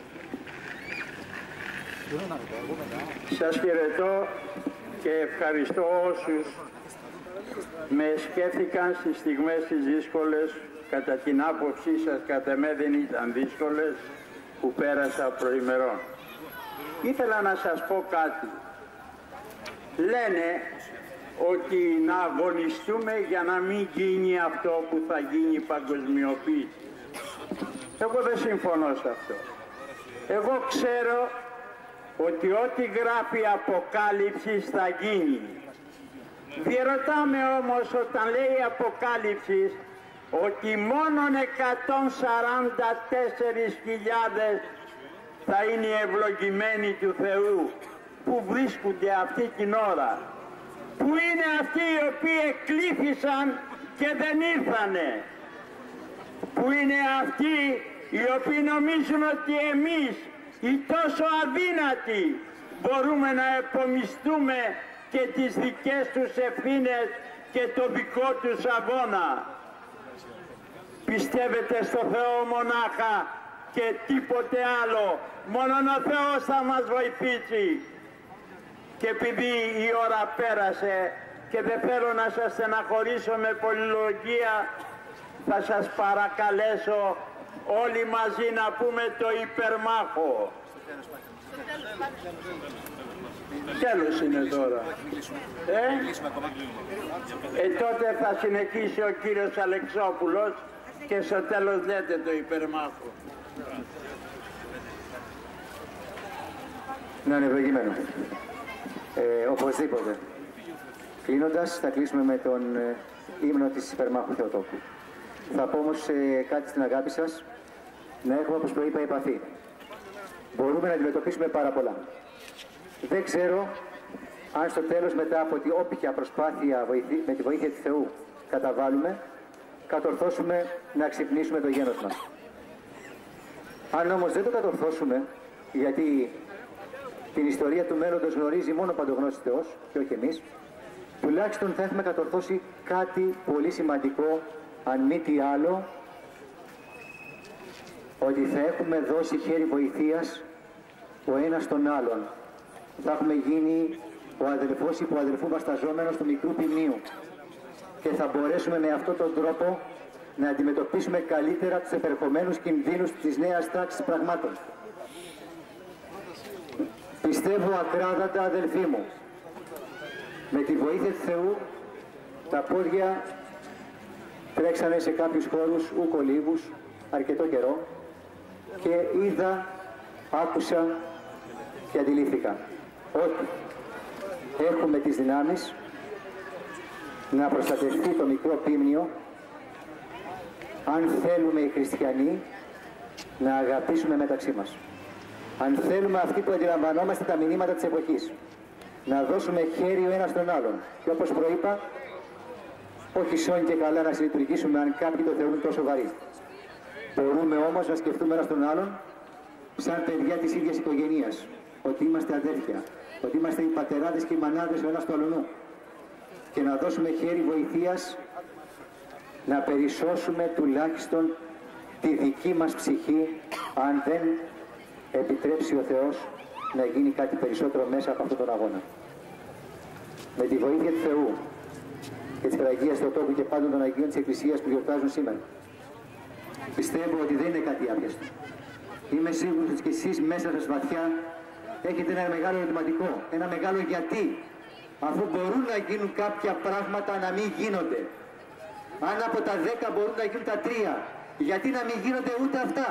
Σας χαιρετώ και ευχαριστώ όσους με σκέφτηκαν στις στιγμές τις δύσκολες. Κατά την άποψή σας, κατά εμέ δεν ήταν δύσκολες, που πέρασα προημερών. Ήθελα να σας πω κάτι. Λένε ότι να αγωνιστούμε για να μην γίνει αυτό που θα γίνει η παγκοσμιοποίηση. Εγώ δεν συμφωνώ σε αυτό. Εγώ ξέρω ότι ό,τι γράφει Αποκάλυψης θα γίνει. Διερωτάμε όμως, όταν λέει Αποκάλυψης, ότι μόνον 144.000 θα είναι οι ευλογημένοι του Θεού που βρίσκονται αυτή την ώρα. Πού είναι αυτοί οι οποίοι εκλήθησαν και δεν ήρθανε? Πού είναι αυτοί οι οποίοι νομίζουν ότι εμείς, οι τόσο αδύνατοι, μπορούμε να επομιστούμε και τις δικές τους ευθύνες και το δικό τους αγώνα? Πιστεύετε στο Θεό μονάχα και τίποτε άλλο? Μόνον ο Θεός θα μας βοηθήσει. Και επειδή η ώρα πέρασε και δεν θέλω να σας στεναχωρήσω με πολυλογία, θα σας παρακαλέσω όλοι μαζί να πούμε το υπερμάχο. Τέλος είναι τώρα. Τότε θα συνεχίσει ο κύριος Αλεξόπουλος και στο τέλος λέτε το υπερμάχο. Να είναι ευλογημένο. Οπωσδήποτε. Κλείνοντας, θα κλείσουμε με τον ύμνο της Υπερμάχου Θεοτόκου. Θα πω όμως κάτι στην αγάπη σας, να έχουμε, όπως προείπα, επαφή. Μπορούμε να αντιμετωπίσουμε πάρα πολλά. Δεν ξέρω αν στο τέλος, μετά από όποια προσπάθεια με τη βοήθεια του Θεού καταβάλουμε, κατορθώσουμε να ξυπνήσουμε το γένος μας. Αν όμως δεν το κατορθώσουμε, γιατί την ιστορία του μέλλοντος γνωρίζει μόνο ο Παντογνώστης Θεός και όχι εμείς, τουλάχιστον θα έχουμε κατορθώσει κάτι πολύ σημαντικό, αν μη τι άλλο, ότι θα έχουμε δώσει χέρι βοηθείας ο ένας στον άλλον. Θα έχουμε γίνει ο αδελφός υπό αδελφού βασταζόμενος του μικρού ποιμνίου και θα μπορέσουμε με αυτόν τον τρόπο να αντιμετωπίσουμε καλύτερα τους επερχομένους κινδύνους της νέας τάξης πραγμάτων. Πιστεύω ακράδαντα, αδελφοί μου, με τη βοήθεια του Θεού τα πόδια τρέξανε σε κάποιους χώρους ουκολίβους αρκετό καιρό και είδα, άκουσα και αντιλήφθηκα ότι έχουμε τις δυνάμεις να προστατευτεί το μικρό ποίμνιο αν θέλουμε οι χριστιανοί να αγαπήσουμε μεταξύ μας. Αν θέλουμε αυτοί που αντιλαμβανόμαστε τα μηνύματα της εποχής, να δώσουμε χέρι ο ένας τον άλλον. Και όπως προείπα, όχι σώνει και καλά να συλλειτουργήσουμε αν κάποιοι το θεωρούν τόσο βαρύ. Μπορούμε όμως να σκεφτούμε ένας τον άλλον σαν παιδιά της ίδιας οικογένειας. Ότι είμαστε αδέρφια, ότι είμαστε οι πατεράδες και οι μανάδες ο ένας του αλλονού. Και να δώσουμε χέρι βοηθείας να περισσώσουμε τουλάχιστον τη δική μας ψυχή, αν δεν επιτρέψει ο Θεός να γίνει κάτι περισσότερο μέσα από αυτόν τον αγώνα. Με τη βοήθεια του Θεού και της Παναγίας Θεοτόκου και πάντων των Αγίων της Εκκλησίας που γιορτάζουν σήμερα, πιστεύω ότι δεν είναι κάτι άπιαστο. Είμαι σίγουρος ότι και εσείς μέσα σας βαθιά έχετε ένα μεγάλο ερωτηματικό, ένα μεγάλο γιατί. Αφού μπορούν να γίνουν κάποια πράγματα να μην γίνονται. Αν από τα 10 μπορούν να γίνουν τα 3, γιατί να μην γίνονται ούτε αυτά.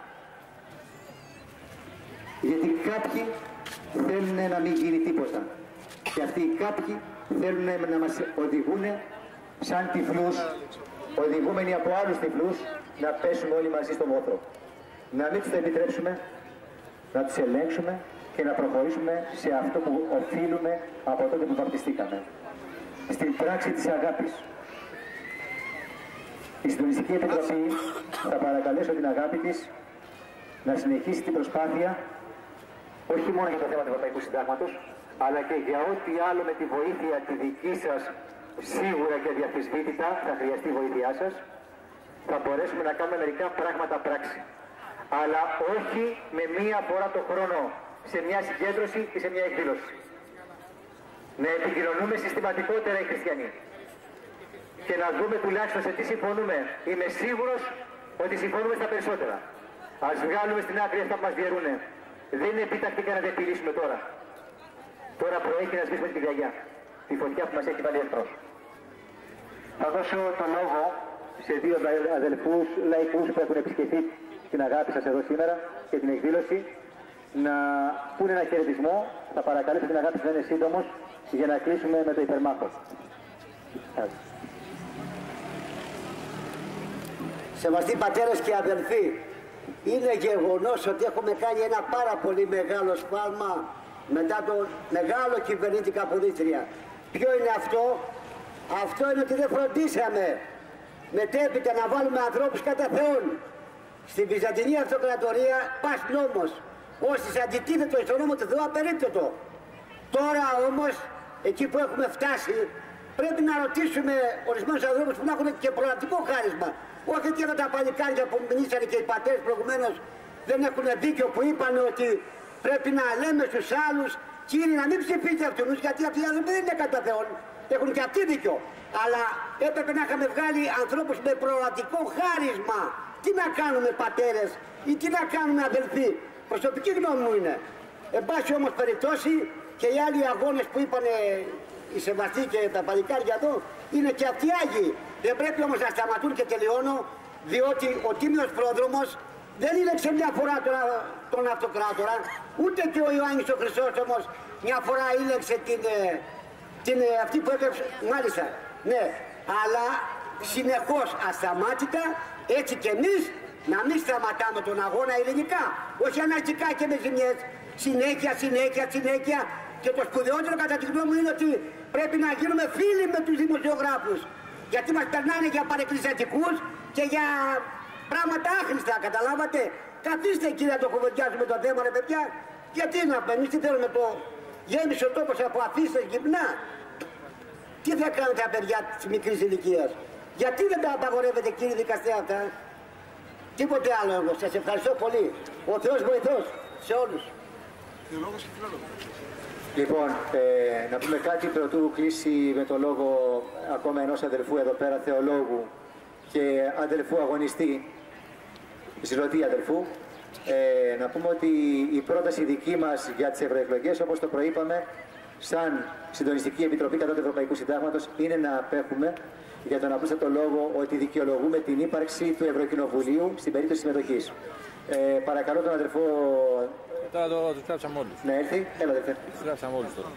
Γιατί κάποιοι θέλουν να μην γίνει τίποτα. Και αυτοί οι κάποιοι θέλουν να μας οδηγούν σαν τυφλούς, οδηγούμενοι από άλλους τυφλούς, να πέσουμε όλοι μαζί στο βόθρο. Να μην τους επιτρέψουμε, να τους ελέγξουμε και να προχωρήσουμε σε αυτό που οφείλουμε από τότε που βαπτιστήκαμε. Στην πράξη της αγάπης. Η Συντονιστική Επιτροπή θα παρακαλέσω την αγάπη της να συνεχίσει την προσπάθεια όχι μόνο για το θέμα του Ευρωπαϊκού Συντάγματος, αλλά και για ό,τι άλλο με τη βοήθεια τη δική σας, σίγουρα και αδιαφυσβήτητα θα χρειαστεί η βοήθειά σας, θα μπορέσουμε να κάνουμε μερικά πράγματα πράξη. Αλλά όχι με μία φορά το χρόνο σε μια συγκέντρωση ή σε μια εκδήλωση. Να επικοινωνούμε συστηματικότερα οι χριστιανοί και να δούμε τουλάχιστον σε τι συμφωνούμε. Είμαι σίγουρος ότι συμφωνούμε στα περισσότερα. Ας βγάλουμε στην άκρη αυτά που μας διαιρούν. Δεν είναι επίτακτοι να τα επιλύσουμε τώρα. Τώρα προέχει να σβήσουμε την πυρκαγιά, τη φωτιά που μας έχει βάλει εχθρός. Θα δώσω το λόγο σε δύο αδελφούς λαϊκούς που έχουν επισκεφθεί την αγάπη σας εδώ σήμερα και την εκδήλωση να πούνε ένα χαιρετισμό. Θα παρακαλέσω την αγάπη σας να είναι σύντομος για να κλείσουμε με το υπερμάχο. Σεβαστοί πατέρες και αδελφοί, είναι γεγονός ότι έχουμε κάνει ένα πάρα πολύ μεγάλο σφάλμα μετά τον μεγάλο κυβερνήτη Καποδίστρια. Ποιο είναι αυτό? Αυτό είναι ότι δεν φροντίσαμε μετέπειτα να βάλουμε ανθρώπους κατά Θεόν. Στην Βυζαντινή Αυτοκρατορία πας νόμος, όσοι αντιτίθετο στον νόμο του Θεού απερίπτωτο. Τώρα όμως, εκεί που έχουμε φτάσει, πρέπει να ρωτήσουμε ορισμένους ανθρώπους που να έχουν και προατικό χάρισμα. Όχι και εδώ τα παλικάρια που μιλήσανε και οι πατέρες προηγουμένως δεν έχουν δίκιο που είπαν ότι πρέπει να λέμε στους άλλους κύριοι να μην ψηφίσετε αυτούς, γιατί αυτοί οι άνθρωποι δεν είναι κατά Θεόν. Έχουν και αυτοί δίκιο. Αλλά έπρεπε να είχαμε βγάλει ανθρώπους με προορατικό χάρισμα. Τι να κάνουμε πατέρες ή τι να κάνουμε αδελφοί? Προσωπική γνώμη μου είναι. Εν πάση όμως περιπτώσει και οι άλλοι αγώνες που είπαν οι σεβαστοί και τα παλικάρια εδώ είναι και αυτοί Άγιοι. Δεν πρέπει όμως να σταματούν και τελειώνω, διότι ο Τίμιος Πρόδρομος δεν ήλεξε μια φορά τον αυτοκράτορα, ούτε και ο Ιωάννης ο Χρυσόστομος μια φορά ήλεξε αυτή που έκρυψε, μάλιστα, ναι, αλλά συνεχώς ασταμάτητα, έτσι και εμείς να μην σταματάμε τον αγώνα ελληνικά, όχι αναγκικά και με ζημιές, συνέχεια. Και το σπουδαιότερο κατά τη γνώμη μου είναι ότι πρέπει να γίνουμε φίλοι με τους δημοσιογράφους. Γιατί μας περνάνε για παρεκκλησιατικούς και για πράγματα άχρηστα, καταλάβατε. Καθίστε κύριε να το κουβεντιάσουμε το θέμα ρε παιδιά. Γιατί να πούμε, εμείς τι θέλουμε το γέμισε ο τόπος από αφήσεις γυμνά. Τι θα κάνουν τα παιδιά της μικρής ηλικίας? Γιατί δεν τα απαγορεύετε κύριε δικαστέ αυτά? Τίποτε άλλο εγώ. Σας ευχαριστώ πολύ. Ο Θεός βοηθός σε όλους. Λοιπόν, να πούμε κάτι πρωτού κλείσει με το λόγο ακόμα ενός αδελφού εδώ πέρα, θεολόγου και αδελφού αγωνιστή, ζηλωτή αδελφού. Να πούμε ότι η πρόταση δική μας για τις ευρωεκλογές, όπως το προείπαμε, σαν Συντονιστική Επιτροπή κατά του Ευρωπαϊκού Συντάγματος, είναι να απέχουμε για τον απλούστατο λόγο ότι δικαιολογούμε την ύπαρξη του Ευρωκοινοβουλίου στην περίπτωση συμμετοχής. Παρακαλώ τον αδελφό. Τώρα τους γράψαμε όλους. Ναι, έρθει. Έλα, αδελφέ. Τους γράψαμε όλους τώρα.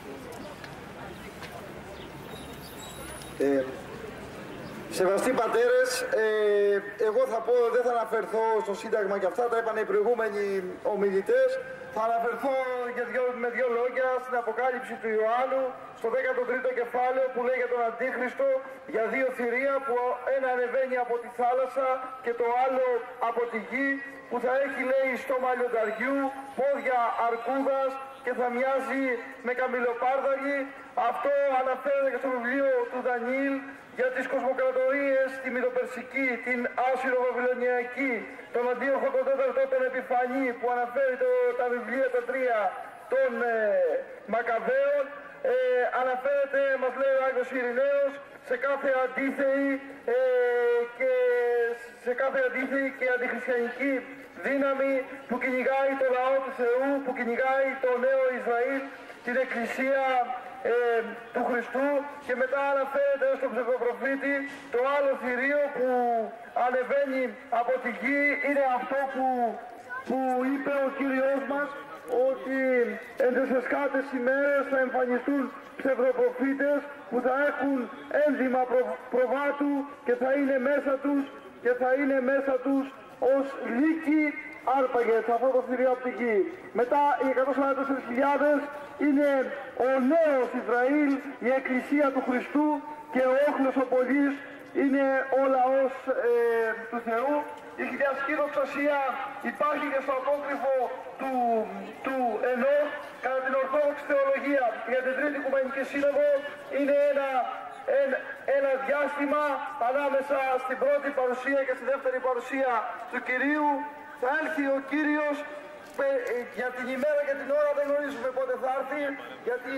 Σεβαστοί πατέρες, εγώ θα πω, δεν θα αναφερθώ στο Σύνταγμα και αυτά, τα είπαν οι προηγούμενοι ομιλητές. Θα αναφερθώ με δύο λόγια στην Αποκάλυψη του Ιωάννου, στο 13ο κεφάλαιο που λέει για τον Αντίχριστο, για δύο θηρία που ένα ανεβαίνει από τη θάλασσα και το άλλο από τη γη, που θα έχει λέει στόμα λιονταριού, πόδια αρκούδας και θα μοιάζει με καμιλοπάρδαλη. Αυτό αναφέρεται και στο βιβλίο του Δανιήλ για τις κοσμοκρατορίες, τη Μηδοπερσική, την Άσυρο-Βαβυλωνιακή, τον Αντίοχο τον 4ο, τον Επιφανή, που αναφέρει τα βιβλία τα τρία των Μακαβαίων. Αναφέρεται, μας λέει ο Άγιος Ειρηναίος, σε κάθε αντίθεη και αντιχριστιανική δύναμη που κυνηγάει το λαό του Θεού, που κυνηγάει το νέο Ισραήλ, την Εκκλησία του Χριστού, και μετά αναφέρεται στον ψευδοπροφήτη το άλλο θηρίο που ανεβαίνει από τη γη. Είναι αυτό που είπε ο Κύριος μας, ότι εν τις εσκάτες ημέρες θα εμφανιστούν ψευδοπροφήτες που θα έχουν ένδυμα προβάτου και θα είναι μέσα τους ως λύκοι άρπαγες, αυτό το θηρίο από την γη. Μετά οι 144.000 είναι ο νέος Ισραήλ, η Εκκλησία του Χριστού, και ο όχλος ο πολύς είναι ο λαός του Θεού. Η χιλιαστική δοξασία υπάρχει και στο απόκριφο του Ενώχ. Κατά την Ορθόδοξη Θεολογία για την Τρίτη Οικουμενική Σύνοδο είναι ένα διάστημα ανάμεσα στην πρώτη παρουσία και στη δεύτερη παρουσία του Κυρίου. Θα έλθει ο Κύριος, για την ημέρα και την ώρα δεν γνωρίζουμε πότε θα έρθει, γιατί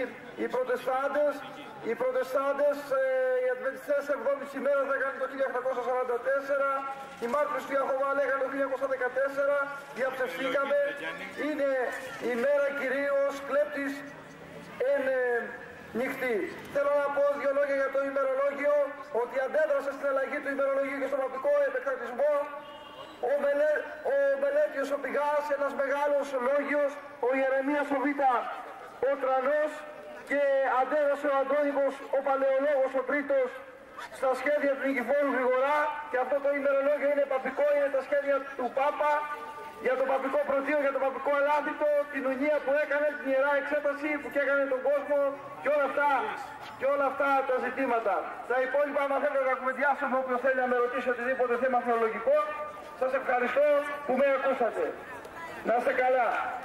οι Προτεστάντες, οι Αδβεντιστές 7ης ημέρας λέγανε το 1844, οι Μάρτυρες του Ιαχωβά λέγανε το 1914, διαψευστήκαμε. Είναι η μέρα Κυρίως, κλέπτης εν νυχτή. Θέλω να πω δύο λόγια για το ημερολόγιο, ότι αντέδρασε στην αλλαγή του ημερολογίου και στον οπτικό επεκτατισμό ο Μελέτιος ο Πηγάς, ένας μεγάλος λόγιος, ο Ιερεμίας ο Β, ο Τρανός, και αντέδρασε ο Αντρόνικος ο Παλαιολόγος ο Τρίτος στα σχέδια του Νικηφόρου Γρηγορά, και αυτό το ημερολόγιο είναι παπικό, είναι τα σχέδια του Πάπα για το παπικό πρωτείο, για το παπικό αλάθητο, την ουνία που έκανε, την Ιερά Εξέταση που έκανε τον κόσμο, και όλα αυτά τα ζητήματα. Τα υπόλοιπα, άμα θέλετε να κουβεντιάσουμε, όποιος θέλει να με ρωτήσει οτιδήποτε θέμα θεολογικό. Σας ευχαριστώ που με ακούσατε. Να είστε καλά.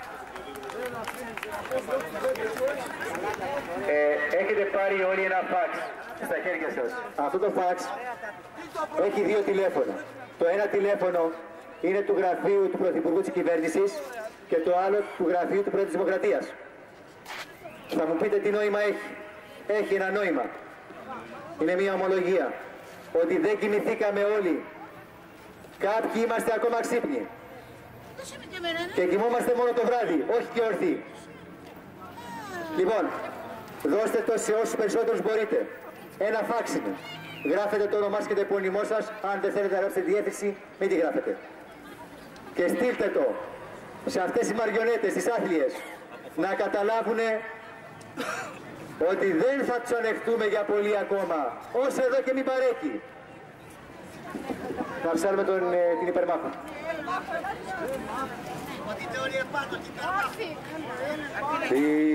Έχετε πάρει όλοι ένα φαξ στα χέρια σας. Αυτό το φαξ έχει δύο τηλέφωνα. Το ένα τηλέφωνο είναι του γραφείου του Πρωθυπουργού της Κυβέρνησης και το άλλο του γραφείου του Πρόεδρου της Δημοκρατίας. Θα μου πείτε τι νόημα έχει. Έχει ένα νόημα. Είναι μια ομολογία ότι δεν κοιμηθήκαμε όλοι. Κάποιοι είμαστε ακόμα ξύπνοι και κοιμόμαστε μόνο το βράδυ, όχι και ορθοί. Λοιπόν, δώστε το σε όσους περισσότερους μπορείτε. Ένα φάξ είναι. Γράφετε το όνομά σας και το επώνυμό σας. Αν δεν θέλετε να γράψετε διεύθυνση, μην τη γράφετε. Και στείλτε το σε αυτές οι μαριονέτες, τις άθλιες, να καταλάβουν ότι δεν θα τους ανεχτούμε για πολύ ακόμα. Ως εδώ και μην παρέχει. Να ψάλουμε την υπερμάχο. Ότι όλοι επάνω, τι